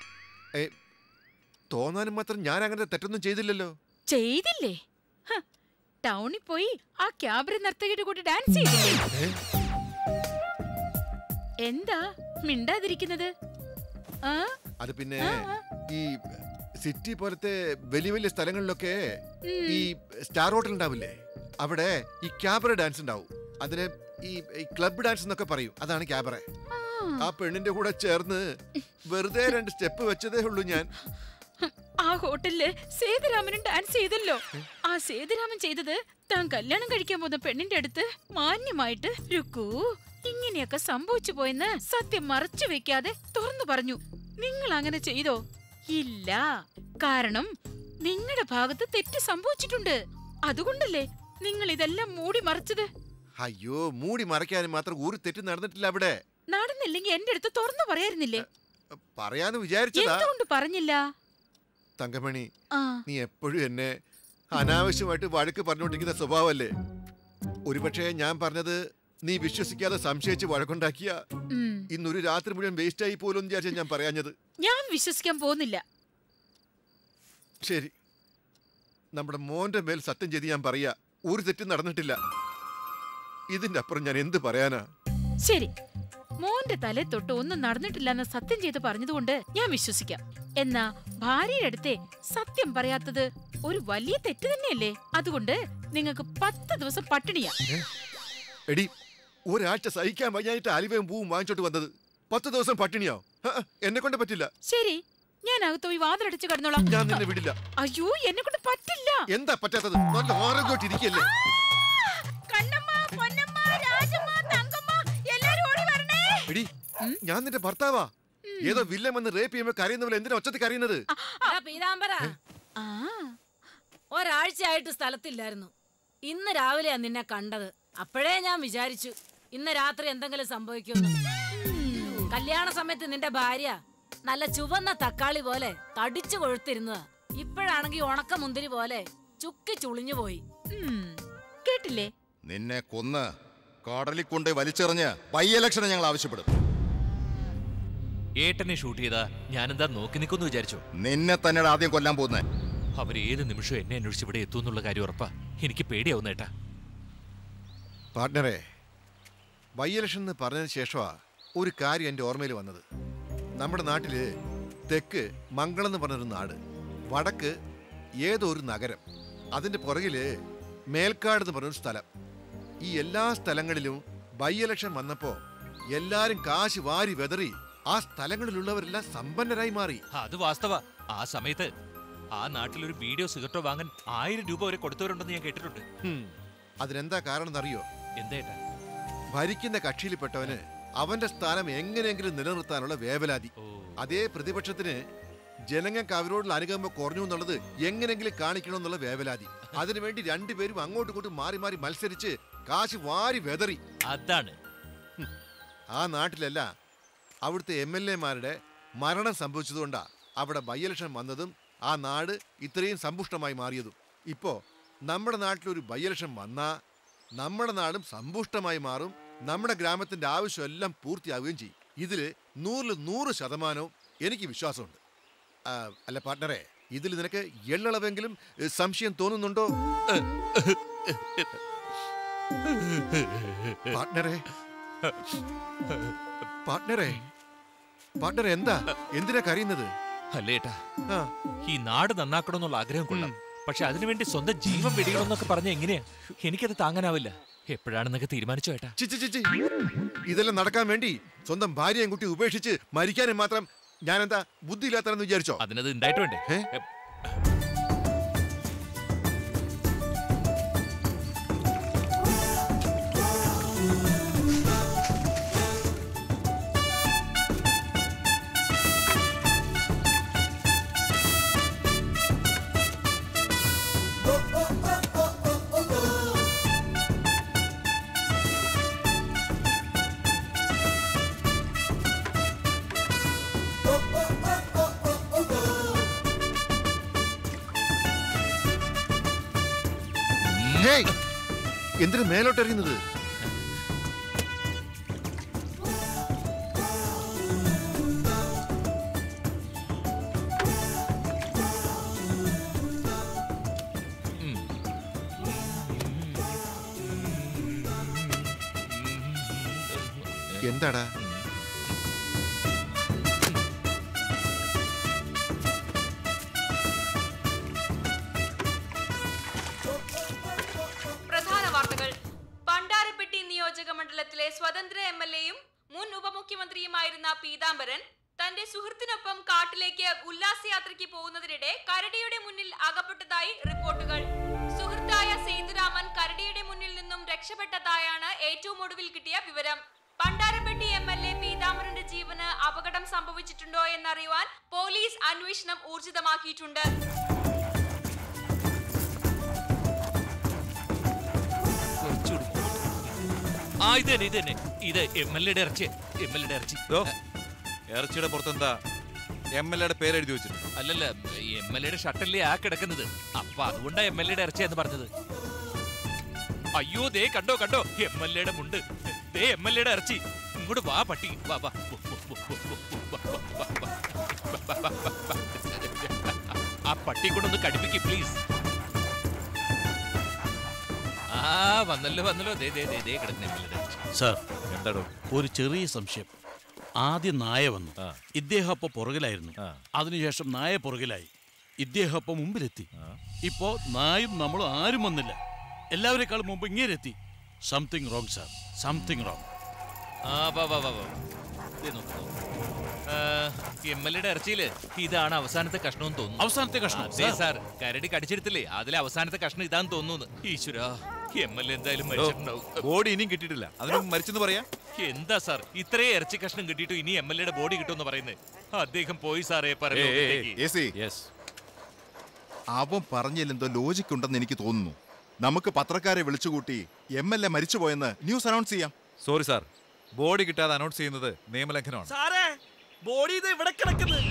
S5: തോന്നാനും മാത്രം ഞാൻ അങ്ങനെ തെറ്റൊന്നും ചെയ്തില്ലല്ലോ.
S3: ചെയ്തില്ലേ? ടൗണിൽ പോയി ആ ക്യാബറ നർത്തകിയുടെ കൂടെ ഡാൻസ് ചെയ്തില്ലേ? എന്താ മിണ്ടാതിരിക്കുന്നത്?
S5: അത് പിന്നെ ഈ സിറ്റി പോലത്തെ വലിയ വലിയ സ്ഥലങ്ങളിലൊക്കെ ഈ സ്റ്റാർ ഹോട്ടൽ ഉണ്ടാവില്ലേ, അവിടെ ഈ ക്യാബറ ഡാൻസ് ഉണ്ടാവും. അതിന് ഈ ക്ലബ് ഡാൻസ് എന്നൊക്കെ പറയും. അതാണ് ക്യാബറ. ആ പെണ്ണിന്റെ കൂടെ ചേർന്ന് വെറുതെ രണ്ട് സ്റ്റെപ്പ് വെച്ചതേ ഉള്ളൂ ഞാൻ.
S3: ആ ഹോട്ടലില് സേതുരാമനും ഡാൻസ് ചെയ്തല്ലോ. ആ സേതുരാമൻ ചെയ്തത് താൻ കല്യാണം കഴിക്കാൻ പോകുന്ന പെണ്ണിന്റെ അടുത്ത് മാന്യമായിട്ട് രുക്കു ഇങ്ങനെയൊക്കെ സംഭവിച്ചു പോയെന്ന് സത്യം മറച്ചു വെക്കാതെ തുറന്നു പറഞ്ഞു. നിങ്ങൾ അങ്ങനെ ചെയ്തോ? ഇല്ല. കാരണം നിങ്ങളുടെ ഭാഗത്ത് തെറ്റ് സംഭവിച്ചിട്ടുണ്ട്. അതുകൊണ്ടല്ലേ നിങ്ങൾ ഇതെല്ലാം മൂടി മറിച്ചത്?
S5: അയ്യോ, മൂടി മറയ്ക്കാനും മാത്രം ഒരു തെറ്റ് നടന്നിട്ടില്ല അവിടെ.
S3: നടന്നില്ലെങ്കിൽ എന്റെ അടുത്ത് തുറന്നു പറയായിരുന്നില്ലേ?
S5: പറയാന്ന് വിചാരിച്ചതാ.
S3: എന്തുകൊണ്ട് പറഞ്ഞില്ല?
S5: തങ്കമണി,
S3: ആ.
S5: നീ എപ്പോഴും എന്നെ അനാവശ്യമായിട്ട് വഴക്ക് പറഞ്ഞുകൊണ്ടിരിക്കുന്ന സ്വഭാവമല്ലേ? ഒരുപക്ഷെ ഞാൻ പറഞ്ഞത് നീ വിശ്വസിക്കാതെ സംശയിച്ച് വഴക്കുണ്ടാക്കിയ ഇന്നൊരു രാത്രി മുഴുവൻ വേസ്റ്റ് ആയി പോലും വിചാരിച്ച ഞാൻ പറയാഞ്ഞത്.
S3: ഞാൻ വിശ്വസിക്കാൻ പോകുന്നില്ല.
S5: ശരി, നമ്മുടെ മോന്റെ മേൽ സത്യം ചെയ്ത് ഞാൻ പറയാ, ഒരു തെറ്റും നടന്നിട്ടില്ല. ഇതിന്റെ അപ്പുറം ഞാൻ എന്ത് പറയാനാ?
S3: ശരി, മോന്റെ തലേ തൊട്ട് ഒന്നും നടന്നിട്ടില്ലെന്ന് സത്യം ചെയ്ത് പറഞ്ഞതുകൊണ്ട് ഞാൻ വിശ്വസിക്കാം. എന്നാ ഭാര്യയുടെ അടുത്തെ സത്യം പറയാത്തത് ഒരു വലിയ തെറ്റ് തന്നെയല്ലേ? അതുകൊണ്ട് നിങ്ങൾക്ക് പത്ത് ദിവസം പട്ടിണിയാ.
S5: എടി, ഒരാഴ്ച സഹിക്കാൻ വയ്യായിട്ട് അലിവയും പൂവും വാങ്ങിച്ചോട്ട് വന്നത് പത്ത് ദിവസം പട്ടിണിയോ? എന്നെ കൊണ്ട് പറ്റില്ല.
S3: ശരി, ഞാൻ അകത്ത് പോയി വാതിലടച്ച് കിടന്നോളാം.
S5: ഞാൻ നിന്നെ വിടില്ല.
S3: അയ്യോ, എന്നെ കൊണ്ട് പറ്റില്ല.
S5: എന്താ പറ്റാത്തത്? നല്ല ആരോഗ്യമായിട്ട് ഇരിക്കല്ലേ? എടി, ഞാൻ നിന്റെ ഭർത്താവാ. ഏതോ വില്ലൻ വന്ന് റേപ്പ് ചെയ്യുമ്പോ കരയുന്നവരെ എന്തിനാ ഒച്ചത്തിൽ കരയുന്നത്?
S8: പീതാംബര, ഒരാഴ്ചയായിട്ട് സ്ഥലത്തില്ലായിരുന്നു. ഇന്ന് രാവിലെയാ നിന്നെ കണ്ടത്. അപ്പോഴേ ഞാൻ വിചാരിച്ചു ഇന്ന് രാത്രി എന്തെങ്കിലും സംഭവിക്കുമെന്ന്. കല്യാണ സമയത്ത് നിന്റെ ഭാര്യ നല്ല ചുവന്ന തക്കാളി പോലെ തടിച്ചു കൊഴുത്തിരുന്നതാ. ഇപ്പോഴാണെങ്കി ഉണക്ക മുന്തിരി പോലെ ചുക്കി ചുളിഞ്ഞു പോയി.
S3: കേട്ടില്ലേ?
S9: നിന്നെ കൊന്ന് കടലിൽ കൊണ്ട് വലിച്ചെറിഞ്ഞ് ബൈ ഇലക്ഷന് ഞങ്ങൾ ആവശ്യപ്പെടും.
S6: ഏട്ടനെ ഷൂട്ട് ചെയ്താ ഞാനെന്താ നോക്കി നിൽക്കുന്നു വിചാരിച്ചു?
S9: നിന്നെ തന്നെ ആദ്യം കൊല്ലാൻ പോകുന്നേ.
S6: അവർ ഏത് നിമിഷം എന്നെ അന്വേഷിച്ച് ഇവിടെ എത്തുമെന്നുള്ള കാര്യം ഉറപ്പാ. എനിക്ക് പേടിയാവുന്ന ഏട്ടാ.
S5: പാർട്ട്ണറെ, ബൈ ഇലക്ഷൻ എന്ന് പറഞ്ഞതിന് ശേഷമാ ഒരു കാര്യം എൻ്റെ ഓർമ്മയിൽ വന്നത്. നമ്മുടെ നാട്ടില് തെക്ക് മംഗളം എന്ന് പറഞ്ഞൊരു നാട്, വടക്ക് ഏതോ ഒരു നഗരം, അതിൻ്റെ പുറകില് മേൽക്കാട് എന്ന് പറഞ്ഞൊരു സ്ഥലം. ഈ എല്ലാ സ്ഥലങ്ങളിലും ബൈ ഇലക്ഷൻ വന്നപ്പോ എല്ലാരും കാശ് വാരി വെതറി ആ സ്ഥലങ്ങളിലുള്ളവരെല്ലാം സമ്പന്നരായി മാറി.
S6: അത് വാസ്തവ. ആ സമയത്ത് ആ നാട്ടിലൊരു വീഡിയോ സിഗരറ്റോ വാങ്ങാൻ ആയിരം രൂപ വരെ കൊടുത്തവരുണ്ടെന്ന് ഞാൻ കേട്ടിട്ടുണ്ട്.
S5: അതിനെന്താ കാരണം എന്നറിയോ?
S6: എന്തേട്ടാ?
S5: ഭരിക്കുന്ന കക്ഷിയിൽപ്പെട്ടവന് അവന്റെ സ്ഥാനം എങ്ങനെയെങ്കിലും നിലനിർത്താനുള്ള വേവലാതി. അതേ പ്രതിപക്ഷത്തിന് ജനങ്ങൾക്ക് അവരോടുള്ള അനുകമ്പ കുറഞ്ഞു എന്നുള്ളത് എങ്ങനെയെങ്കിലും കാണിക്കണമെന്നുള്ള വേവലാതി. അതിനുവേണ്ടി രണ്ടുപേരും അങ്ങോട്ടും ഇങ്ങോട്ടും മാറി മാറി മത്സരിച്ച് കാശ് വാരി വെതറി.
S6: അതാണ്
S5: ആ നാട്ടിലല്ല, അവിടുത്തെ എം എൽ എമാരുടെ മരണം സംഭവിച്ചതുകൊണ്ടാ അവിടെ ബൈ ഇലക്ഷൻ വന്നതും ആ നാട് ഇത്രയും സമ്പുഷ്ടമായി മാറിയതും. ഇപ്പോ നമ്മുടെ നാട്ടിലൊരു ബൈ ഇലക്ഷൻ വന്നാ നമ്മുടെ നാടും സമ്പുഷ്ടമായി മാറും. നമ്മുടെ ഗ്രാമത്തിന്റെ ആവശ്യമെല്ലാം പൂർത്തിയാവുകയും ചെയ്യും. ഇതില് നൂറിൽ നൂറ് ശതമാനവും എനിക്ക് വിശ്വാസമുണ്ട്. അല്ല പാർട്ട്ണറെ, ഇതിൽ നിനക്ക് എള്ളളവെങ്കിലും സംശയം തോന്നുന്നുണ്ടോ? പാർട്ട്ണറെ, പാർട്ട്ണറെ, പാർട്ട്ണറെ, എന്താ എന്തിനാ കരയുന്നത്?
S6: അല്ലേട്ടാ, ഈ നാട് നന്നാക്കണമെന്നുള്ള ആഗ്രഹം കൊള്ളാം. പക്ഷെ അതിനുവേണ്ടി സ്വന്തം ജീവൻ വെടിയണമെന്നൊക്കെ പറഞ്ഞ എങ്ങനെയാ? എനിക്കത് താങ്ങാനാവില്ല. എപ്പോഴാണെന്നൊക്കെ തീരുമാനിച്ചോ ഏട്ടാ?
S5: ഇതെല്ലാം നടക്കാൻ വേണ്ടി സ്വന്തം ഭാര്യയും കുട്ടി ഉപേക്ഷിച്ച് മരിക്കാനും മാത്രം ഞാനെന്താ ബുദ്ധിയില്ലാത്തതെന്ന് വിചാരിച്ചോ?
S6: അതിനത് ഉണ്ടായിട്ട് വേണ്ടേ?
S5: എന്തിനു മേലോട്ടെറിയുന്നത്? എന്താടാ?
S21: മണ്ഡലത്തിലെ സ്വതന്ത്ര എം എൽ എയും മുൻ ഉപമുഖ്യമന്ത്രിയുമായിരുന്ന പീതാംബരൻ തന്റെ സുഹൃത്തിനൊപ്പം കാട്ടിലേക്ക് ഉല്ലാസയാത്രയ്ക്ക് പോകുന്നതിനിടെ കരടിയുടെ മുന്നിൽ അകപ്പെട്ടതായി റിപ്പോർട്ടുകൾ. സുഹൃത്തായ സേതുരാമൻ കരടിയുടെ മുന്നിൽ നിന്നും രക്ഷപ്പെട്ടതായാണ് ഏറ്റവും ഒടുവിൽ കിട്ടിയ വിവരം. പണ്ടാരപ്പെട്ടി എം എൽ എ പീതാംബരന്റെ ജീവന് അപകടം സംഭവിച്ചിട്ടുണ്ടോ എന്നറിയുവാൻ പോലീസ് അന്വേഷണം ഊർജിതമാക്കിയിട്ടുണ്ട്.
S6: ആ ഇത് തന്നെ ഇത് തന്നെ ഇത് എം എൽ എയുടെ ഇറച്ചി എം എൽ എയുടെ ഇറച്ചി
S10: ഇറച്ചിയുടെ പുറത്തെന്താ എം എൽ എയുടെ പേര് എഴുതി വെച്ചിട്ടുണ്ട്?
S6: അല്ലല്ല എം എൽ എയുടെ ഷട്ടലിലെ ആ കിടക്കുന്നത്. അപ്പൊ അതുകൊണ്ടാ എം എൽ എയുടെ ഇറച്ചി എന്ന് പറഞ്ഞത്. അയ്യോ ദേ കണ്ടോ കണ്ടോ എം എൽ എയുടെ മുണ്ട്, ദേ എം എൽ എയുടെ ഇറച്ചി. ഇങ്ങോട്ട് വാ പട്ടി വാ വാ. ആ പട്ടി കൊണ്ടൊന്ന് കടിപ്പിക്ക് പ്ലീസ്. ആ വന്നല്ലോ വന്നല്ലോ ദേ ദേ ദേ കിടക്കുന്ന എം എൽ എയുടെ ഇറച്ചി.
S14: സാർ എന്താടോ ഒരു ചെറിയ സംശയം. ആദ്യം നായ വന്നു, ഇദ്ദേഹം അപ്പൊ പുറകിലായിരുന്നു. അതിനുശേഷം നായ പുറകിലായി, ഇദ്ദേഹം അപ്പൊ മുമ്പിലെത്തി. ഇപ്പോ നായും നമ്മളും ആരും വന്നില്ല, എല്ലാവരെക്കാളും മുമ്പ് ഇങ്ങേരെത്തി. Something wrong sir, something wrong.
S6: ആ വാ വാ വാ വാ എം എൽ എയുടെ ഇറച്ചിയില് ഇതാണ് അവസാനത്തെ കഷ്ണം തോന്നുന്നു.
S14: അവസാനത്തെ കഷ്ണം
S6: സാർ കരടി കടിച്ചെടുത്തില്ലേ, അതിലെ അവസാനത്തെ കഷ്ണം ഇതാന്ന് തോന്നുന്നു. ഈശ്വരാ എം എൽ എ എന്തായാലും മരിച്ചിട്ടുണ്ടാവും.
S10: ബോഡി ഇനിയും കിട്ടിയിട്ടില്ല, അതിന് മരിച്ചെന്ന് പറയാ.
S6: എന്താ സാർ ഇത്രയും ഇറച്ചി കഷ്ണം കിട്ടിയിട്ട് ഇനി എം എൽ എയുടെ ബോഡി കിട്ടുമെന്ന് പറയുന്നത്? അദ്ദേഹം പോയി സാറേ പറഞ്ഞു.
S9: അവൻ പറഞ്ഞതിലെന്തോ ലോജിക് ഉണ്ടെന്ന് എനിക്ക് തോന്നുന്നു. നമുക്ക് പത്രക്കാരെ വിളിച്ചുകൂട്ടി എം എൽ എ മരിച്ചുപോയെന്ന് ന്യൂസ് അനൗൺസ് ചെയ്യാം.
S10: സോറി സാർ, ബോഡി കിട്ടാതെ അനൗൺസ് ചെയ്യുന്നത് നിയമലംഘനമാണ്.
S22: സാറേ ബോഡി ഇത് ഇവിടെ കിടക്കുന്നത്.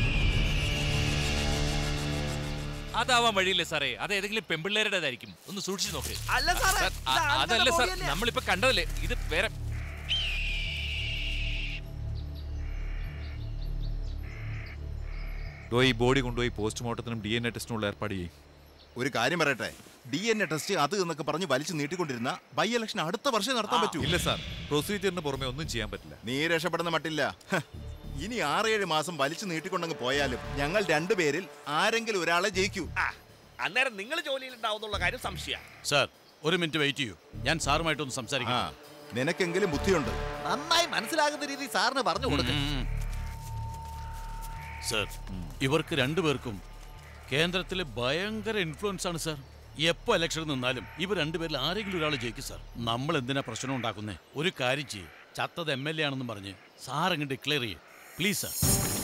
S6: അതാവാൻ വഴിയില്ലേ സാറേ, അത് ഏതെങ്കിലും പെമ്പിള്ളേരുടേതായിരിക്കും. ഒന്ന് സൂക്ഷിച്ചു നോക്ക്.
S22: അല്ല സാറേ
S6: അതല്ല സാർ, നമ്മളിപ്പോ കണ്ടതല്ലേ, ഇത് വേറെ.
S10: ഈ ബോഡി കൊണ്ടുപോയി പോസ്റ്റ്മോർട്ടത്തിനും ഡി എൻ എ ടെസ്റ്റിനുള്ള ഏർപ്പാട് ചെയ്യും.
S9: ഒരു കാര്യം പറയട്ടെ, ഡി എൻ എ ടെസ്റ്റ് അത് എന്നൊക്കെ പറഞ്ഞ് വലിച്ചു നീട്ടിക്കൊണ്ടിരുന്ന ബൈ ഇലക്ഷൻ അടുത്ത വർഷം നടത്താൻ പറ്റൂ.
S10: ഇല്ല സാർ, പ്രൊസീജിയറിന് പുറമെ ഒന്നും ചെയ്യാൻ പറ്റില്ല.
S9: നീ രക്ഷപ്പെടുന്ന മട്ടില്ല. ഇനി ആറേഴ് മാസം വലിച്ചു നീട്ടിക്കൊണ്ടങ്ങ് പോയാലും ഞങ്ങൾ രണ്ടുപേരിൽ ആരെങ്കിലും ഒരാളെ ജയിക്കൂ.
S22: അന്നേരം നിങ്ങൾ ജോലിയിൽ ഉണ്ടാവുന്നുള്ള കാര്യം സംശയം.
S14: സാർ ഒരു മിനിറ്റ് വെയിറ്റ് ചെയ്യൂ, ഞാൻ സാറുമായിട്ടൊന്ന് സംസാരിക്കാം.
S9: നിനക്കെങ്കിലും ബുദ്ധിയുണ്ട്.
S10: നന്നായി മനസ്സിലാകുന്ന രീതി സാറിന് പറഞ്ഞു കൊടുക്കും.
S14: സാർ ഇവർക്ക് രണ്ടുപേർക്കും കേന്ദ്രത്തിലെ ഭയങ്കര ഇൻഫ്ലുവൻസ് ആണ് സാർ. എപ്പോ ഇലക്ഷൻ നിന്നാലും ഇവർ രണ്ടുപേരിൽ ആരെങ്കിലും ഒരാൾ ജയിക്കും സാർ. നമ്മൾ എന്തിനാ പ്രശ്നം ഉണ്ടാക്കുന്നേ? ഒരു കാര്യം ചെയ്യും, ചത്തത് എം എൽ എ ആണെന്ന് പറഞ്ഞ് സാർ അങ്ങ് ഡിക്ലെയർ ചെയ്യും പ്ലീസ് സാർ.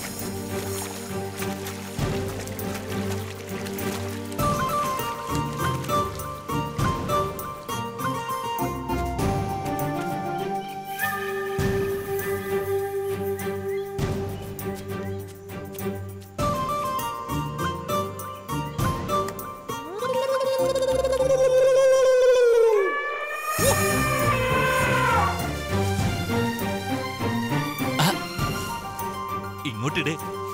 S6: ഇങ്ങോട്ടിടേ.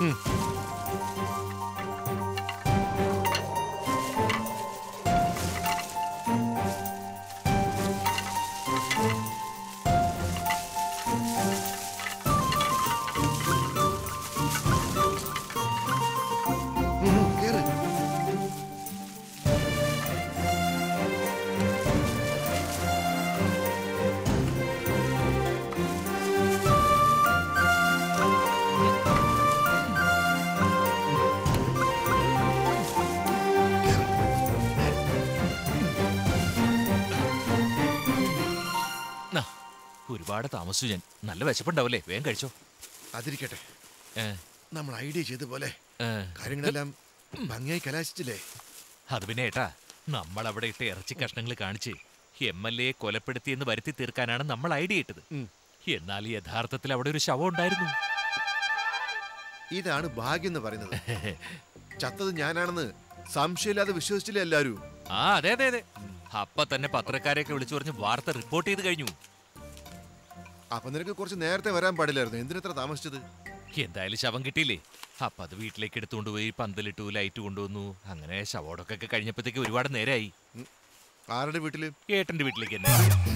S6: ഒരുപാട് താമസിച്ചു ഞാൻ. നല്ല വിശപ്പുണ്ടാവല്ലേ, വേഗം കഴിച്ചോ.
S5: അതിരിക്കട്ടെ, നമ്മൾ ഐഡിയ ചെയ്ത പോലെ കാര്യങ്ങളെല്ലാം ഭംഗിയായി കലാശിച്ചില്ലേ?
S6: അത് പിന്നെ ഏട്ടാ, നമ്മൾ അവിടെ ഇട്ട് ഇറച്ചി കഷ്ണങ്ങൾ കാണിച്ച് എം എൽ എ കൊലപ്പെടുത്തിയെന്ന് വരുത്തി തീർക്കാനാണ് നമ്മൾ ഐഡിയ ഇട്ടത്. എന്നാൽ യഥാർത്ഥത്തിൽ അവിടെ ഒരു ശവം ഉണ്ടായിരുന്നു.
S5: ഇതാണ് ഭാഗ്യം എന്ന് പറയുന്നത്. ചത്തത് ഞാനാണെന്ന് സംശയമില്ലാതെ വിശ്വസിച്ചില്ലേ എല്ലാരും?
S6: ആ അതെ അതെ അതെ. അപ്പൊ തന്നെ പത്രക്കാരെയൊക്കെ വിളിച്ചു പറഞ്ഞ് വാർത്ത റിപ്പോർട്ട് ചെയ്ത് കഴിഞ്ഞു.
S5: അപ്പൊ നിനക്ക് കുറച്ച് നേരത്തെ വരാൻ പാടില്ലായിരുന്നു, എന്തിനെത്ര താമസിച്ചത്?
S6: എന്തായാലും ശവം കിട്ടിയില്ലേ, അപ്പൊ അത് വീട്ടിലേക്ക് എടുത്തുകൊണ്ടുപോയി പന്തലിട്ടു, ലൈറ്റ് കൊണ്ടുവന്നു. അങ്ങനെ ശവോടൊക്കെ കഴിഞ്ഞപ്പോഴത്തേക്ക് ഒരുപാട് നേരമായി.
S5: ആരുടെ വീട്ടില്?
S6: ഏട്ടന്റെ വീട്ടിലേക്ക് തന്നെ.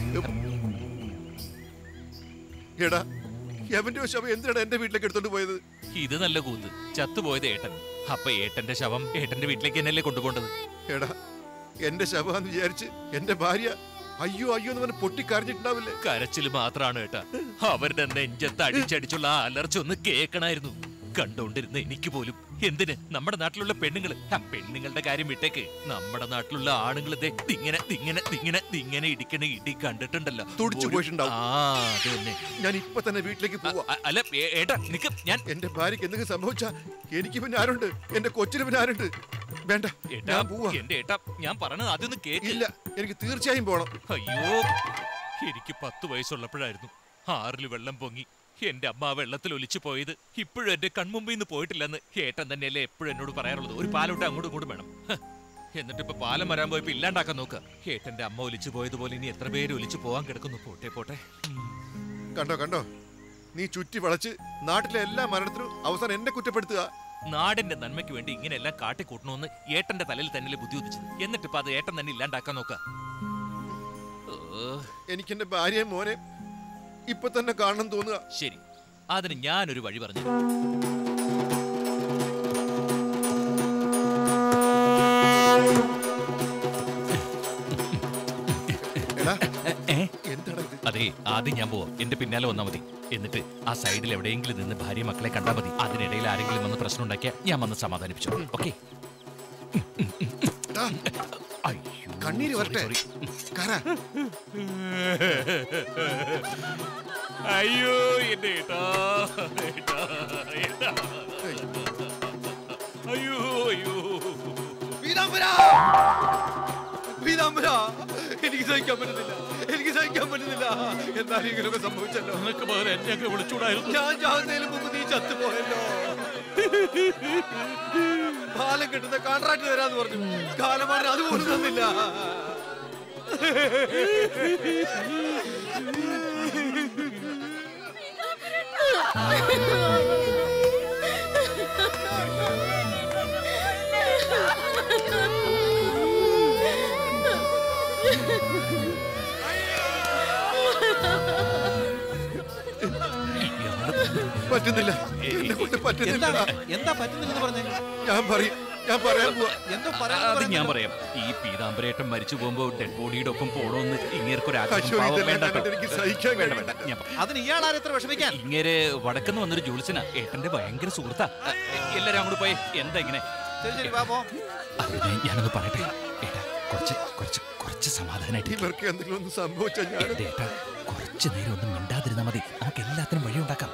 S5: എടാ എവന്റെ ശവം എന്തിനാണ് എന്റെ വീട്ടിലേക്ക് എടുത്തോണ്ട് പോയത്?
S6: ഇത് നല്ല കൂത്ത്, ചത്തുപോയത് ഏട്ടൻ. അപ്പൊ ഏട്ടന്റെ ശവം ഏട്ടന്റെ വീട്ടിലേക്ക് തന്നെയല്ലേ കൊണ്ടുപോകേണ്ടത്?
S5: എടാ എന്റെ ശവമാന്ന് വിചാരിച്ച് എന്റെ ഭാര്യ അയ്യോ അയ്യോ എന്ന് പറഞ്ഞ് പൊട്ടിക്കരഞ്ഞിട്ടുണ്ടാവില്ലേ?
S6: കരച്ചില് മാത്രാണ് ഏട്ടാ. അവരുടെ നെഞ്ചത്ത് അടിച്ചടിച്ചുള്ള ആ അലർച്ച ഒന്ന് കേൾക്കണായിരുന്നു. കണ്ടോണ്ടിരുന്ന എനിക്ക് പോലും. എന്തിന്? നമ്മുടെ നാട്ടിലുള്ള പെണ്ണുങ്ങള്, പെണ്ണുങ്ങളുടെ കാര്യം വിട്ടേക്ക്, നമ്മുടെ നാട്ടിലുള്ള ആണുങ്ങൾ ഇങ്ങനെ ഇങ്ങനെ ഇങ്ങനെ ഇങ്ങനെ ഇടിക്കണ ഇടി കണ്ടിട്ടുണ്ടല്ലോ,
S5: തുടിച്ചു പോയിട്ടുണ്ടാവും.
S6: ആ അത് തന്നെ.
S5: ഞാൻ ഇപ്പൊ തന്നെ വീട്ടിലേക്ക് പോവാ.
S6: അല്ല ഏട്ടാ നിക്ക്, ഞാൻ
S5: എന്റെ ഭാര്യക്ക് എന്തെങ്കിലും സംഭവിച്ചാ എനിക്ക് പിന്നെ ആരുണ്ട്? എന്റെ കൊച്ചിന് പിന്നെ ആരുണ്ട്? വേണ്ട, ഞാൻ പോവാ.
S6: എന്റെ ഏട്ടാ ഞാൻ പറഞ്ഞത് അതൊന്നും കേട്ടില്ല.
S5: എനിക്ക് തീർച്ചയായും പോണം.
S6: അയ്യോ എനിക്ക് പത്ത് വയസ്സുള്ളപ്പോഴായിരുന്നു ആറില് വെള്ളം പൊങ്ങി എന്റെ അമ്മ ആ വെള്ളത്തിൽ ഒലിച്ചു പോയത്. ഇപ്പോഴും എന്റെ കൺമുമ്പിൽ നിന്ന് പോയിട്ടില്ലെന്ന് ഏട്ടൻ തന്നെയല്ലേ എപ്പോഴും എന്നോട് പറയാറുള്ളത്. ഒരു പാലോട്ട് അങ്ങോട്ടും ഇങ്ങോട്ടും വേണം. എന്നിട്ട് ഇപ്പൊ പാലം വരാൻ പോയപ്പോ ഇല്ലാണ്ടാക്കാൻ നോക്കുക. ഏട്ടന്റെ അമ്മ ഒലിച്ചു പോയതുപോലെ ഇനി എത്ര പേര് ഒലിച്ചു പോവാൻ കിടക്കുന്നു. പോട്ടെ പോട്ടെ.
S5: കണ്ടോ കണ്ടോ, നീ ചുറ്റി വളച്ച് നാട്ടിലെ എല്ലാ മരണത്തിനും അവസാനം എന്നെ കുറ്റപ്പെടുത്തുക.
S6: നാടിന്റെ നന്മയ്ക്ക് വേണ്ടി ഇങ്ങനെയെല്ലാം കാട്ടിക്കൂട്ടണമെന്ന് ഏട്ടന്റെ തലയിൽ തന്നെ ബുദ്ധി ഉദിച്ചത്. എന്നിട്ടിപ്പോ അത് ഏട്ടൻ തന്നെ ഇല്ലാണ്ടാക്കാൻ നോക്ക.
S5: എനിക്ക് എന്റെ ഭാര്യ മോനെ ഇപ്പൊ തന്നെ കാണണം തോന്നുക.
S6: ശരി, അതിന് ഞാനൊരു വഴി പറഞ്ഞു. അതെ, ആദ്യം ഞാൻ പോവാം. എന്റെ പിന്നാലെ വന്നാൽ മതി. എന്നിട്ട് ആ സൈഡിൽ എവിടെയെങ്കിലും നിന്ന് ഭാര്യ മക്കളെ കണ്ടാൽ മതി. അതിനിടയിൽ ആരെങ്കിലും വന്ന് പ്രശ്നം ഉണ്ടാക്കിയാൽ ഞാൻ വന്ന് സമാധാനിപ്പിച്ചു. ഓക്കെ?
S5: കണ്ണീര് വരട്ടെ.
S6: അയ്യോ എന്റെ ഏട്ടാ, ഏട്ടാ, ഏട്ടാ. അയ്യോ അയ്യോ
S7: പീതാംബരാ, പീതാംബരാ, എനിക്ക് സഹിക്കാൻ പറ്റുന്നില്ല, എനിക്ക് സഹിക്കാൻ പറ്റുന്നില്ല. എന്നാലും ഇങ്ങനെയൊക്കെ സംഭവിച്ചല്ലോ.
S14: നിനക്ക് പകരം എന്നെയൊക്കെ വിളിച്ചൂടായിരുന്നു.
S7: ഞാൻ ചാവുന്നതിന് മുമ്പ് നീ ചത്തുപോയല്ലോ. പാലം കിട്ടുന്ന കോൺട്രാക്ട് തരാന്ന് പറഞ്ഞു. കാലമാണ് അതുപോലും തന്നില്ല.
S5: പറ്റുന്നില്ല, എന്നെ കൊണ്ട് പറ്റുന്നില്ല.
S10: എന്താ പറ്റുന്നില്ലെന്ന് പറഞ്ഞേ?
S5: ഞാൻ പറയും, ഞാൻ പറയാൻ പോവാ.
S10: എന്തോ
S6: അത് ഞാൻ പറയാം. ഈ പീതാംബരേട്ടൻ മരിച്ചു പോകുമ്പോ ഡെഡ് ബോഡിയുടെ ഒപ്പം പോണോന്ന് ഇങ്ങേർക്കൊരു
S10: അതിന് ഇയാളാരെ എത്ര വിഷമിക്കാൻ?
S6: ഇങ്ങേര് വടക്കെന്ന് വന്നൊരു ജോത്സ്യനാ, ഏട്ടന്റെ ഭയങ്കര സുഹൃത്താ. എല്ലാരും അങ്ങോട്ട് പോയി. എന്താ ഇങ്ങനെ? ഞാനൊന്ന് പറയട്ടെ ഏട്ടാ, കുറച്ച് കുറച്ച് കുറച്ച് സമാധാനായിട്ട്.
S5: ഇവർക്ക് എന്തെങ്കിലും ഒന്ന് സംഭവിച്ചാൽ ഞാൻ
S6: ഏട്ടാ കുറച്ച് നേരം ഒന്നും മിണ്ടാതിരുന്നാ മതി. നമുക്ക് എല്ലാത്തിനും വഴി ഉണ്ടാക്കാം.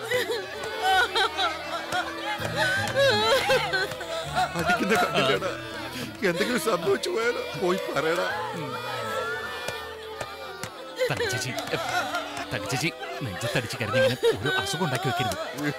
S5: അടിക്കുന്ന കണ്ടില്ലടാ, എന്തെങ്കിലും സംഭവിച്ചു പോയാലോ? പോയി പറയടാ.
S6: തടിച്ചേച്ചി, തടിച്ചേച്ചി നെഞ്ചത്തടിച്ച് കരുതിങ്ങനെ ഒരു അസുഖം ഉണ്ടാക്കി വെക്കരുത്.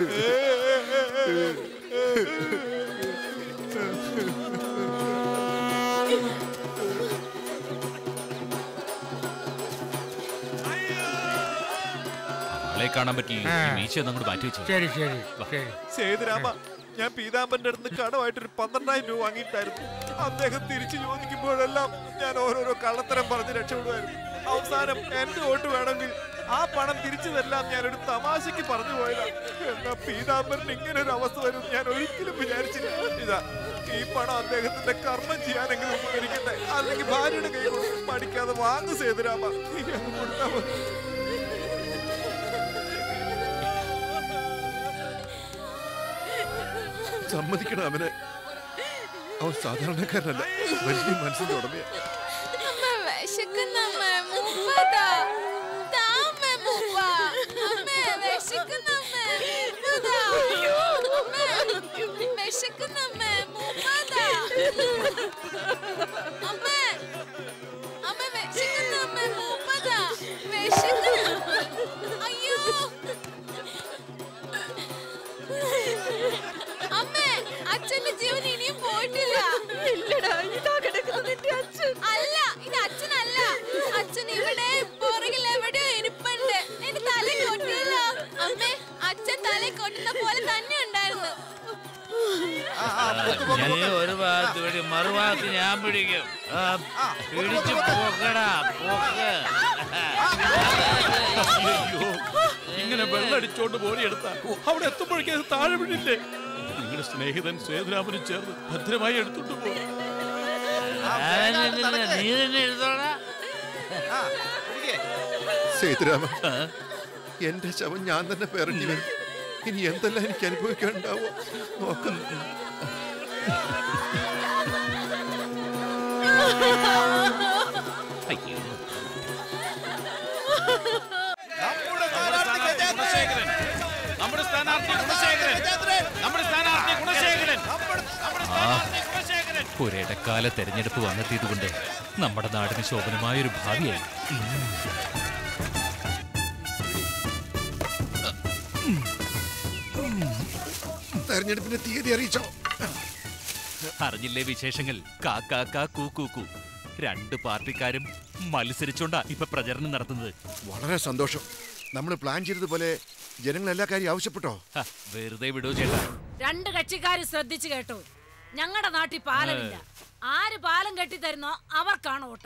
S6: ആളെ കാണാൻ പറ്റില്ല. മീശ ഒന്നങ്ങോട്ട് മാറ്റി വെച്ചു.
S20: ശരി ശരി
S10: സേതുരാമ, ഞാൻ പീതാംബരന്റെ അടുത്ത് കടമായിട്ടൊരു പന്ത്രണ്ടായിരം രൂപ വാങ്ങിയിട്ടായിരുന്നു. അദ്ദേഹം തിരിച്ചു ചോദിക്കുമ്പോഴെല്ലാം ഞാൻ ഓരോരോ കള്ളത്തരം പറഞ്ഞ് രക്ഷപ്പെടുമായിരുന്നു. അവസാനം എന്റെ വോട്ട് വേണമെങ്കിൽ ആ പണം തിരിച്ചു തരാം ഞാനൊരു തമാശക്ക് പറഞ്ഞു പോയതാണ്. എന്നാ പീതാംബരന് ഇങ്ങനെ ഒരു അവസ്ഥ വരും ഞാൻ ഒരിക്കലും വിചാരിച്ചില്ല. ഇതാ ഈ പണം അദ്ദേഹത്തിന്റെ കർമ്മം ചെയ്യാനെങ്കിലും ഉപകരിക്കട്ടെ, അല്ലെങ്കിൽ ഭാര്യയുടെ കൈ കൊടുത്ത് പഠിക്കാതെ വാങ്ങു സേതുരാമ.
S5: സമ്മതിക്കണം അവനെ. അവൻ സാധാരണക്കാരനല്ല, വലിയ മനസ്സിന്റെ ഉടമയാ.
S18: അച്ഛന്റെ ജീവൻ ഇനിയും പോയിട്ടില്ല. ഇല്ലടാ, ഇതാ കിടക്കുന്നത് നിന്റെ അച്ഛൻ. അല്ല, ഇത് അച്ഛനല്ല. അച്ഛൻ ഇവിടെ പുറകിൽ എവിടെയോ ഇരിപ്പുണ്ട്. എന്റെ തല കൊട്ടില്ല. അമ്മേ, അച്ഛൻ തല കൊട്ടുന്ന പോലെ തന്നെ ഉണ്ടായിരുന്നു.
S20: ഒരു ഭാഗത്ത് വേണ്ടി മറുഭാഗത്ത് ഞാൻ പിടിക്കും. പിടിച്ചു പോക്കടാ, പോക്ക്.
S14: ഇങ്ങനെ വെള്ളടിച്ചോണ്ട് ബോഡിയെടുത്ത അവിടെ എത്തുമ്പോഴേക്കും താഴെ വീണില്ലേ? നിങ്ങളുടെ സ്നേഹിതൻ സേതുരാമനും ചേർന്ന് ഭദ്രമായി എടുത്തോണ്ട് പോകും.
S20: നീ തന്നെ എടുത്തോടാ.
S5: സേതുരാമ, എന്റെ ശവം ഞാൻ തന്നെ പേരണ്ടി വരും. ഇനി എന്തെല്ലാം എനിക്ക് അനുഭവിക്കാനുണ്ടാവോ നോക്കാം.
S14: നമ്മുടെ സ്ഥാനാർത്ഥി ഗുണശേഖരൻ, നമ്മുടെ സ്ഥാനാർത്ഥി ഗുണശേഖരൻ, നമ്മുടെ സ്ഥാനാർത്ഥി ഗുണശേഖരൻ.
S6: ഒരിടക്കാല തെരഞ്ഞെടുപ്പ് വന്നെത്തിയതുകൊണ്ട് നമ്മുടെ നാടിന് ശോഭനമായൊരു ഭാവിയായി.
S5: തെരഞ്ഞെടുപ്പിന്റെ തീയതി അറിയിച്ചോ?
S6: അറിഞ്ഞില്ലേ വിശേഷങ്ങൾ? കാക്കാ കൂ കൂ കൂ. രണ്ട് പാർട്ടിക്കാരും മത്സരിച്ചോണ്ടാ ഇപ്പൊ പ്രചരണം നടത്തുന്നത്.
S5: വളരെ സന്തോഷം. നമ്മൾ പ്ലാൻ ചെയ്തതുപോലെ ജനങ്ങൾ എല്ലാ കാര്യം ആവശ്യപ്പെട്ടോ?
S6: വെറുതെ വിടൂ ചേട്ടാ.
S8: രണ്ട് കക്ഷിക്കാര് ശ്രദ്ധിച്ചു കേട്ടോ. ഞങ്ങളുടെ നാട്ടിൽ പാലമില്ല. ആര് പാലം കെട്ടിത്തരുന്നോ അവർക്കാണ് വോട്ട്.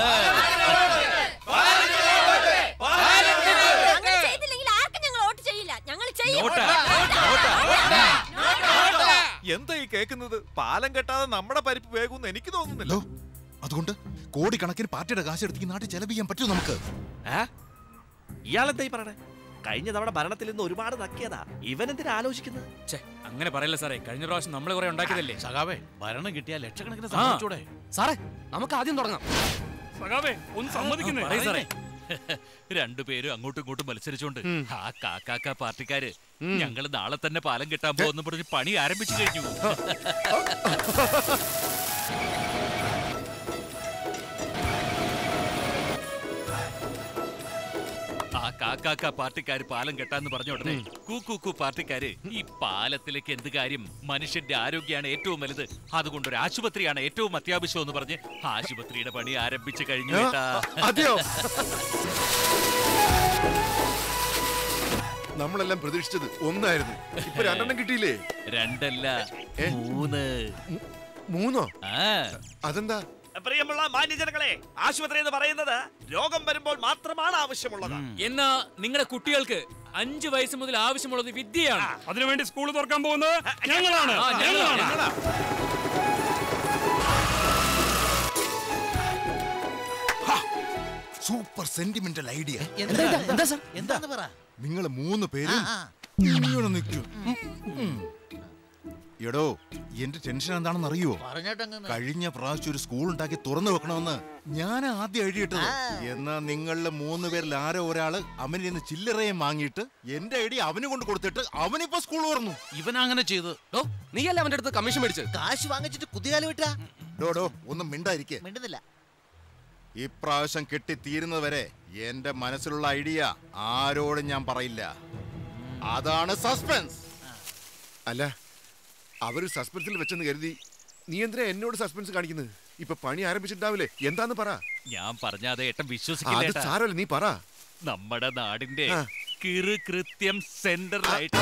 S10: എന്താ ഈ കേൾക്കുന്നത്? പാലം കെട്ടാതെ നമ്മുടെ പരിപ്പ് വേഗം എനിക്ക് തോന്നുന്നില്ല.
S9: അതുകൊണ്ട് കോടിക്കണക്കിന് പാർട്ടിയുടെ കാശ് എടുത്ത് നാട്ടിൽ ചെലവ് ചെയ്യാൻ പറ്റുമോ നമുക്ക്?
S22: ഇയാളെന്തായി പറയണേ? കഴിഞ്ഞ തവണ ഭരണത്തിൽ നിന്ന് ഒരുപാട് നക്കിയതാ. ഇവൻ എന്തിനാ ആലോചിക്കുന്നത്?
S2: അങ്ങനെ പറയല്ല സാറേ, കഴിഞ്ഞ പ്രാവശ്യം നമ്മൾ കുറെ ഉണ്ടാക്കിയതല്ലേ.
S14: സഖാവേ, ഭരണം കിട്ടിയാൽ ലക്ഷക്കണക്കിന്
S2: ആ.
S14: സമ്മതിച്ചൂടെ?
S4: സാറേ നമുക്ക് ആദ്യം തുടങ്ങാം.
S14: സഖാവേ ഒന്ന് സമ്മതിക്കുന്നേ
S6: സാറേ. രണ്ടുപേരും അങ്ങോട്ടും ഇങ്ങോട്ടും മത്സരിച്ചോണ്ട് ആ കാക്കാക്ക പാർട്ടിക്കാര് ഞങ്ങള് നാളെ തന്നെ പാലം കെട്ടാൻ പോകുന്ന പറഞ്ഞ് പണി ആരംഭിച്ചു കഴിഞ്ഞു. ആ കാക്കാക്ക പാർട്ടിക്കാര് പാലം കെട്ടാന്ന് പറഞ്ഞ ഉടനെ കൂക്കൂ പാർട്ടിക്കാര് ഈ പാലത്തിലേക്ക് എന്ത് കാര്യം, മനുഷ്യന്റെ ആരോഗ്യമാണ് ഏറ്റവും വലുത്, അതുകൊണ്ട് ഒരു ആശുപത്രിയാണ് ഏറ്റവും അത്യാവശ്യം എന്ന് പറഞ്ഞ് ആശുപത്രിയുടെ പണി ആരംഭിച്ചു കഴിഞ്ഞു.
S5: നമ്മളെല്ലാം പ്രതീക്ഷിച്ചത് ഒന്നായിരുന്നു, ഇപ്പൊ രണ്ടെണ്ണം കിട്ടിയില്ലേ?
S6: രണ്ടല്ല മൂന്ന്.
S5: മൂന്നോ? അതെന്താ?
S22: പ്രിയമുള്ള മാന്യജനങ്ങളെ, ആശുപത്രി എന്ന് പറയുന്നത് രോഗം വരുമ്പോൾ മാത്രമാണ് ആവശ്യമുള്ളത്.
S2: എന്നാ നിങ്ങളുടെ കുട്ടികൾക്ക് അഞ്ചു വയസ്സ് മുതൽ ആവശ്യമുള്ളത് വിദ്യയാണ്.
S20: അതിനുവേണ്ടി സ്കൂൾ തുറക്കാൻ പോകുന്നത് ഞങ്ങളാണ്.
S9: Super sentimental idea.
S12: എന്താന്ന് പറ.
S9: നിങ്ങൾ മൂന്ന് പേരും ഇങ്ങനെ നിൽക്കൂ. എടോ, എന്റെ ടെൻഷൻ എന്താണെന്ന് അറിയോ? കഴിഞ്ഞ പ്രാവശ്യം ഒരു സ്കൂൾ ഉണ്ടാക്കി തുറന്നു വെക്കണമെന്ന് ഞാൻ ആദ്യം എഴുതിയിട്ടത്. എന്നാ നിങ്ങളിലെ മൂന്ന് പേരിൽ ആരോ ഒരാള് അവനിൽ നിന്ന് ചില്ലറയും വാങ്ങിയിട്ട് എന്റെ ഐഡിയ അവന് കൊണ്ട് കൊടുത്തിട്ട് അവനിപ്പോ സ്കൂൾ തുറന്നു.
S4: ഇവൻ അങ്ങനെ ചെയ്തു. നീയല്ല അവന്റെ അടുത്ത് കമ്മീഷൻ മേടിച്ച്
S12: കാശ് വാങ്ങിച്ചിട്ട് കുതികാലം വിട്ടാ?
S9: ഡോഡോ ഒന്നും മിണ്ടായിരിക്കേ.
S12: മിണ്ടുന്നില്ല.
S9: ഇപ്രാവശ്യം കെട്ടിത്തീരുന്നവരെ എന്റെ മനസ്സിലുള്ള ഐഡിയ ആരോടും ഞാൻ പറയില്ല. അതാണ് സസ്പെൻസ്.
S5: അല്ല, അവര് സസ്പെൻസിൽ വെച്ചെന്ന് കരുതി നീ എന്തിനാ എന്നോട് സസ്പെൻസ് കാണിക്കുന്നത്? ഇപ്പൊ പണി ആരംഭിച്ചിട്ടുണ്ടാവില്ലേ? എന്താന്ന് പറ.
S6: ഞാൻ പറഞ്ഞാതെ ഏട്ടൻ
S5: അത്
S6: വിശ്വസിക്കില്ല.
S5: സാരമല്ല, നീ പറ.
S6: നമ്മുടെ നാടിന്റെ കിറു കൃത്യം സെന്ററിലായിട്ട്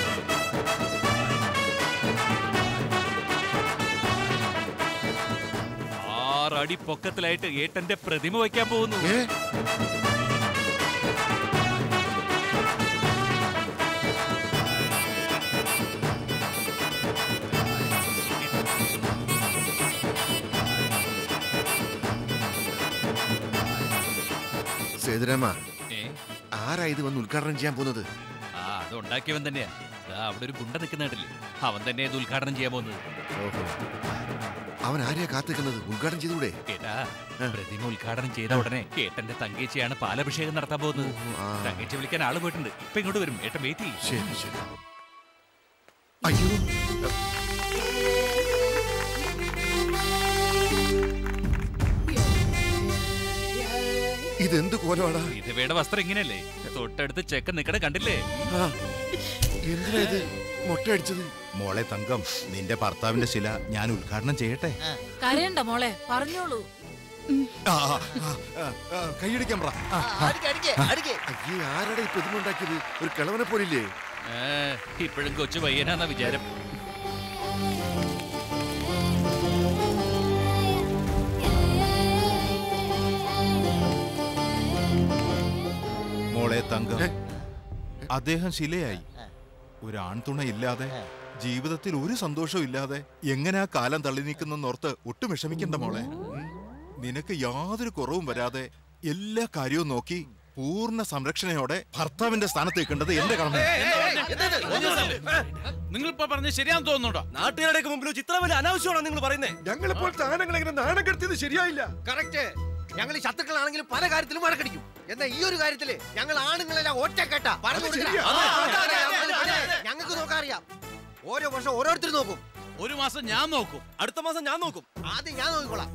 S6: ആറടി പൊക്കത്തിലായിട്ട് ഏട്ടന്റെ പ്രതിമ വയ്ക്കാൻ പോകുന്നു.
S5: സേതുരാമ, ആരാ ഇത് വന്ന് ഉദ്ഘാടനം ചെയ്യാൻ പോകുന്നത്?
S6: ആ അത് ഉണ്ടാക്കിയവൻ തന്നെയാ. അവിടെ ഒരു ഗുണ്ട നിൽക്കുന്നില്ലേ, അവൻ തന്നെ ഇത് ഉദ്ഘാടനം ചെയ്യാൻ പോകുന്നത്.
S5: അവൻ ആരെയാ കാത്തിക്കുന്നത്? ഉദ്ഘാടനം ചെയ്തുകൂടെ?
S6: കേട്ടാ, പ്രതിമ ഉദ്ഘാടനം ചെയ്ത ഉടനെ ഏട്ടന്റെ തങ്കേച്ചിയാണ് പാലഭിഷേകം നടത്താൻ പോകുന്നത്. തങ്കേച്ചി വിളിക്കാൻ ആള് പോയിട്ടുണ്ട്. ഇപ്പൊ ഇങ്ങോട്ട് വരും. ഏട്ടൻ വെയിറ്റ് ചെയ്യും.
S5: ശരി ശരി. അയ്യോ, ഇതെന്ത് കോലമാടാ?
S6: വിധവയുടെ വസ്ത്രം ഇങ്ങനെയല്ലേ? തൊട്ടടുത്ത് ചെക്കൻ നിക്കണ കണ്ടില്ലേ?
S5: എന്തിനാ ഇത് മൊട്ടയടിച്ചത്?
S9: മോളെ തങ്കം, നിന്റെ ഭർത്താവിന്റെ ശില ഞാൻ ഉദ്ഘാടനം ചെയ്യട്ടെ?
S8: കരയണ്ട മോളെ, പറഞ്ഞോളൂ.
S9: കൈയടിക്കാൻ പറ.
S5: ആരുടെ ഈ പ്രതിമ ഉണ്ടാക്കിയത്? ഒരു കിളവനെ പോലില്ലേ?
S6: ഇപ്പോഴും കൊച്ചു പയ്യനാന്ന വിചാരം.
S9: മോളെ തങ്കം, അദ്ദേഹം ശിലയായി. ഒരു ആൺതുണ ഇല്ലാതെ, ജീവിതത്തിൽ ഒരു സന്തോഷവും ഇല്ലാതെ എങ്ങനെയാ കാലം തള്ളി നീക്കുന്നോർത്ത് ഒട്ടും വിഷമിക്കണ്ട മോളെ. നിനക്ക് യാതൊരു കുറവും വരാതെ എല്ലാ കാര്യവും നോക്കി പൂർണ്ണ സംരക്ഷണയോടെ ഭർത്താവിന്റെ സ്ഥാനത്ത് വെക്കേണ്ടത് എന്റെ കടമ.
S14: നിങ്ങൾ ഇപ്പൊ പറഞ്ഞ ശരിയാന്ന് തോന്നുന്നുണ്ടോ?
S7: നാട്ടുകാരുടെ മുമ്പിൽ ഇത്ര വലിയ അനാവശ്യമാണോ നിങ്ങൾ പറയുന്നത്?
S5: ഞങ്ങളിപ്പോൾ താനങ്ങൾ എങ്ങനെ നാണം കെടുത്തിയത് ശരിയായില്ല.
S7: കറക്റ്റ്. ഞങ്ങൾ ഈ ശത്രുക്കളാണെങ്കിലും പല കാര്യത്തിലും വഴക്കടിക്കും. എന്നാൽ ഈ ഒരു കാര്യത്തില് ഞങ്ങൾ ആണുങ്ങളെല്ലാം ഒറ്റ കേട്ടാ പറഞ്ഞു. ഞങ്ങൾക്ക് നോക്കാൻ അറിയാം. ഓരോ വർഷം ഓരോരുത്തർ നോക്കും.
S14: ഒരു മാസം ഞാൻ നോക്കും.
S7: അടുത്ത മാസം ഞാൻ നോക്കും. ആദ്യം ഞാൻ നോക്കിക്കോളാം.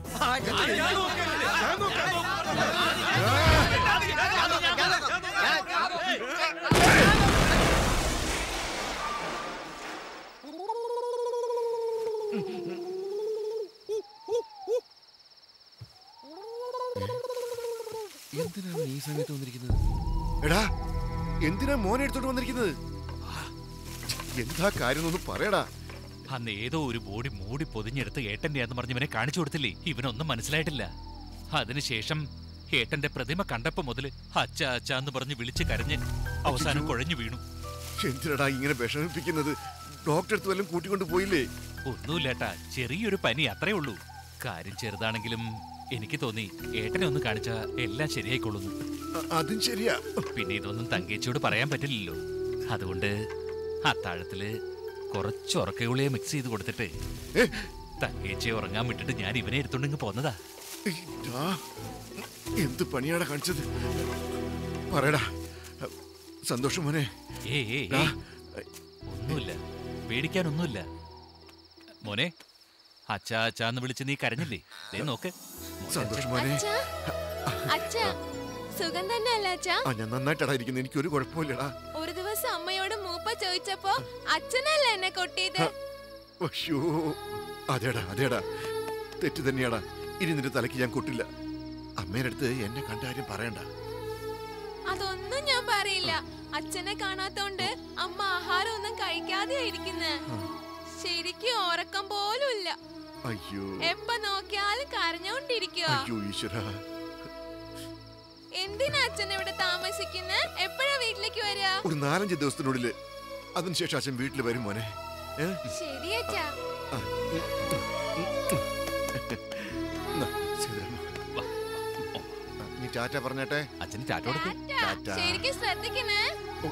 S5: എന്തിനാണ് ഈ സമയത്ത് വന്നിരിക്കുന്നത്? എടാ, എന്തിനാ മോനെ എടുത്തോണ്ട് വന്നിരിക്കുന്നത്? എന്താ കാര്യം ഒന്ന് പറയടാ.
S6: അന്ന് ഏതോ ഒരു ബോഡി മൂടി പൊതിഞ്ഞെടുത്ത് ഏട്ടന്റെയാന്ന് പറഞ്ഞ് ഇവനെ കാണിച്ചു കൊടുത്തില്ലേ? ഇവനൊന്നും മനസ്സിലായിട്ടില്ല. അതിനുശേഷം ഏട്ടന്റെ പ്രതിമ കണ്ടപ്പോ മുതല് അച്ഛ അച്ഛന്ന് പറഞ്ഞ് വിളിച്ച് കരഞ്ഞ് അവസാനം കുഴഞ്ഞു വീണു.
S5: എന്തിനാടാ ഇങ്ങനെ വിഷമിപ്പിക്കുന്നത്? ഡോക്ടർ അടുത്ത് വല്ലതും കൂട്ടിക്കൊണ്ട് പോയില്ലേ?
S6: ഒന്നുമില്ലേട്ടാ, ചെറിയൊരു പനി അത്രേ ഉള്ളൂ. കാര്യം ചെറുതാണെങ്കിലും എനിക്ക് തോന്നി ഏട്ടനെ ഒന്ന് കാണിച്ചാ എല്ലാം ശരിയായിക്കൊള്ളുന്നു.
S5: അതും ശരിയാ.
S6: പിന്നെ ഇതൊന്നും തങ്കേച്ചിയോട് പറയാൻ പറ്റില്ലല്ലോ. അതുകൊണ്ട് അത്താഴത്തില് കുറച്ച് ഉറക്കയുള്ളിയെ മിക്സ് ചെയ്ത് കൊടുത്തിട്ട് തങ്കേച്ചിയെ ഉറങ്ങാൻ വിട്ടിട്ട് ഞാൻ ഇവനെ എടുത്തോണ്ടിങ്ങ് പോന്നതാ.
S5: എന്ത് പണിയാടാ കാണിച്ചത്? പറയടാ സന്തോഷം മോനെ.
S6: ഏ ഒന്നുമില്ല, പേടിക്കാനൊന്നുമില്ല മോനെ. അച്ഛാ അച്ഛാന്ന് വിളിച്ച് നീ കരഞ്ഞില്ലേ? ദേ നോക്ക്.
S5: സന്തോഷം മോനെ.
S11: സുഖം തന്നെയല്ല അച്ഛാ?
S5: ഞാൻ നന്നായിട്ടാ ഇരിക്കുന്നത്. എനിക്കൊരു കുഴപ്പമില്ലടാ.
S11: ഒരു ദിവസം അമ്മയോട് മൂപ്പ ചോദിച്ചപ്പോ അച്ഛനല്ല എന്നെ കൊട്ടിയത്.
S5: അതേടാ അതേടാ, തെറ്റ് തന്നെയാടാ. ഇനി നിന്റെ തലയ്ക്ക് ഞാൻ കൊട്ടില്ല. അമ്മേടെ അടുത്ത് എന്നെ കണ്ട കാര്യം പറയണ്ട.
S11: അതൊന്നും ഞാൻ പറയില്ല. അച്ഛനെ കാണാത്തോണ്ട് അമ്മ ആഹാരം ഒന്നും കഴിക്കാതെ ഇരിക്കുന്നെ. ശരിക്കും ഉറക്കം പോലും ഇല്ല.
S5: അയ്യോ,
S11: എപ്പ നോക്കിയാലും കരഞ്ഞോണ്ടിരിക്കുക.
S5: അയ്യോ ഈശ്വരാ.
S11: എന്തിനാ അച്ഛൻ ഇവിടെ താമസിക്കുന്നെ? എപ്പോഴാ വീട്ടിലേക്ക് വരിക?
S5: ഒരു നാലഞ്ച് ദിവസത്തിനുള്ളില്. അതിനുശേഷം അച്ഛൻ വീട്ടിൽ വരും മോനെ.
S11: ശരി അച്ഛാ.
S5: നീ ടാറ്റ പറഞ്ഞേട്ടെ.
S6: അച്ഛന് ടാറ്റ കൊടുക്ക്.
S11: ശരിക്കും ശ്രദ്ധിക്കണേ.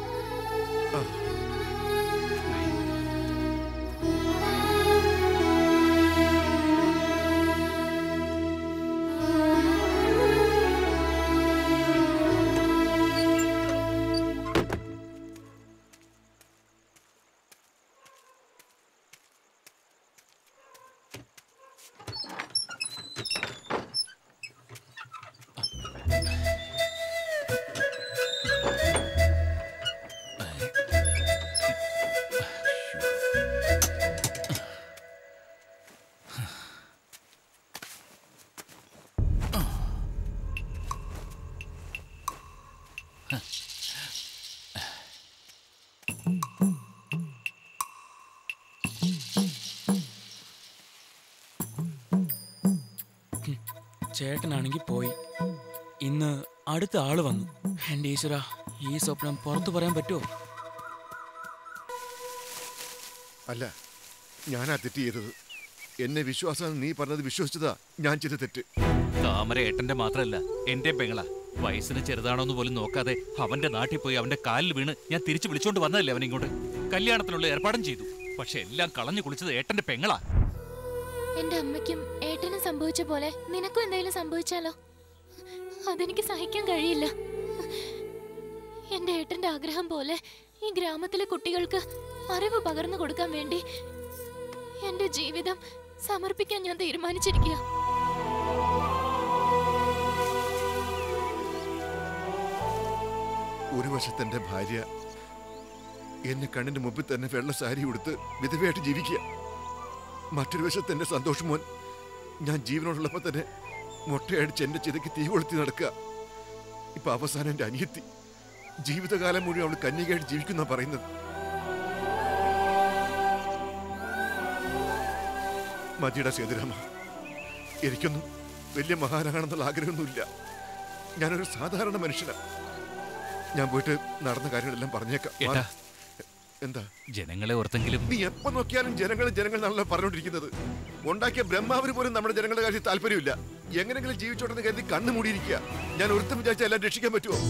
S2: ചേട്ടനാണെങ്കിൽ പോയി. ഇന്ന് അടുത്ത ആള് വന്നു. എന്റെ ഈശ്വര, ഈ സ്വപ്നം പുറത്തു പറയാൻ പറ്റുമോ?
S5: അല്ല, ഞാനാ തെറ്റ് ചെയ്തത്. എന്നെ വിശ്വാസം നീ പറഞ്ഞത് വിശ്വസിച്ചതാ ഞാൻ ചെയ്ത തെറ്റ്.
S6: താമര ഏട്ടന്റെ മാത്രല്ല, എന്റെ പെങ്ങളാ. വയസ്സിന് ചെറുതാണോന്ന് പോലും നോക്കാതെ അവന്റെ നാട്ടിൽ പോയി അവന്റെ കാലിൽ വീണ് ഞാൻ തിരിച്ചു വിളിച്ചോണ്ട് വന്നതല്ലേ അവൻ ഇങ്ങോട്ട്. കല്യാണത്തിനുള്ള ഏർപ്പാടും ചെയ്തു. പക്ഷെ എല്ലാം കളഞ്ഞു കുളിച്ചത് ഏട്ടന്റെ പെങ്ങളാ.
S11: എന്റെ അമ്മയ്ക്കും ഏട്ടനും സംഭവിച്ച പോലെ നിനക്കും എന്തെങ്കിലും സംഭവിച്ചാലോ? അതെനിക്ക് സഹിക്കാൻ കഴിയില്ല. എന്റെ ഏട്ടന്റെ ആഗ്രഹം പോലെ ഈ ഗ്രാമത്തിലെ കുട്ടികൾക്ക് അറിവ് പകർന്നു കൊടുക്കാൻ വേണ്ടി എന്റെ ജീവിതം സമർപ്പിക്കാൻ ഞാൻ തീരുമാനിച്ചിരിക്കുക.
S5: ഒരു വശത്ത് എന്റെ ഭാര്യ എന്നെ കണ്ണിന്റെ മുമ്പിൽ തന്നെ വെള്ള സാരി ഉടുത്ത് വിധവയായിട്ട് ജീവിക്കുക. മറ്റൊരു വശത്ത് എന്റെ സന്തോഷം മോൻ ഞാൻ ജീവനോടുള്ളപ്പോ തന്നെ മുട്ടയടിച്ച് എന്റെ ചിതയ്ക്ക് തീ കൊളുത്തി നടക്കുക. ഇപ്പൊ അവസാനം എന്റെ അനിയത്തി ജീവിതകാലം മുഴുവൻ അവൾ കന്യകയായിട്ട് ജീവിക്കുന്ന പറയുന്നത്. മതിയുടെ സേതുരാമ, എനിക്കൊന്നും വലിയ മഹാനാണെന്നുള്ള ആഗ്രഹമൊന്നുമില്ല. ഞാനൊരു സാധാരണ മനുഷ്യനാണ്. ഞാൻ പോയിട്ട് നടന്ന കാര്യങ്ങളെല്ലാം പറഞ്ഞേക്കാം. എന്താ
S6: ജനങ്ങളെ ഓർത്തെങ്കിലും
S5: നീ എപ്പോ നോക്കിയാലും ജനങ്ങളും ജനങ്ങളാണല്ലോ പറഞ്ഞോണ്ടിരിക്കുന്നത്. ഉണ്ടാക്കിയ ബ്രഹ്മാവിന് പോലും നമ്മുടെ ജനങ്ങളുടെ കാര്യത്തിൽ താല്പര്യമില്ല. എങ്ങനെങ്കിലും ജീവിച്ചോട്ടെന്ന് കരുതി കണ്ണു മൂടിയിരിക്കുക. ഞാൻ ഒരുത്തം വിചാരിച്ചാൽ എല്ലാം രക്ഷിക്കാൻ പറ്റുമോ?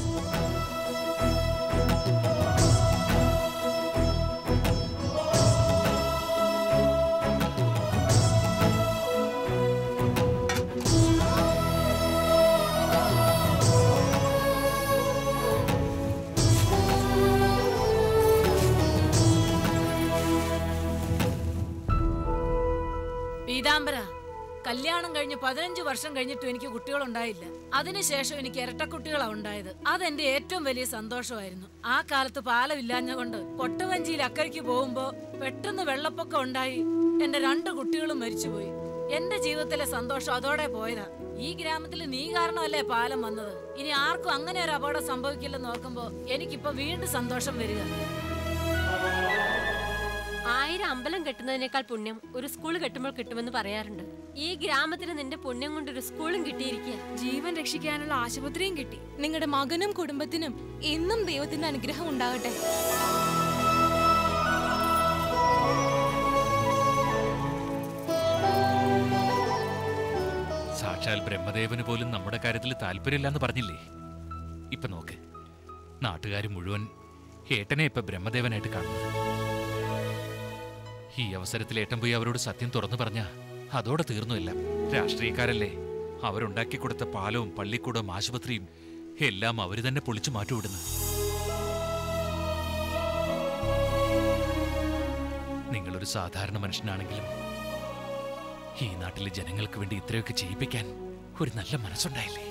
S8: കല്യാണം കഴിഞ്ഞ് പതിനഞ്ച് വർഷം കഴിഞ്ഞിട്ടും എനിക്ക് കുട്ടികളുണ്ടായില്ല. അതിനുശേഷം എനിക്ക് ഇരട്ട കുട്ടികളാണ് ഉണ്ടായത്. അതെന്റെ ഏറ്റവും വലിയ സന്തോഷമായിരുന്നു. ആ കാലത്ത് പാലമില്ലാഞ്ഞ കൊണ്ട് കൊട്ടവഞ്ചിയിൽ അക്കരയ്ക്ക് പോകുമ്പോ പെട്ടെന്ന് വെള്ളപ്പൊക്കം ഉണ്ടായി എന്റെ രണ്ട് കുട്ടികളും മരിച്ചുപോയി. എന്റെ ജീവിതത്തിലെ സന്തോഷം അതോടെ പോയതാ. ഈ ഗ്രാമത്തിൽ നീ കാരണമല്ലേ പാലം വന്നത്. ഇനി ആർക്കും അങ്ങനെ ഒരു അപകടം സംഭവിക്കില്ലെന്ന് ഓർക്കുമ്പോ എനിക്കിപ്പോ വീണ്ടും സന്തോഷം വരിക.
S1: ആയിരം അമ്പലം കെട്ടുന്നതിനേക്കാൾ പുണ്യം ഒരു സ്കൂൾ കെട്ടുമ്പോൾ കിട്ടുമെന്ന് പറയാറുണ്ട്. ഈ ഗ്രാമത്തിന് നിന്റെ പുണ്യം കൊണ്ട് ഒരു സ്കൂളും കിട്ടിയിരിക്കുക.
S11: ജീവൻ രക്ഷിക്കാനുള്ള ആശുപത്രിയും കിട്ടി. നിങ്ങളുടെ മകനും കുടുംബത്തിനും എന്നും ദൈവത്തിന്റെ അനുഗ്രഹം ഉണ്ടാകട്ടെ.
S6: സാക്ഷാൽ ബ്രഹ്മദേവന് പോലും നമ്മുടെ കാര്യത്തിൽ താല്പര്യമില്ലെന്ന് പറഞ്ഞില്ലേ? ഇപ്പൊ നോക്ക്, നാട്ടുകാർ മുഴുവൻ ഏട്ടനെ ഇപ്പൊ ബ്രഹ്മദേവനായിട്ട് കാണുന്നത്. ഈ അവസരത്തിൽ ഏട്ടൻ പോയി അവരോട് സത്യം തുറന്നു പറഞ്ഞ അതോടെ തീർന്നു എല്ലാം. രാഷ്ട്രീയക്കാരല്ലേ, അവരുണ്ടാക്കി കൊടുത്ത പാലവും പള്ളിക്കൂടവും ആശുപത്രിയും എല്ലാം അവര് തന്നെ പൊളിച്ചു മാറ്റിവിടുന്നു. നിങ്ങളൊരു സാധാരണ മനുഷ്യനാണെങ്കിലും ഈ നാട്ടിലെ ജനങ്ങൾക്ക് വേണ്ടി ഇത്രയൊക്കെ ചെയ്യിപ്പിക്കാൻ ഒരു നല്ല മനസ്സുണ്ടായില്ലേ?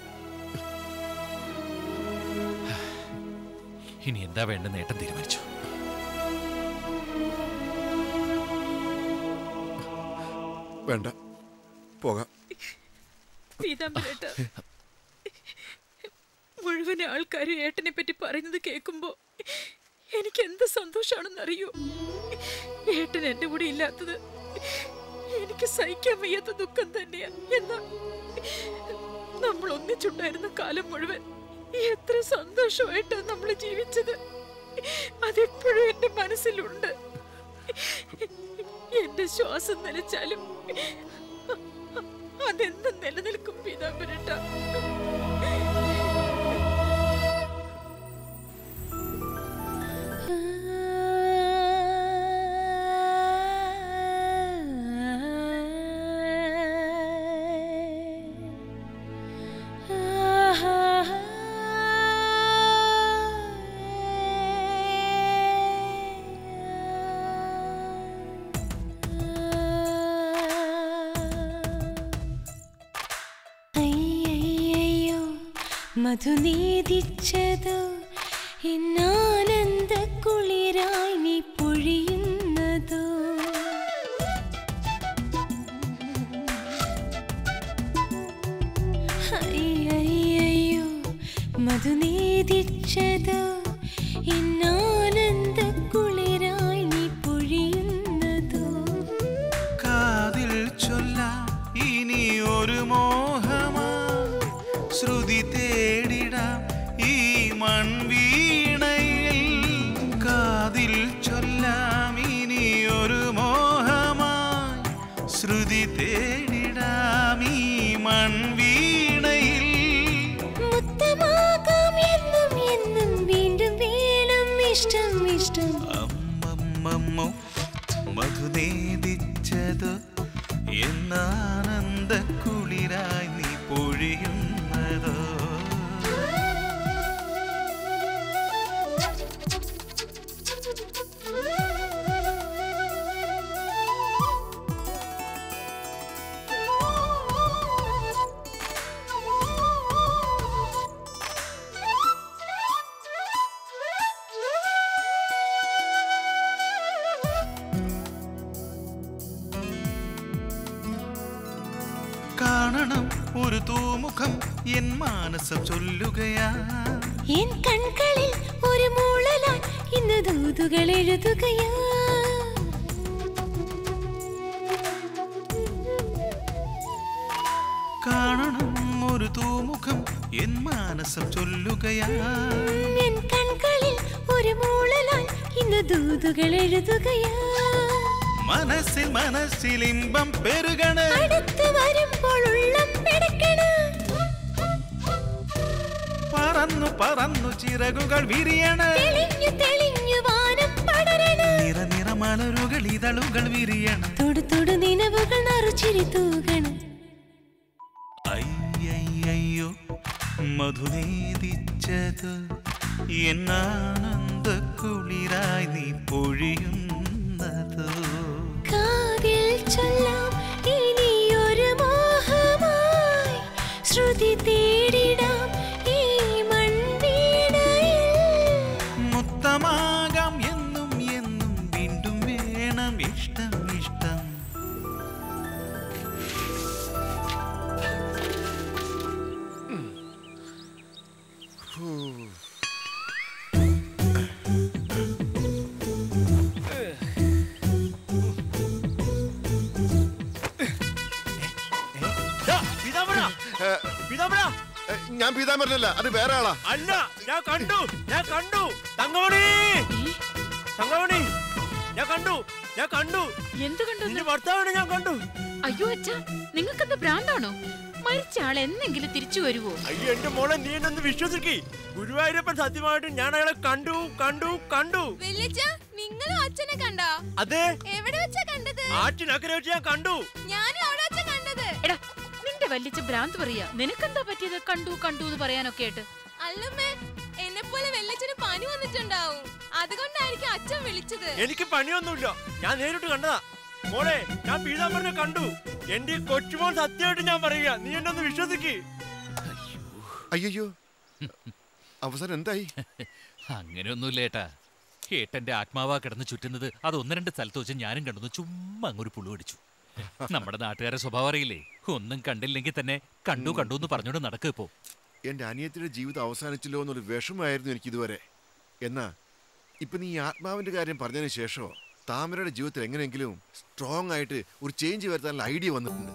S6: ഇനി എന്താ വേണ്ടെന്ന് ഏട്ടൻ തീരുമാനിച്ചു.
S5: വേണ്ട, പോകാം.
S3: പീതാംബരേട്ടാ, മുഴുവൻ ആൾക്കാരും ഏട്ടനെ പറ്റി പറയുന്നത് കേൾക്കുമ്പോ എനിക്ക് എന്ത് സന്തോഷാണെന്നറിയോ? ഏട്ടൻ എന്റെ കൂടെ ഇല്ലാത്തത് എനിക്ക് സഹിക്കാൻ വയ്യാത്ത ദുഃഖം തന്നെയാ. എന്നാ നമ്മൾ ഒന്നിച്ചുണ്ടായിരുന്ന കാലം മുഴുവൻ എത്ര സന്തോഷമായിട്ടാ നമ്മൾ ജീവിച്ചത്. അതെപ്പോഴും എന്റെ മനസ്സിലുണ്ട്. എന്റെ ശ്വാസം നിലച്ചാലും അതെന്നും നിലനിൽക്കും പീതാംബരേട്ടാ.
S18: മധുനീതിച്ചതോ എന്നാനന്ദ കുളിരായി നീ പൊഴിയുന്നതോ. അയ്യോ മധുനീതിച്ചതോ എന്നാനന്ദ കുളിരായി നീ പൊഴിയുന്നതോ.
S16: കാതിൽ ചൊല്ലാം ഇനി ഒരു മോഹമാ ശ്രുതി തേടിടാം ഈ മൺവീണയിൽ. കാതിൽ ചൊല്ലാം ഇനി ഒരു മോഹമായി ശ്രുതി തേടിടാം ഈ മൺവീണയിൽ.
S18: മുത്തമാകാം എന്നും എന്നും വീണ്ടും വീണ്ടും ഇഷ്ടം ഇഷ്ടം.
S16: അമ്മമ്മമ്മോ മധുനേദിച്ചത് എന്നാനന്ദ കുളിരായി നീ പൊഴിയുന്നതോ. കാണണം ഒരു തൂമുഖം എൻ മാനസം ചൊല്ലുകയാ.
S18: എൻ കൺകളിൽ ഒരു മൂളലായി ഇന്ന് ദൂതുകൾ എഴുതുകയാ.
S16: കാണണം ഒരു തൂമുഖം എൻ മാനസം ചൊല്ലുകയാ.
S18: എൻ കൺകളിൽ ഒരു മൂളലായി ഇന്ന് ദൂതുകൾ എഴുതുകയാ.
S16: മനസ്സിൽ മനസ്സിൽ ഇമ്പം പെരുകണ.
S18: അടുത്ത് വരുമ്പോൾ ഉള്ളം പിടക്കണ.
S16: പറന്നു പറന്നു ചിറകുകൾ വിരിയണ.
S18: തെളിഞ്ഞു തെളിഞ്ഞു വാനം പടരണ.
S16: നിറ നിറ മലരുകൾ ഇതളുകൾ വിരിയണ.
S18: തൊടു തൊടു നിലവുകൾ നറുചിരി തൂകണ.
S16: അയ്യയ്യോ മധുനേദിച്ചത് എന്നാനന്ദ കുളിരായി നീ പൊഴിയുന്നതോ.
S18: കാതിൽ ചൊല്ലാം ഇനിയൊരു മോഹം സുതി തേടിടാം ഈ മൺവീണയിൽ.
S16: മുത്തമാകാം എന്നും എന്നും വീണ്ടും വേണം ഇഷ്ടം ഇഷ്ടം.
S5: ഞാൻ പീതാംബരനല്ല, അത് വേറെ ആളാ.
S17: അല്ല, ഞാൻ കണ്ടു ഞാൻ കണ്ടു തങ്കമണി തങ്കമണി ഞാൻ കണ്ടു ഞാൻ കണ്ടു
S3: എന്ത് കണ്ടു?
S17: നിന്റെ ഭർത്താവിനെ ഞാൻ കണ്ടു.
S3: അയ്യോ അച്ഛാ, നിങ്ങൾക്കെന്താ ഭ്രാന്താണോ? മരിച്ച ആൾ എന്നെങ്കിലും തിരിച്ചു വരുവോ?
S17: അയ്യോ എന്റെ മോളെ, നീ എന്നെ വിശ്വസിക്കേ. ഗുരുവായൂരപ്പൻ സത്യമായിട്ട് ഞാൻ അയാളെ കണ്ടു കണ്ടു കണ്ടു.
S11: നിങ്ങളും അച്ഛനെ കണ്ടോ?
S17: അതെ.
S11: എവിടെ വെച്ചാ കണ്ടത്?
S17: ആറ്റിനക്കരെ വെച്ച് ഞാൻ കണ്ടു.
S11: ഞാനും അവിടെ വെച്ചാ കണ്ടത്.
S3: എടാ, നിന്റെ വല്ലിച്ച ഭ്രാന്ത് പറയാ. നിനക്കെന്താ പറ്റിയത് കണ്ടു കണ്ടു എന്ന് പറയാനൊക്കെ ആയിട്ട്?
S11: അല്ലമ്മേ, എന്നെ പോലെ വെല്ലച്ചന് പനി വന്നിട്ടുണ്ടാവും, അതുകൊണ്ടായിരിക്കും അച്ഛൻ വിളിച്ചത്.
S17: എനിക്ക് പണിയൊന്നുമില്ല, ഞാൻ നേരിട്ട് കണ്ടതാ. മോളെ, ഞാൻ പീതാംബരനെ കണ്ടു. എന്റെ ഈ കൊച്ചുമോൻ സത്യമായിട്ട് ഞാൻ പറയുക, നീ എന്നെ ഒന്ന് വിശ്വസിക്ക്.
S5: അയ്യോ, അവസാനം എന്തായി?
S6: അങ്ങനെയൊന്നുമില്ല ഏട്ടാ. ഏട്ടന്റെ ആത്മാവാ കിടന്ന് ചുറ്റുന്നത് അത് ഒന്ന് രണ്ട് സ്ഥലത്ത് വെച്ച് ഞാനും കണ്ടു. ചുമ്മാ അങ്ങൊരു പുളു അടിച്ചു. നമ്മുടെ നാട്ടുകാരെ സ്വഭാവം അറിയില്ലേ, ഒന്നും കണ്ടില്ലെങ്കിൽ തന്നെ കണ്ടു കണ്ടു എന്ന് പറഞ്ഞോണ്ട് നടക്കുക. ഇപ്പോ
S5: എന്റെ അനിയത്തിയുടെ ജീവിതം അവസാനിച്ചല്ലോ എന്നൊരു വിഷമമായിരുന്നു എനിക്ക് ഇതുവരെ. എന്നാ ഇപ്പൊ നീ ആത്മാവിന്റെ കാര്യം പറഞ്ഞതിന് ശേഷം താമരയുടെ ജീവിതത്തിൽ എങ്ങനെയെങ്കിലും സ്ട്രോങ് ആയിട്ട് ഒരു ചേഞ്ച് വരുത്താനുള്ള ഐഡിയ വന്നിട്ടുണ്ട്.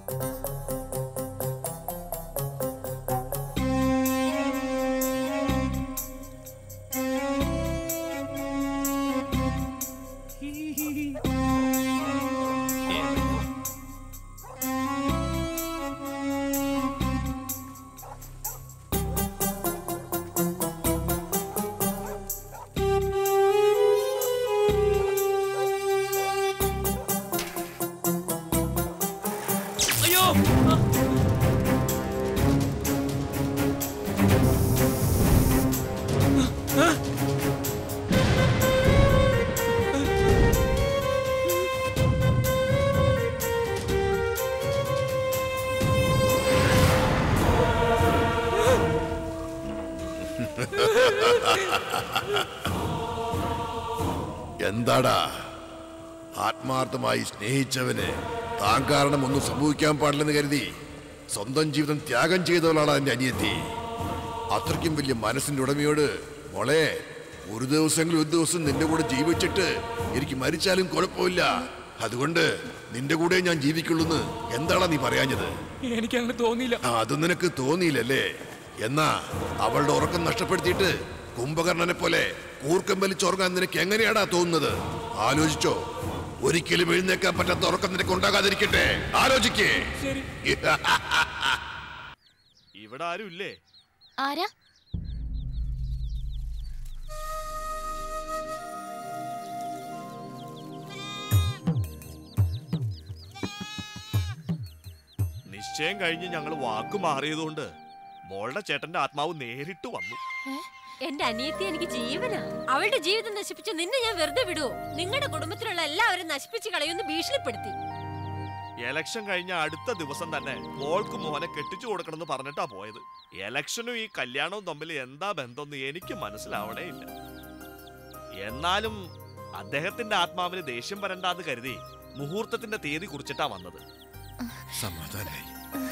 S5: എന്താടാ, ആത്മാർത്ഥമായി സ്നേഹിച്ചവന് താൻ കാരണം ഒന്നും സംഭവിക്കാൻ പാടില്ലെന്ന് കരുതി സ്വന്തം ജീവിതം ത്യാഗം ചെയ്തവളാണ് എന്റെ അനിയത്തി. അത്രയ്ക്കും വലിയ മനസ്സിന്റെ ഉടമയോട് മോളെ, ഒരു ദിവസമെങ്കിലും ഒരു ദിവസം നിന്റെ കൂടെ ജീവിച്ചിട്ട് എനിക്ക് മരിച്ചാലും കുഴപ്പമില്ല, അതുകൊണ്ട് നിന്റെ കൂടെ ഞാൻ ജീവിക്കുള്ളൂന്ന് എന്താടാ നീ പറയാഞ്ഞത്?
S2: എനിക്ക് അങ്ങനെ തോന്നിയില്ല.
S5: അത് നിനക്ക് തോന്നിയില്ലല്ലേ? എന്നാ അവളുടെ ഉറക്കം നഷ്ടപ്പെടുത്തിയിട്ട് കുംഭകർണനെ പോലെ കൂർക്കം വലിച്ചുറങ്ങാൻ നിനക്ക് എങ്ങനെയാടാ തോന്നുന്നത്? ആലോചിച്ചോ? ഒരിക്കലും എഴുന്നേക്കാൻ പറ്റാത്ത ഉറക്കം നിനക്ക് ഉണ്ടാകാതിരിക്കട്ടെ. ആലോചിക്കേ.
S17: ഇവിടെ ആരും ഇല്ലേ?
S18: ആരാ?
S17: നിശ്ചയം കഴിഞ്ഞ് ഞങ്ങൾ വാക്ക് മാറിയതുകൊണ്ട് മോളുടെ ചേട്ടന്റെ ആത്മാവ് നേരിട്ട് വന്നു.
S1: എന്റെ അനിയത്തി എനിക്ക് ജീവനാ. അവളുടെ ജീവിതം നശിപ്പിച്ച നിന്നെ ഞാൻ വെറുതെ വിടുവോ? നിങ്ങളുടെ കുടുംബത്തിലുള്ള എല്ലാവരും നശിപ്പിച്ച് കളയുമെന്ന് ഭീഷണിപ്പെടുത്തി.
S17: എലക്ഷൻ കഴിഞ്ഞ അടുത്ത ദിവസം തന്നെ മോൾക്ക് മോനെ കെട്ടിച്ചു കൊടുക്കണമെന്ന് പറഞ്ഞിട്ടാ പോയത്. എലക്ഷനും ഈ കല്യാണവും തമ്മിൽ എന്താ ബന്ധമെന്ന് എനിക്ക് മനസ്സിലാവണേ ഇല്ല. എന്നാലും അദ്ദേഹത്തിന്റെ ആത്മാവിന് ദേഷ്യം വരണ്ടാന്ന് കരുതി മുഹൂർത്തത്തിന്റെ തീയതി കുറിച്ചിട്ടാ വന്നത്.
S5: സമാധാനായി.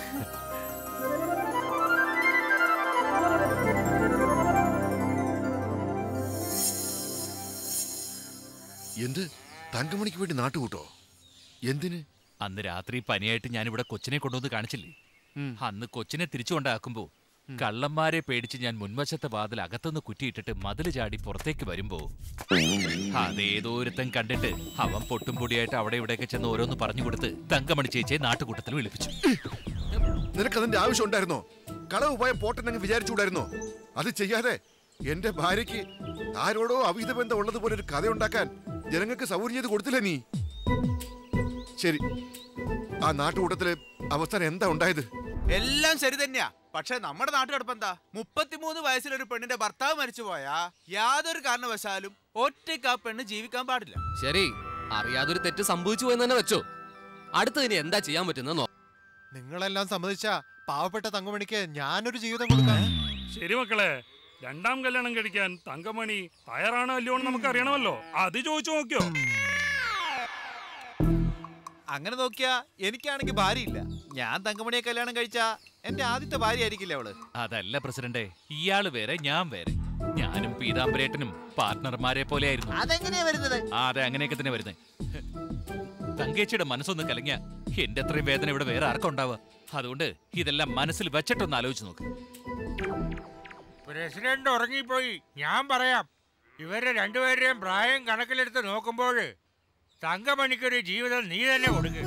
S5: എന്ത്? തങ്കമണിക്ക് വേണ്ടി നാട്ടുകൂട്ടോ? എന്തിന്?
S6: അന്ന് രാത്രി പനിയായിട്ട് ഞാനിവിടെ കൊച്ചിനെ കൊണ്ടുവന്ന് കാണിച്ചില്ലേ? അന്ന് കൊച്ചിനെ തിരിച്ചു കൊണ്ടാക്കുമ്പോ കള്ളന്മാരെ പേടിച്ച് ഞാൻ മുൻവശത്തെ വാതിൽ അകത്തുനിന്ന് കുറ്റിയിട്ടിട്ട് മതില് ചാടി പുറത്തേക്ക് വരുമ്പോ അതേതോരുത്തൻ കണ്ടിട്ട് അവൻ പൊട്ടും പൊടിയായിട്ട് അവിടെ ഇവിടെയൊക്കെ ചെന്ന് ഓരോന്ന് പറഞ്ഞു കൊടുത്ത് തങ്കമണി ചേച്ചിയെ നാട്ടുകൂട്ടത്തിൽ വിളിപ്പിച്ചു.
S5: നിനക്കതിന്റെ ആവശ്യം ഉണ്ടായിരുന്നോ? കളവ് പോയ പോട്ടെന്നങ്ങ് വിചാരിച്ചുകൂടായിരുന്നോ? അത് ചെയ്യാതെ എന്റെ ഭാര്യയ്ക്ക് ആരോടോ അവിഹിത ബന്ധം ഉള്ളതുപോലെ ഒരു കഥ ഉണ്ടാക്കാൻ ജനങ്ങൾക്ക് സൗകര്യം ചെയ്ത് കൊടുത്തില്ലേ നീ? ശരി, ആ നാട്ടുകൂട്ടത്തിലെ അവസാനം എന്താ ഉണ്ടായത്?
S10: എല്ലാം ശരി തന്നെയാ. പക്ഷെ നമ്മുടെ നാട്ടുകിടപ്പ് എന്താ? മുപ്പത്തിമൂന്ന് വയസ്സിലൊരു പെണ്ണിന്റെ ഭർത്താവ് മരിച്ചു പോയാ യാതൊരു കാരണവശാലും ഒറ്റയ്ക്ക് ആ പെണ്ണ് ജീവിക്കാൻ പാടില്ല.
S4: ശരി, അറിയാതൊരു തെറ്റ് സംഭവിച്ചു പോയെന്ന് തന്നെ വെച്ചോ. അടുത്തതിന് എന്താ ചെയ്യാൻ പറ്റുന്ന?
S12: നിങ്ങളെല്ലാം സമ്മതിച്ചാ പാവപ്പെട്ട തങ്കമണിക്ക് ഞാനൊരു ജീവിതം കൊടുക്കാൻ.
S15: ശരി മക്കളെ, രണ്ടാം കല്യാണം കഴിക്കാൻ തങ്കമണി തയ്യാറാണോ അല്ലയോ എന്ന് നമുക്ക് അറിയണമല്ലോ. അത് ചോദിച്ചു നോക്കിയോ?
S10: അങ്ങനെ നോക്കിയാ എനിക്കാണെങ്കിൽ ഭാര്യയില്ല. ഞാൻ തങ്കമണിയെ കല്യാണം കഴിച്ചാ എന്റെ ആദ്യത്തെ ഭാര്യ ആയിരിക്കില്ല അവള്.
S6: അതല്ല പ്രസിഡന്റെ, ഇയാള് വേറെ ഞാൻ വേറെ. ഞാനും പീതാംബരേട്ടനും പാർട്ട്ണർമാരെ പോലെ ആയിരുന്നു.
S13: അതെങ്ങനെയാ വരുന്നത്?
S6: ആ അതെ, അങ്ങനെയൊക്കെ തന്നെ വരുന്നത്. തങ്കേച്ചിയുടെ മനസ്സൊന്ന് കലങ്ങിയ എന്റെ അത്രയും വേദന ഇവിടെ വേറെ ആർക്കും ഉണ്ടാവുക. അതുകൊണ്ട് ഇതെല്ലാം മനസ്സിൽ വെച്ചിട്ടൊന്ന് ആലോചിച്ച് നോക്ക്.
S20: പ്രസിഡന്റ് ഉറങ്ങിപ്പോയി. ഞാൻ പറയാം. ഇവരുടെ രണ്ടുപേരുടെയും പ്രായം കണക്കിലെടുത്ത് നോക്കുമ്പോൾ തങ്കമണിക്കൊരു ജീവിതം നീ തന്നെ കൊടുക്കുക.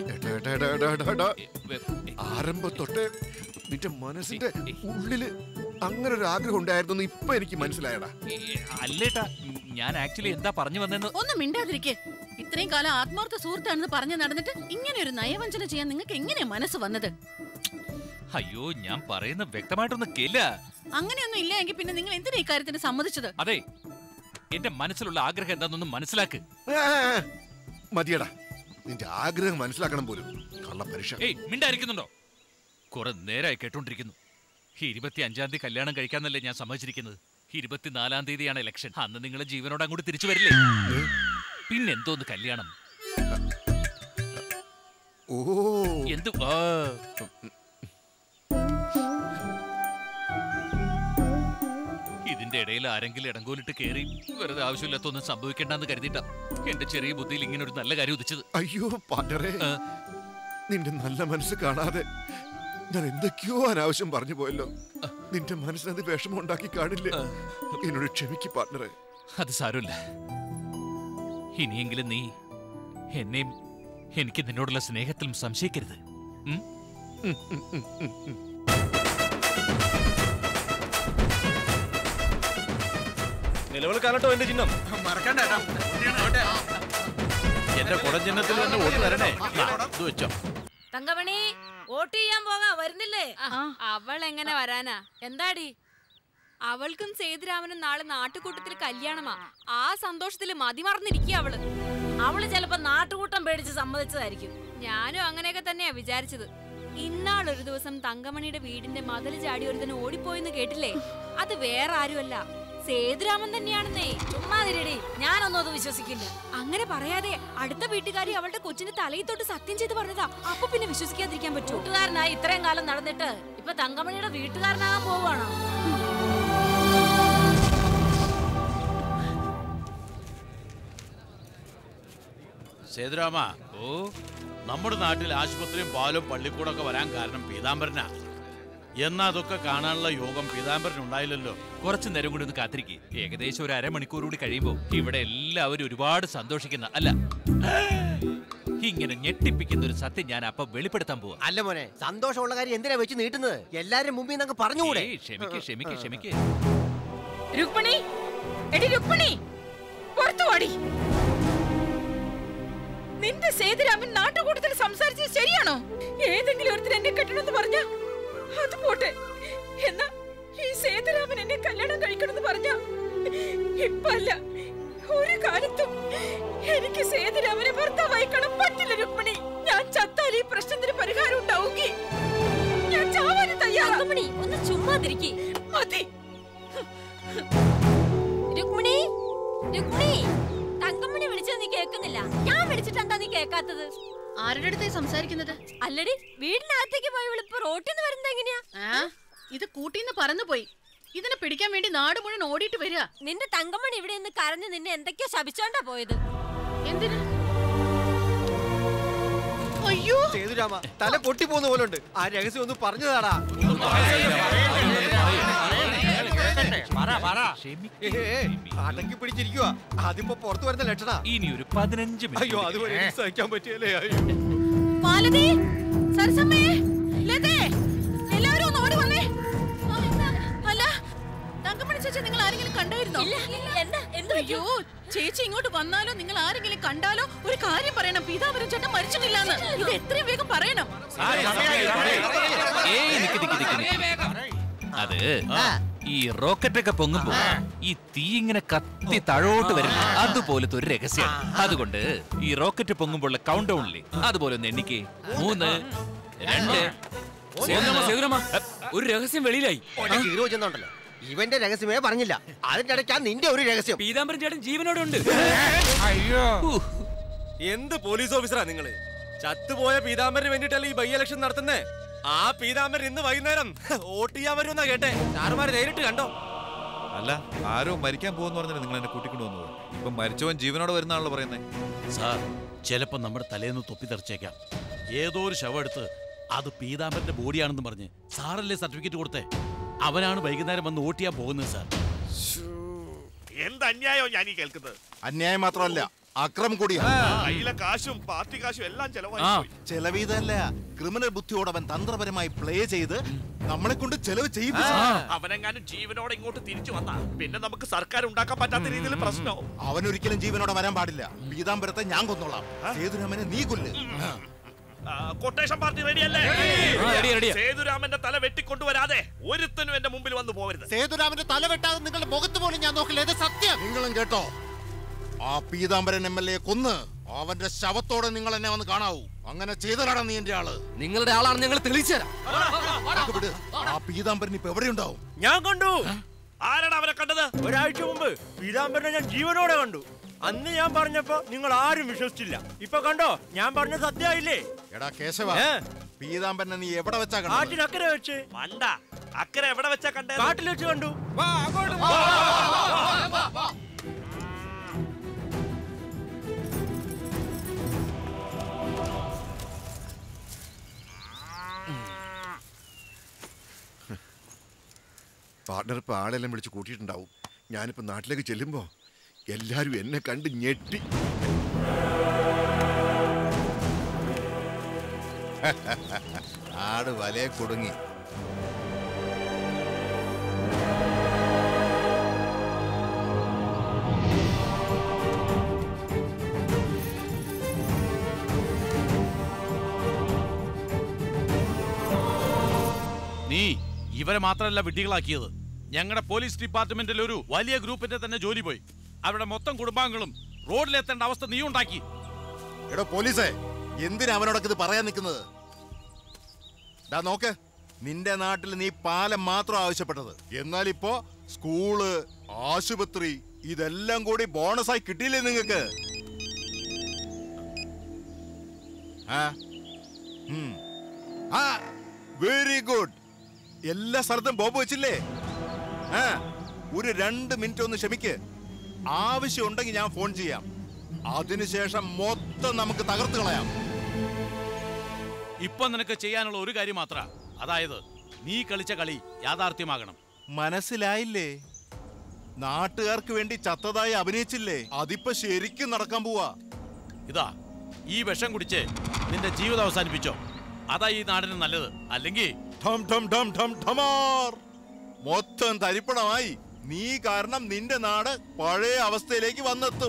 S5: ആരംഭം തൊട്ട് നിന്റെ മനസ്സിന്റെ ഉള്ളില് അങ്ങനെ ഒരു ആഗ്രഹം ഉണ്ടായിരുന്നു. ഇപ്പൊ എനിക്ക് മനസ്സിലായടാ.
S6: അല്ലേട്ടാ, ഞാൻ ആക്ച്വലി എന്താ പറഞ്ഞു വന്നെന്ന്
S3: ഒന്നും മിണ്ടാതിരിക്കെ. ഇത്രയും കാലം ആത്മാർത്ഥ സുഹൃത്താണെന്ന് പറഞ്ഞു നടന്നിട്ട് ഇങ്ങനെ ഒരു നയവഞ്ചന ചെയ്യാൻ നിങ്ങൾക്ക് എങ്ങനെയാ മനസ്സ് വന്നത്?
S6: അയ്യോ, ഞാൻ പറയുന്ന വ്യക്തമായിട്ടൊന്നും കേല്ല.
S3: അങ്ങനെയൊന്നും ഇല്ല എങ്കിൽ പിന്നെ നിങ്ങൾ എന്തിനാ ഈ കാര്യത്തിന് സമ്മതിച്ചത്?
S6: അതെ, എന്റെ മനസ്സിലുള്ള ആഗ്രഹം എന്താണെന്നൊന്നും മനസ്സിലാക്ക്.
S5: മതിയടാ, നിന്റെ ആഗ്രഹം മനസ്സിലാക്കണം പോലും. കള്ള പരീക്ഷ.
S6: ഏയ്, മിണ്ടായിരിക്കുന്നുണ്ടോ? കുറെ നേരമായി കേട്ടോണ്ടിരിക്കുന്നു. ഇരുപത്തി അഞ്ചാം തീയതി കല്യാണം കഴിക്കാന്നല്ലേ ഞാൻ സമ്മതിച്ചിരിക്കുന്നത്. ഇരുപത്തിനാലാം തീയതിയാണ് ഇലക്ഷൻ. അന്ന് നിങ്ങൾ ജീവനോട് അങ്ങോട്ട് തിരിച്ചു വരില്ലേ? പിന്നെന്തോന്ന് കല്യാണം?
S5: ഓ
S6: എന്തു ഇതിന്റെ ഇടയിൽ ആരെങ്കിലും ഇടങ്കോലിട്ട് കയറി വെറുതെ ആവശ്യമില്ലാത്തൊന്നും സംഭവിക്കണ്ടെന്ന് കരുതിയിട്ടാ എന്റെ ചെറിയ ബുദ്ധിയിൽ ഇങ്ങനെ ഒരു നല്ല കാര്യം ഉദിച്ചത്.
S5: അയ്യോ പാട്ടറേ, നിന്റെ നല്ല മനസ്സ് കാണാതെ ഞാൻ എന്തൊക്കെയോ അനാവശ്യം പറഞ്ഞു പോയല്ലോ. നിന്റെ മനസ്സിനത് വിഷമം ഉണ്ടാക്കി കാണില്ലേ? എന്നോട് ക്ഷമിക്ക് പാർട്ണറെ.
S6: അത് സാരമില്ല. ഇനിയെങ്കിലും നീ എന്നെയും എനിക്ക് നിന്നോടുള്ള സ്നേഹത്തിലും സംശയിക്കരുത്.
S17: നിലവിൽ കാലട്ടോ എന്റെ ചിഹ്നം
S14: മറക്കണ്ട. എന്റെ കുടചിഹ്നത്തിൽ തന്നെ വോട്ട് തരണേ. ഇത് വെച്ചോ.
S8: തങ്കമണി, വോട്ട് ചെയ്യാൻ പോകാ. വരുന്നില്ലേ?
S21: അവൾ എങ്ങനെ വരാനാ?
S8: എന്താടി?
S21: അവൾക്കും സേതുരാമനും നാളെ നാട്ടുകൂട്ടത്തിൽ കല്യാണമാ. ആ സന്തോഷത്തില് മതിമറന്നിരിക്കുക അവള്.
S8: അവള് ചിലപ്പോ നാട്ടുകൂട്ടം പേടിച്ച് സമ്മതിച്ചതായിരിക്കും.
S21: ഞാനും അങ്ങനെയൊക്കെ തന്നെയാ വിചാരിച്ചത്. ഇന്നാളൊരു ദിവസം തങ്കമണിയുടെ വീടിന്റെ മതില് ചാടി ഒരുത്തന് ഓടിപ്പോയെന്ന് കേട്ടില്ലേ? അത് വേറെ ആരുമല്ല, സേതുരാമൻ തന്നെയാണെന്നേ.
S8: ചുമ്മാതിരടി, ഞാനൊന്നും അത് വിശ്വസിക്കില്ല.
S21: അങ്ങനെ പറയാതെ അടുത്ത വീട്ടുകാരി അവളുടെ കൊച്ചിന്റെ തലയിൽ തൊട്ട് സത്യം ചെയ്ത് പറഞ്ഞതാ. അപ്പൊ പിന്നെ വിശ്വസിക്കാതിരിക്കാൻ പറ്റുമോ?
S8: കൂട്ടുകാരനായി ഇത്രയും കാലം നടന്നിട്ട് ഇപ്പൊ തങ്കമണിയുടെ വീട്ടുകാരനാകാൻ പോവാണോ?
S14: സേതുരാമ, ഓ നമ്മുടെ നാട്ടിൽ ആശുപത്രിയും പാലും പള്ളിക്കൂടൊക്കെ വരാൻ കാരണം പീതാംബരനാ. എന്നാ അതൊക്കെ കാണാനുള്ള യോഗം പീതാംബരൻ ഉണ്ടായില്ലല്ലോ.
S6: കുറച്ചു നേരം കൂടി ഒന്ന് കാത്തിരിക്കേ. ഏകദേശം ഒരു അരമണിക്കൂർ കൂടി കഴിയുമ്പോ ഇവിടെ എല്ലാവരും ഒരുപാട് സന്തോഷിക്കുന്ന അല്ല ഇങ്ങനെ ഞെട്ടിപ്പിക്കുന്ന ഒരു സത്യം ഞാൻ അപ്പൊ വെളിപ്പെടുത്താൻ പോവാ.
S7: അല്ല മോനെ, സന്തോഷമുള്ള കാര്യം എന്തിനാ വെച്ച് നീട്ടുന്നത്? എല്ലാരും മുമ്പിൽ നിന്നൊക്കെ പറഞ്ഞുകൂടെ?
S6: ക്ഷമിക്ക് ക്ഷമിക്ക് ക്ഷമിക്ക്.
S3: രുക്മിണി, എടി രുക്മിണി, പുറത്തു വാടി. നിന്റെ സേതുരാമൻ നാട്ടുകൂട്ടത്തിൽ സംസാരിച്ചത് ശരിയാണോ? ഏതെങ്കിലും ഒരുത്തർ എന്നെ കെട്ടണമെന്ന് പറഞ്ഞ അത് പോട്ടെ, എന്നാ ഈ സേതുരാമൻ എന്നെ കല്യാണം കഴിക്കണമെന്ന് പറഞ്ഞ ഇപ്പല്ല, ഒരു കാലത്തും എനിക്ക് സേതുരാമനെ ഭർത്താവായി കാണാൻ പറ്റില്ല രുക്മിണി. ഞാൻ ചത്താൽ ഈ പ്രശ്നത്തിന് പരിഹാരം ഉണ്ടാവുകി. ഞാൻ ചാവാനും തയ്യാറാണ്.
S1: ഒന്ന് ചുമ്മാതിരിക്കേ.
S3: മതി.
S1: രുക്മിണി, രുക്മിണി, തങ്കമണി വിളിച്ചത് നീ കേൾക്കുന്നില്ല. ഞാൻ വിളിച്ചിട്ട് എന്താ നീ കേൾക്കാത്തത്?
S3: ആരുടെ അടുത്തായി സംസാരിക്കുന്നത്?
S1: അല്ലടി, വീടിനകത്തേക്ക് പോയി വിളിപ്പോ റോട്ടിൽ നിന്ന് വരുന്നത് എങ്ങനെയാ?
S3: ഇത് കൂട്ടിന്ന് പറന്നു പോയി. ഇതിനെ പിടിക്കാൻ വേണ്ടി നാട് മുഴുവൻ ഓടിയിട്ട് വരിക.
S1: നിന്റെ തങ്കമണി ഇവിടെ നിന്ന് കരഞ്ഞ് നിന്നെ എന്തൊക്കെയോ ശപിച്ചോണ്ടാ പോയത്.
S3: എന്തിന്? അയ്യോ
S7: സേതുരാമ, തല പൊട്ടിപ്പോകുന്ന പോലെ ഉണ്ട്. ആ രഹസ്യം ഒന്ന് പറഞ്ഞതാടാ. അടക്കി പിടിച്ചിരിക്കുക. അതിപ്പോ പുറത്തു വരുന്ന ലക്ഷണ.
S6: ഇനി ഒരു പതിനഞ്ച് മിനിറ്റ്.
S7: അയ്യോ, അതുപോലെ സഹിക്കാൻ പറ്റിയല്ലേ? അയ്യോ
S3: മാലതി, സരസമ്മേ, ലതേ, എല്ലാവരും ഒന്ന് ഓടി വന്നേ. അല്ല, തങ്കമണി ചേച്ചി നിങ്ങൾ ആരെങ്കിലും കണ്ടായിരുന്നോ? അയ്യോ, ചേച്ചി ഇങ്ങോട്ട് വന്നാലോ നിങ്ങൾ ആരെങ്കിലും കണ്ടാലോ ഒരു കാര്യം പറയണം. പീതാംബരൻ ചേട്ടൻ മരിച്ചിട്ടില്ലാന്ന്. ഇത് എത്രയും വേഗം പറയണം.
S6: അത് ഈ റോക്കറ്റ് ഒക്കെ പൊങ്ങുമ്പോ ഈ തീ ഇങ്ങനെ കത്തി താഴോട്ട് വരും. അതുപോലത്തെ ഒരു രഹസ്യം. അതുകൊണ്ട് ഈ റോക്കറ്റ് പൊങ്ങുമ്പോൾ കൗണ്ട് ഡൗണില്ലേ, അതുപോലെ ഒന്ന് എണ്ണിക്കേ. മൂന്ന്, രണ്ട്,
S2: ഒരു രഹസ്യം വെളിയിലായി.
S7: ചെന്നുണ്ടല്ലോ ഇവന്റെ രഹസ്യമേ പറഞ്ഞില്ല. അതിന്റെ ഇടയ്ക്കാ നിന്റെ ഒരു രഹസ്യം.
S2: പീതാംബരൻ ചേട്ടൻ ജീവനോടെ ഉണ്ട്.
S20: അയ്യോ
S19: എന്ത് പോലീസ് ഓഫീസറാ നിങ്ങള്? ചത്തുപോയ പീതാംബരന് വേണ്ടിട്ടല്ലേ ഈ ബൈ ഇലക്ഷൻ നടത്തുന്നേ? ആ പീതാംബരൻ ഇന്ന് വൈകുന്നേരം വോട്ട് ചെയ്യാൻ വരുമെന്നാ കേട്ടെ. സാറുമാര് നേരിട്ട് കണ്ടോ?
S10: അല്ല, ആരോ മരിക്കാൻ പോകുന്ന പറഞ്ഞാൽ നിങ്ങൾ എന്നെ കൂട്ടിക്കൊണ്ടു വന്നത്. ഇപ്പൊ മരിച്ചവൻ ജീവനോടെ വരുന്നാണല്ലോ പറയുന്നേ.
S14: സാർ, ചിലപ്പോ നമ്മുടെ തലേന്ന് തൊപ്പി തെറിച്ചേക്കാം. ഏതോ ഒരു ശവം എടുത്ത് അത് പീതാംബരന്റെ ബോഡിയാണെന്ന് പറഞ്ഞ് സാറല്ലേ സർട്ടിഫിക്കറ്റ് കൊടുത്തേ. അവനാണ് വൈകുന്നേരം വന്ന് വോട്ട് ചെയ്യാൻ പോകുന്നത് സാർ.
S17: എന്ത് അന്യായോ ഞാൻ ഈ കേൾക്കുന്നത്?
S9: അന്യായം മാത്രമല്ല, അക്രം കൂടിയാ.
S17: കയ്യിലെ കാശും പാർട്ടി കാശും എല്ലാം ചെലവായി.
S9: ചെലവീതല്ല, ക്രിമിനൽ ബുദ്ധിയോട് അവൻ തന്ത്രപരമായി പ്ലേ ചെയ്ത് നമ്മളെ കൊണ്ട് ചെലവ് ചെയ്യിപ്പിച്ചു.
S17: അവനെങ്ങാനും ജീവനോടെ ഇങ്ങോട്ട് തിരിച്ചു വന്നാ പിന്നെ നമുക്ക് സർക്കാർ ഉണ്ടാക്കാൻ പറ്റാത്ത രീതിയിൽ പ്രശ്നം.
S9: അവനൊരിക്കലും ജീവനോടെ വരാൻ പാടില്ല. പീതാംബരത്തെ ഞാൻ കൊന്നോളാം. സേതുരാമനെ നീ കൊല്ല്.
S17: കൊട്ടേഷൻ പാർട്ടി റെഡിയല്ലേ? സേതുരാമന്റെ തല വെട്ടിക്കൊണ്ടുവരാതെ ഒരുത്തനും എന്റെ മുമ്പിൽ വന്നു പോകരുത്.
S12: സേതുരാമന്റെ തല വെട്ടാതെ നിങ്ങളുടെ മുഖത്ത് പോലും ഞാൻ നോക്കില്ല. ഇത് സത്യം.
S9: നിങ്ങളും കേട്ടോ, ആ പീതാംബരൻ എം എൽ എ കൊന്ന് അവന്റെ ശവത്തോടെ നിങ്ങൾ എന്നെ വന്ന് കാണാവൂ. അങ്ങനെ ചെയ്തതാണ് നീ എന്റെ ആള്.
S4: നിങ്ങളുടെ ആളാണ് ഞങ്ങൾ തെളിയിച്ചുതരാം.
S9: ആ പീതാംബരൻ ഇപ്പൊ എവിടെയുണ്ടാവും?
S19: ഞാൻ കണ്ടു.
S17: ആരാണ് അവനെ കണ്ടത്?
S19: ഒരാഴ്ച മുമ്പ് പീതാംബരനെ ഞാൻ ജീവനോടെ കണ്ടു. അന്ന് ഞാൻ പറഞ്ഞപ്പോ നിങ്ങൾ ആരും വിശ്വസിച്ചില്ല. ഇപ്പൊ കണ്ടോ, ഞാൻ പറഞ്ഞ സത്യമായില്ലേ?
S9: എടാ കേശവ, പീതാംബരനെ നീ എവിടെ വെച്ചാ കണ്ടത്?
S19: കാട്ടിനക്കരെ വെച്ച്.
S17: മണ്ട, അക്കരെ എവിടെ വെച്ചാ കണ്ടത്?
S19: കാട്ടിൽ വെച്ച് കണ്ടു.
S5: പാർട്ണർ ഇപ്പൊ ആളെല്ലാം വിളിച്ച് കൂട്ടിയിട്ടുണ്ടാവും. ഞാനിപ്പോ നാട്ടിലേക്ക് ചെല്ലുമ്പോ എല്ലാരും എന്നെ കണ്ട് ഞെട്ടി.
S9: ആട് വലയെ കുടുങ്ങി.
S14: നീ ഇവരെ മാത്രമല്ല വിഡ്ഢികളാക്കിയത്. ഞങ്ങളുടെ പോലീസ് ഡിപ്പാർട്ട്മെന്റിൽ ഒരു വലിയ ഗ്രൂപ്പിന്റെ തന്നെ ജോലി പോയി. അവരുടെ മൊത്തം കുടുംബാംഗങ്ങളും റോഡിലെത്തേണ്ട അവസ്ഥ നീ ഉണ്ടാക്കി.
S9: എടോ പോലീസേ, എന്തിനാ അവനോടൊക്കെ ഇത് പറയാൻ നിൽക്കുന്നത്? ഡാ നോക്ക്, നിന്റെ നാട്ടിൽ നീ പാലം മാത്രം ആവശ്യപ്പെട്ടത്. എന്നാൽ ഇപ്പോ സ്കൂള്, ആശുപത്രി ഇതെല്ലാം കൂടി ബോണസായി കിട്ടിയില്ലേ നിങ്ങൾക്ക്? Very good. എല്ലാ സ്ഥലത്തും ബോംബ് വെച്ചില്ലേ? ആ, ഒരു രണ്ട് മിനിറ്റ് ഒന്ന് ക്ഷമിക്ക്. ആവശ്യമുണ്ടെങ്കിൽ ഞാൻ ഫോൺ ചെയ്യാം. അതിനുശേഷം മൊത്തം നമുക്ക് തകർത്ത് കളയാം.
S14: ഇപ്പൊ നിനക്ക് ചെയ്യാനുള്ള ഒരു കാര്യം മാത്ര, അതായത് നീ കളിച്ച കളി യാഥാർത്ഥ്യമാകണം.
S9: മനസ്സിലായില്ലേ? നാട്ടുകാർക്ക് വേണ്ടി ചത്തതായി അഭിനയിച്ചില്ലേ? അതിപ്പോ ശരിക്കും നടക്കാൻ പോവാ.
S14: ഇതാ, ഈ വിഷം കുടിച്ച് നിന്റെ ജീവിതം അവസാനിപ്പിച്ചോ. അതാ ഈ നാടിന് നല്ലത്. അല്ലെങ്കിൽ
S9: മൊത്തം തരിപ്പണമായി. നീ കാരണം നിന്റെ നാട് പഴയ അവസ്ഥയിലേക്ക് വന്നെത്തും.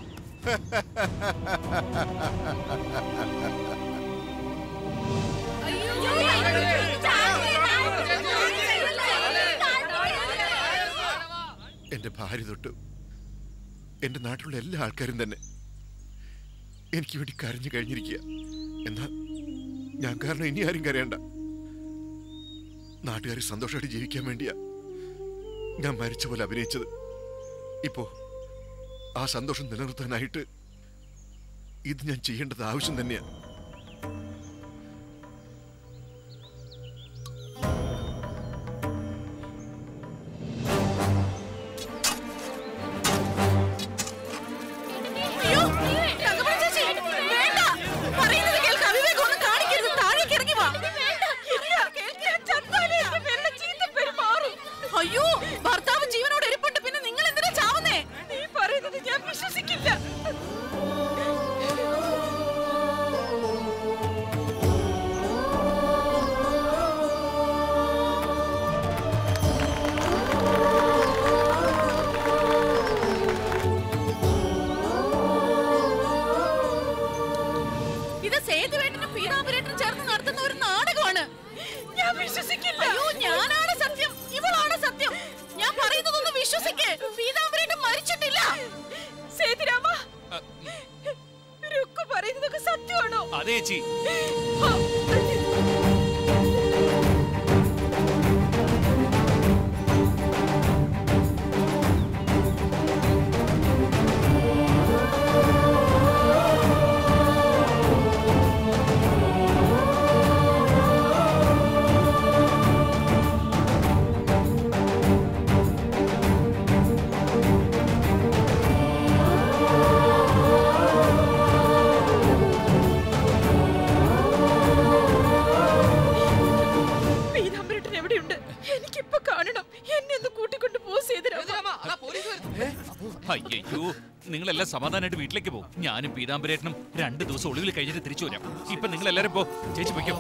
S5: എന്റെ ഭാര്യ തൊട്ട് എന്റെ നാട്ടിലുള്ള എല്ലാ ആൾക്കാരും തന്നെ എനിക്ക് വേണ്ടി കരഞ്ഞു കഴിഞ്ഞിരിക്കുക. എന്നാ ഞാൻ കാരണം ഇനി ആരും കരയണ്ട. നാട്ടുകാർ സന്തോഷമായിട്ട് ജീവിക്കാൻ വേണ്ടിയാ ഞാൻ മരിച്ച പോലെ അഭിനയിച്ചത്. ഇപ്പോ ആ സന്തോഷം നിലനിർത്താനായിട്ട് ഇത് ഞാൻ ചെയ്യേണ്ടത് ആവശ്യം തന്നെയാ.
S3: അയ്യോ, ഭർത്താവ് ജീവനോട് ഇരിപ്പുണ്ട്, പിന്നെ നിങ്ങൾ എന്തിനാ ചാവുന്നേ? നീ പറയുന്നത് ഞാൻ വിശ്വസിക്കില്ല. ഇത് സേതുവേട്ടനും പീതാംബരേട്ടനും ചേർന്ന് നടത്തുന്ന ഒരു നാടകമാണ്. ഞാൻ വിശ്വസിക്കില്ല. അയ്യോ, ഞാനാണ് സത്യം, ഇവളാണ് സത്യം. ഞാൻ പറയുന്നതൊന്നും വിശ്വസിക്കേ. പീതാംബരേട്ടൻ മരിച്ചിട്ടില്ല. സേതുരാമ, രുക്കു പറയുന്നതൊക്കെ സത്യമാണോ?
S2: അതെ ചേച്ചി.
S3: എനിക്കിപ്പൊ കാണണം. എന്നെ ഒന്ന് കൂട്ടിക്കൊണ്ട് പോ സേതുരാമ.
S6: അയ്യോ, നിങ്ങളെല്ലാം സമാധാനമായിട്ട് വീട്ടിലേക്ക് പോകും. ഞാനും പീതാംബരേട്ടനും രണ്ടു ദിവസം ഒളിവിൽ കഴിഞ്ഞിട്ട് തിരിച്ചു വരാം. ഇപ്പൊ നിങ്ങൾ എല്ലാരും പോ. ചേച്ചി പൊയ്ക്കോ.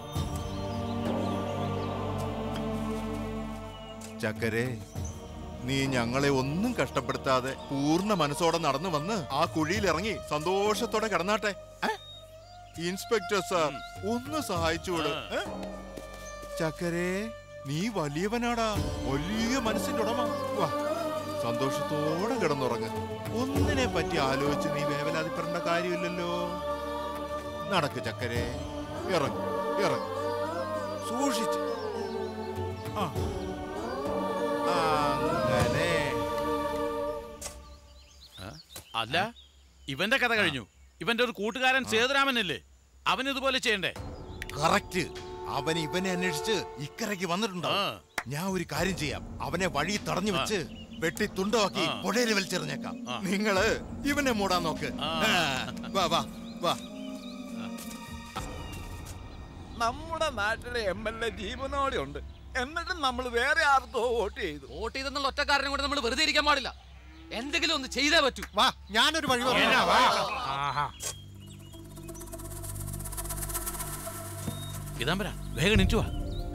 S9: ചക്കരെ, നീ ഞങ്ങളെ ഒന്നും കഷ്ടപ്പെടുത്താതെ പൂർണ്ണ മനസ്സോടെ നടന്നു വന്ന് ആ കുഴിയിൽ ഇറങ്ങി സന്തോഷത്തോടെ കിടന്നാട്ടെ. ഇൻസ്പെക്ടർ സാർ ഒന്ന് സഹായിച്ചുകൂടെ? ചക്കരെ, നീ വലിയവനാടാ, വലിയ മനസ്സിന്റെ ഉടമ. വാ, സന്തോഷത്തോടെ കിടന്നുറങ്ങ്. ഒന്നിനെ പറ്റി ആലോചിച്ച് നീ വേവലാതിപ്പെടേണ്ട കാര്യമില്ലല്ലോ. നടക്ക് ചക്കരെ, ഇറങ്ങ് ഇറങ്ങ്, സൂക്ഷിച്ച്. ആ അങ്ങനെ.
S14: അല്ല, ഇവന്റെ കഥ കഴിഞ്ഞു. ഇവന്റെ ഒരു കൂട്ടുകാരൻ സേതുരാമനല്ലേ, അവൻ ഇതുപോലെ ചെയ്യണ്ടേ?
S9: കറക്റ്റ്. അവൻ ഇവനെ അന്വേഷിച്ച് ഇക്കരയ്ക്ക് വന്നിട്ടുണ്ടോ? ഞാൻ ഒരു കാര്യം ചെയ്യാം, അവനെ വഴി തടഞ്ഞു വെച്ച് വെട്ടി തുണ്ടമാക്കി പുഴയിൽ വലിച്ചെറിഞ്ഞേക്കാം. നിങ്ങള് ഇവനെ മൂടാൻ നോക്ക്. വാ വാ വാ.
S10: നമ്മുടെ നാട്ടിലെ എം എൽ എ ജീവനോടെ ഉണ്ട്, എന്നിട്ടും നമ്മൾ വേറെ ആർക്കോ വോട്ട് ചെയ്തു.
S4: വോട്ട് ചെയ്തെന്നുള്ള ഒറ്റ കാരണം കൊണ്ട് നമ്മൾ വെറുതെ ഇരിക്കാൻ പാടില്ല. എന്തെങ്കിലും ഒന്ന് ചെയ്തേ പറ്റൂ.
S12: വാ, ഞാനൊരു വഴി
S14: പീതാംബര, വേഗം എണീറ്റു വാ.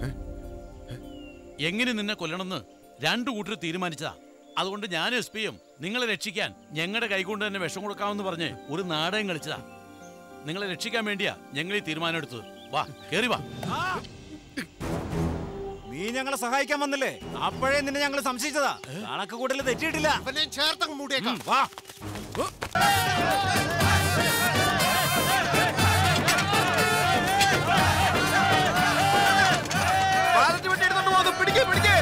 S14: എങ്ങനെ നിന്നെ കൊല്ലണമെന്ന് രണ്ടു കൂട്ടർ തീരുമാനിച്ചതാ. അതുകൊണ്ട് ഞാൻ എസ് പിയും നിങ്ങളെ രക്ഷിക്കാൻ ഞങ്ങളുടെ കൈകൊണ്ട് തന്നെ വിഷം കൊടുക്കാമെന്ന് പറഞ്ഞ് ഒരു നാടകം കളിച്ചതാ. നിങ്ങളെ രക്ഷിക്കാൻ വേണ്ടിയാ ഞങ്ങൾ ഈ തീരുമാനം എടുത്തത്. വാ, കേറി വാ.
S19: നീ ഞങ്ങളെ സഹായിക്കാൻ വന്നില്ലേ? അപ്പോഴേ നിന്നെ ഞങ്ങൾ സംശയിച്ചതാ. കണക്ക് കൂട്ടൽ തെറ്റിയിട്ടില്ല.
S12: ചേർത്തങ്ങ് മൂടിയേക്കാം.
S19: വാ. പിടിക്കേ പിടിക്കേ.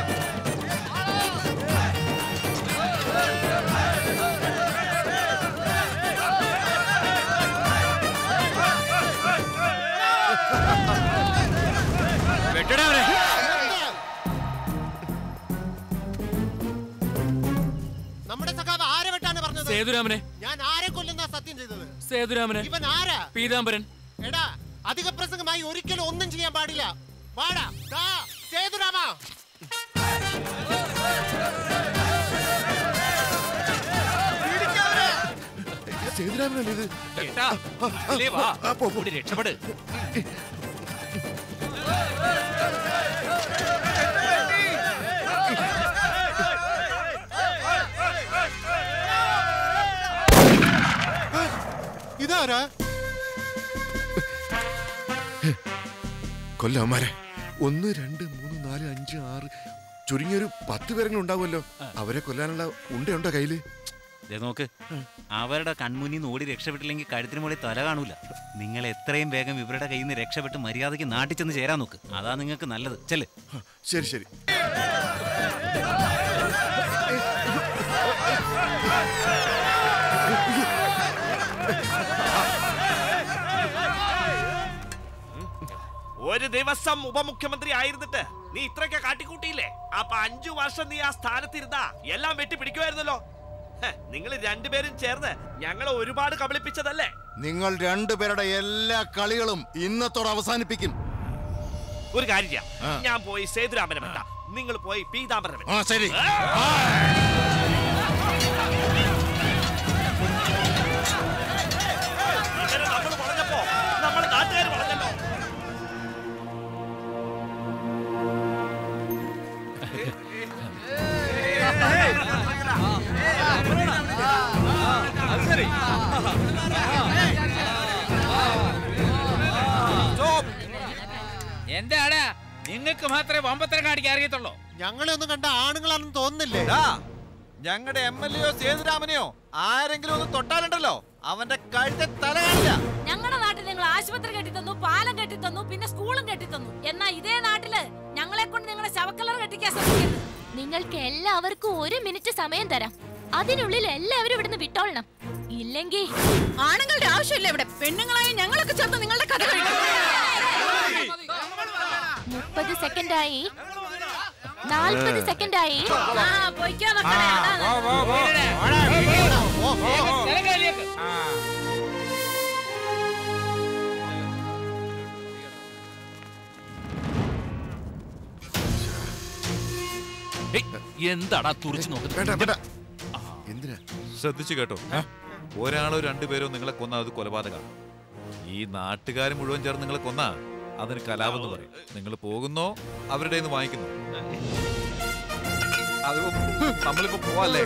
S14: വെട്ടടാ അവനെ.
S12: നമ്മുടെ സഖാവ് ആരെ വെട്ടാണ് പറഞ്ഞത്?
S2: സേതുരാമനെ.
S12: ഞാൻ ആരെ കൊല്ലുന്ന സത്യം ചെയ്തത്?
S2: സേതുരാമനെ.
S12: ഇവൻ ആരാ?
S2: പീതാംബരൻ.
S12: എടാ, അധിക പ്രസംഗമായി ഒരിക്കലും ഒന്നും ചെയ്യാൻ പാടില്ല. വാടാ, ദാ സേതുരാമ.
S9: സേതുരാമനല്ലേ ഇത്?
S6: രക്ഷപ്പെട്.
S12: ഇതാരാ?
S5: കൊല്ലമാരെ ഒന്ന് രണ്ട് മൂന്ന് നാല് അഞ്ച് ആറ്, ചുരുങ്ങിയൊരു പത്ത് പേരെങ്കിലും ഉണ്ടാവുമല്ലോ. അവരെ കൊല്ലാനുള്ള ഉണ്ടയുണ്ടോ കയ്യില്?
S16: നോക്ക്, അവരുടെ കൺമുന്നിൽ നിന്ന് ഓടി രക്ഷപ്പെട്ടില്ലെങ്കിൽ കഴുത്തിന് മുകളിൽ തല കാണൂല. നിങ്ങൾ എത്രയും വേഗം ഇവരുടെ കയ്യിൽ നിന്ന് രക്ഷപ്പെട്ട് മര്യാദയ്ക്ക് നാട്ടിൽ ചെന്ന് ചേരാൻ നോക്ക്. അതാ നിങ്ങൾക്ക് നല്ലത്. ചെല്ല്.
S5: ശരി ശരി.
S17: ഒരു ദിവസം ഉപമുഖ്യമന്ത്രി ആയിരുന്നിട്ട് നീ ഇത്രയൊക്കെ കാട്ടിക്കൂട്ടിയില്ലേ? അപ്പൊ അഞ്ചു വർഷം നീ ആ സ്ഥാനത്തിരുന്നാ എല്ലാം വെട്ടി പിടിക്കുമായിരുന്നല്ലോ. നിങ്ങൾ രണ്ടുപേരും ചേർന്ന് ഞങ്ങളെ ഒരുപാട് കബളിപ്പിച്ചതല്ലേ?
S9: നിങ്ങൾ രണ്ടുപേരുടെ എല്ലാ കളികളും ഇന്നത്തോടെ അവസാനിപ്പിക്കും.
S17: ഒരു കാര്യം ചെയ്യാം, ഞാൻ പോയി സേതുരാമനെ വെട്ടാം, നിങ്ങൾ പോയി പീതാംബരനെ വെട്ടാം.
S9: ആ ശരി.
S17: നമ്മൾ പറഞ്ഞപ്പോ നമ്മൾ നാട്ടുകാർ പറഞ്ഞല്ലോ.
S20: എന്താണ് നിങ്ങൾക്ക് മാത്രമേ വമ്പത്തരം കാണിക്കാൻ അറിയത്തുള്ളൂ?
S12: ഞങ്ങളെ ഒന്നും കണ്ട ആണുങ്ങളാണെന്ന് തോന്നുന്നില്ലേ?
S10: ഞങ്ങളുടെ എം എൽ എയോ സേതുരാമനെയോ ആരെങ്കിലും ഒന്ന് തൊട്ടാലുണ്ടല്ലോ അവന്റെ കഴുത്തെ തല കാണില്ല.
S8: ഞങ്ങളുടെ നാട്ടിൽ നിങ്ങൾ ആശുപത്രി കെട്ടിത്തന്നു, പാലം കെട്ടിത്തന്നു, പിന്നെ സ്കൂളും കെട്ടിത്തന്നു. എന്നാ ഇതേ നാട്ടില് ഞങ്ങളെ കൊണ്ട് നിങ്ങളെ ശവക്കല്ലർ കെട്ടിക്കാൻ ശ്രമിക്കരുത്.
S18: നിങ്ങൾക്ക് എല്ലാവർക്കും ഒരു മിനിറ്റ് സമയം തരാം. അതിനുള്ളിൽ എല്ലാവരും ഇവിടുന്ന് വിട്ടോളണം. ഇല്ലെങ്കിൽ
S3: ആണുങ്ങളുടെ ആവശ്യമില്ല ഇവിടെ. പെണ്ണുങ്ങളായ ഞങ്ങളൊക്കെ ചേർന്ന് നിങ്ങളുടെ കഥ കഴിക്കും.
S18: മുപ്പത് സെക്കൻഡായി, നാൽപ്പത് സെക്കൻഡായി.
S6: എന്താടാ തുറച്ചു നോക്കുന്നത്?
S5: എന്തിനാ?
S11: ശ്രദ്ധിച്ചു കേട്ടോ, ഒരാളോ രണ്ടുപേരോ നിങ്ങളെ കൊന്ന അത് കൊലപാതകമാണ്. ഈ നാട്ടുകാർ മുഴുവൻ ചേർന്ന് നിങ്ങളെ കൊന്ന അതിന് കലാപെന്ന് പറയും. നിങ്ങൾ പോകുന്നോ അവരുടെ നിന്ന് വാങ്ങിക്കുന്നു? അത് നമ്മളിപ്പോ പോവല്ലേ?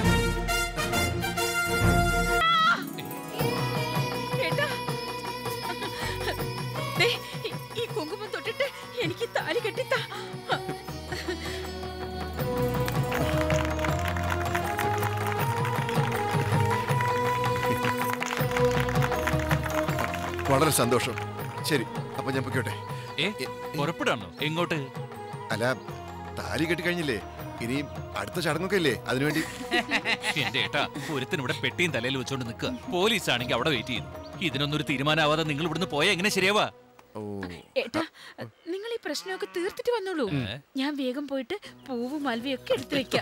S3: ഈ കുങ്കുമം തൊട്ടിട്ട് എനിക്ക് താലി കെട്ടിത്താ.
S5: വളരെ സന്തോഷം. ശരി, അപ്പൊ ഞാൻ പൊയ്ക്കോട്ടെ.
S6: പുറപ്പെടാണോ? എങ്ങോട്ട്?
S5: അല്ല, താലി കെട്ടി കഴിഞ്ഞില്ലേ, ഇനി അടുത്ത ചടങ്ങൊക്കെ ഇല്ലേ, അതിനുവേണ്ടി.
S6: എന്റെ ഏട്ടാ, ഒരുത്തിന് ഇവിടെ പെട്ടിയും തലയിൽ വെച്ചോണ്ട് നിൽക്കുക. പോലീസ് ആണെങ്കിൽ അവിടെ വെയിറ്റ് ചെയ്യുന്നു. ഇതിനൊന്നും ഒരു തീരുമാനമാവാതെ നിങ്ങൾ ഇവിടുന്ന് പോയാൽ എങ്ങനെ ശരിയാവാ?
S3: ഏട്ടാ, നിങ്ങൾ ഈ പ്രശ്നമൊക്കെ തീർത്തിട്ട് വന്നോളൂ. ഞാൻ വേഗം പോയിട്ട് പൂവും മൽവയും ഒക്കെ എടുത്തു വെക്കാം.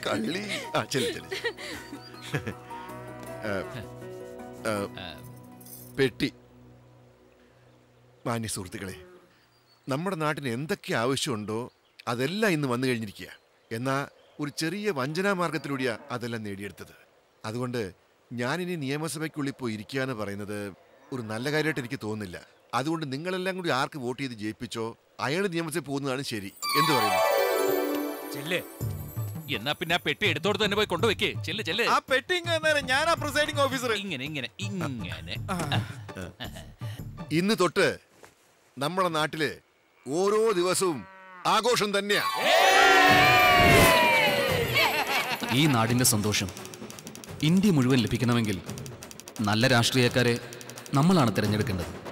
S5: പെട്ടി. മാന്യ സുഹൃത്തുക്കളെ, നമ്മുടെ നാട്ടിന് എന്തൊക്കെ ആവശ്യമുണ്ടോ അതെല്ലാം ഇന്ന് വന്നു കഴിഞ്ഞിരിക്കുക. എന്നാൽ ഒരു ചെറിയ വഞ്ചനാ മാർഗത്തിലൂടെയാണ് അതെല്ലാം നേടിയെടുത്തത്. അതുകൊണ്ട് ഞാനിനി നിയമസഭയ്ക്കുള്ളിൽ പോയി ഇരിക്കുക എന്ന് പറയുന്നത് ഒരു നല്ല കാര്യമായിട്ട് എനിക്ക് തോന്നുന്നില്ല. അതുകൊണ്ട് നിങ്ങളെല്ലാം കൂടി ആർക്ക് വോട്ട് ചെയ്ത് ജയിപ്പിച്ചോ അയാൾ നിയമസഭയിൽ പോകുന്നതാണ് ശരി. എന്ത് പറയുന്നു?
S6: എന്നാ പിന്നെ ആ പെട്ടി എടുത്തോടത്ത് തന്നെ പോയി കൊണ്ടുവെക്കേ. ചെല്ല് ചെല്ല്.
S11: ആ പെട്ടി ഞാനാ പ്രിസൈഡിംഗ് ഓഫീസർ.
S6: ഇങ്ങനെ ഇങ്ങനെ ഇങ്ങനെ.
S5: ഇന്ന് തൊട്ട് നമ്മുടെ നാട്ടില് ഓരോ ദിവസവും ആഘോഷം തന്നെയാ.
S4: ഈ നാടിന്റെ സന്തോഷം ഇന്ത്യ മുഴുവൻ ലഭിക്കണമെങ്കിൽ നല്ല രാഷ്ട്രീയക്കാരെ നമ്മളാണ് തിരഞ്ഞെടുക്കേണ്ടത്.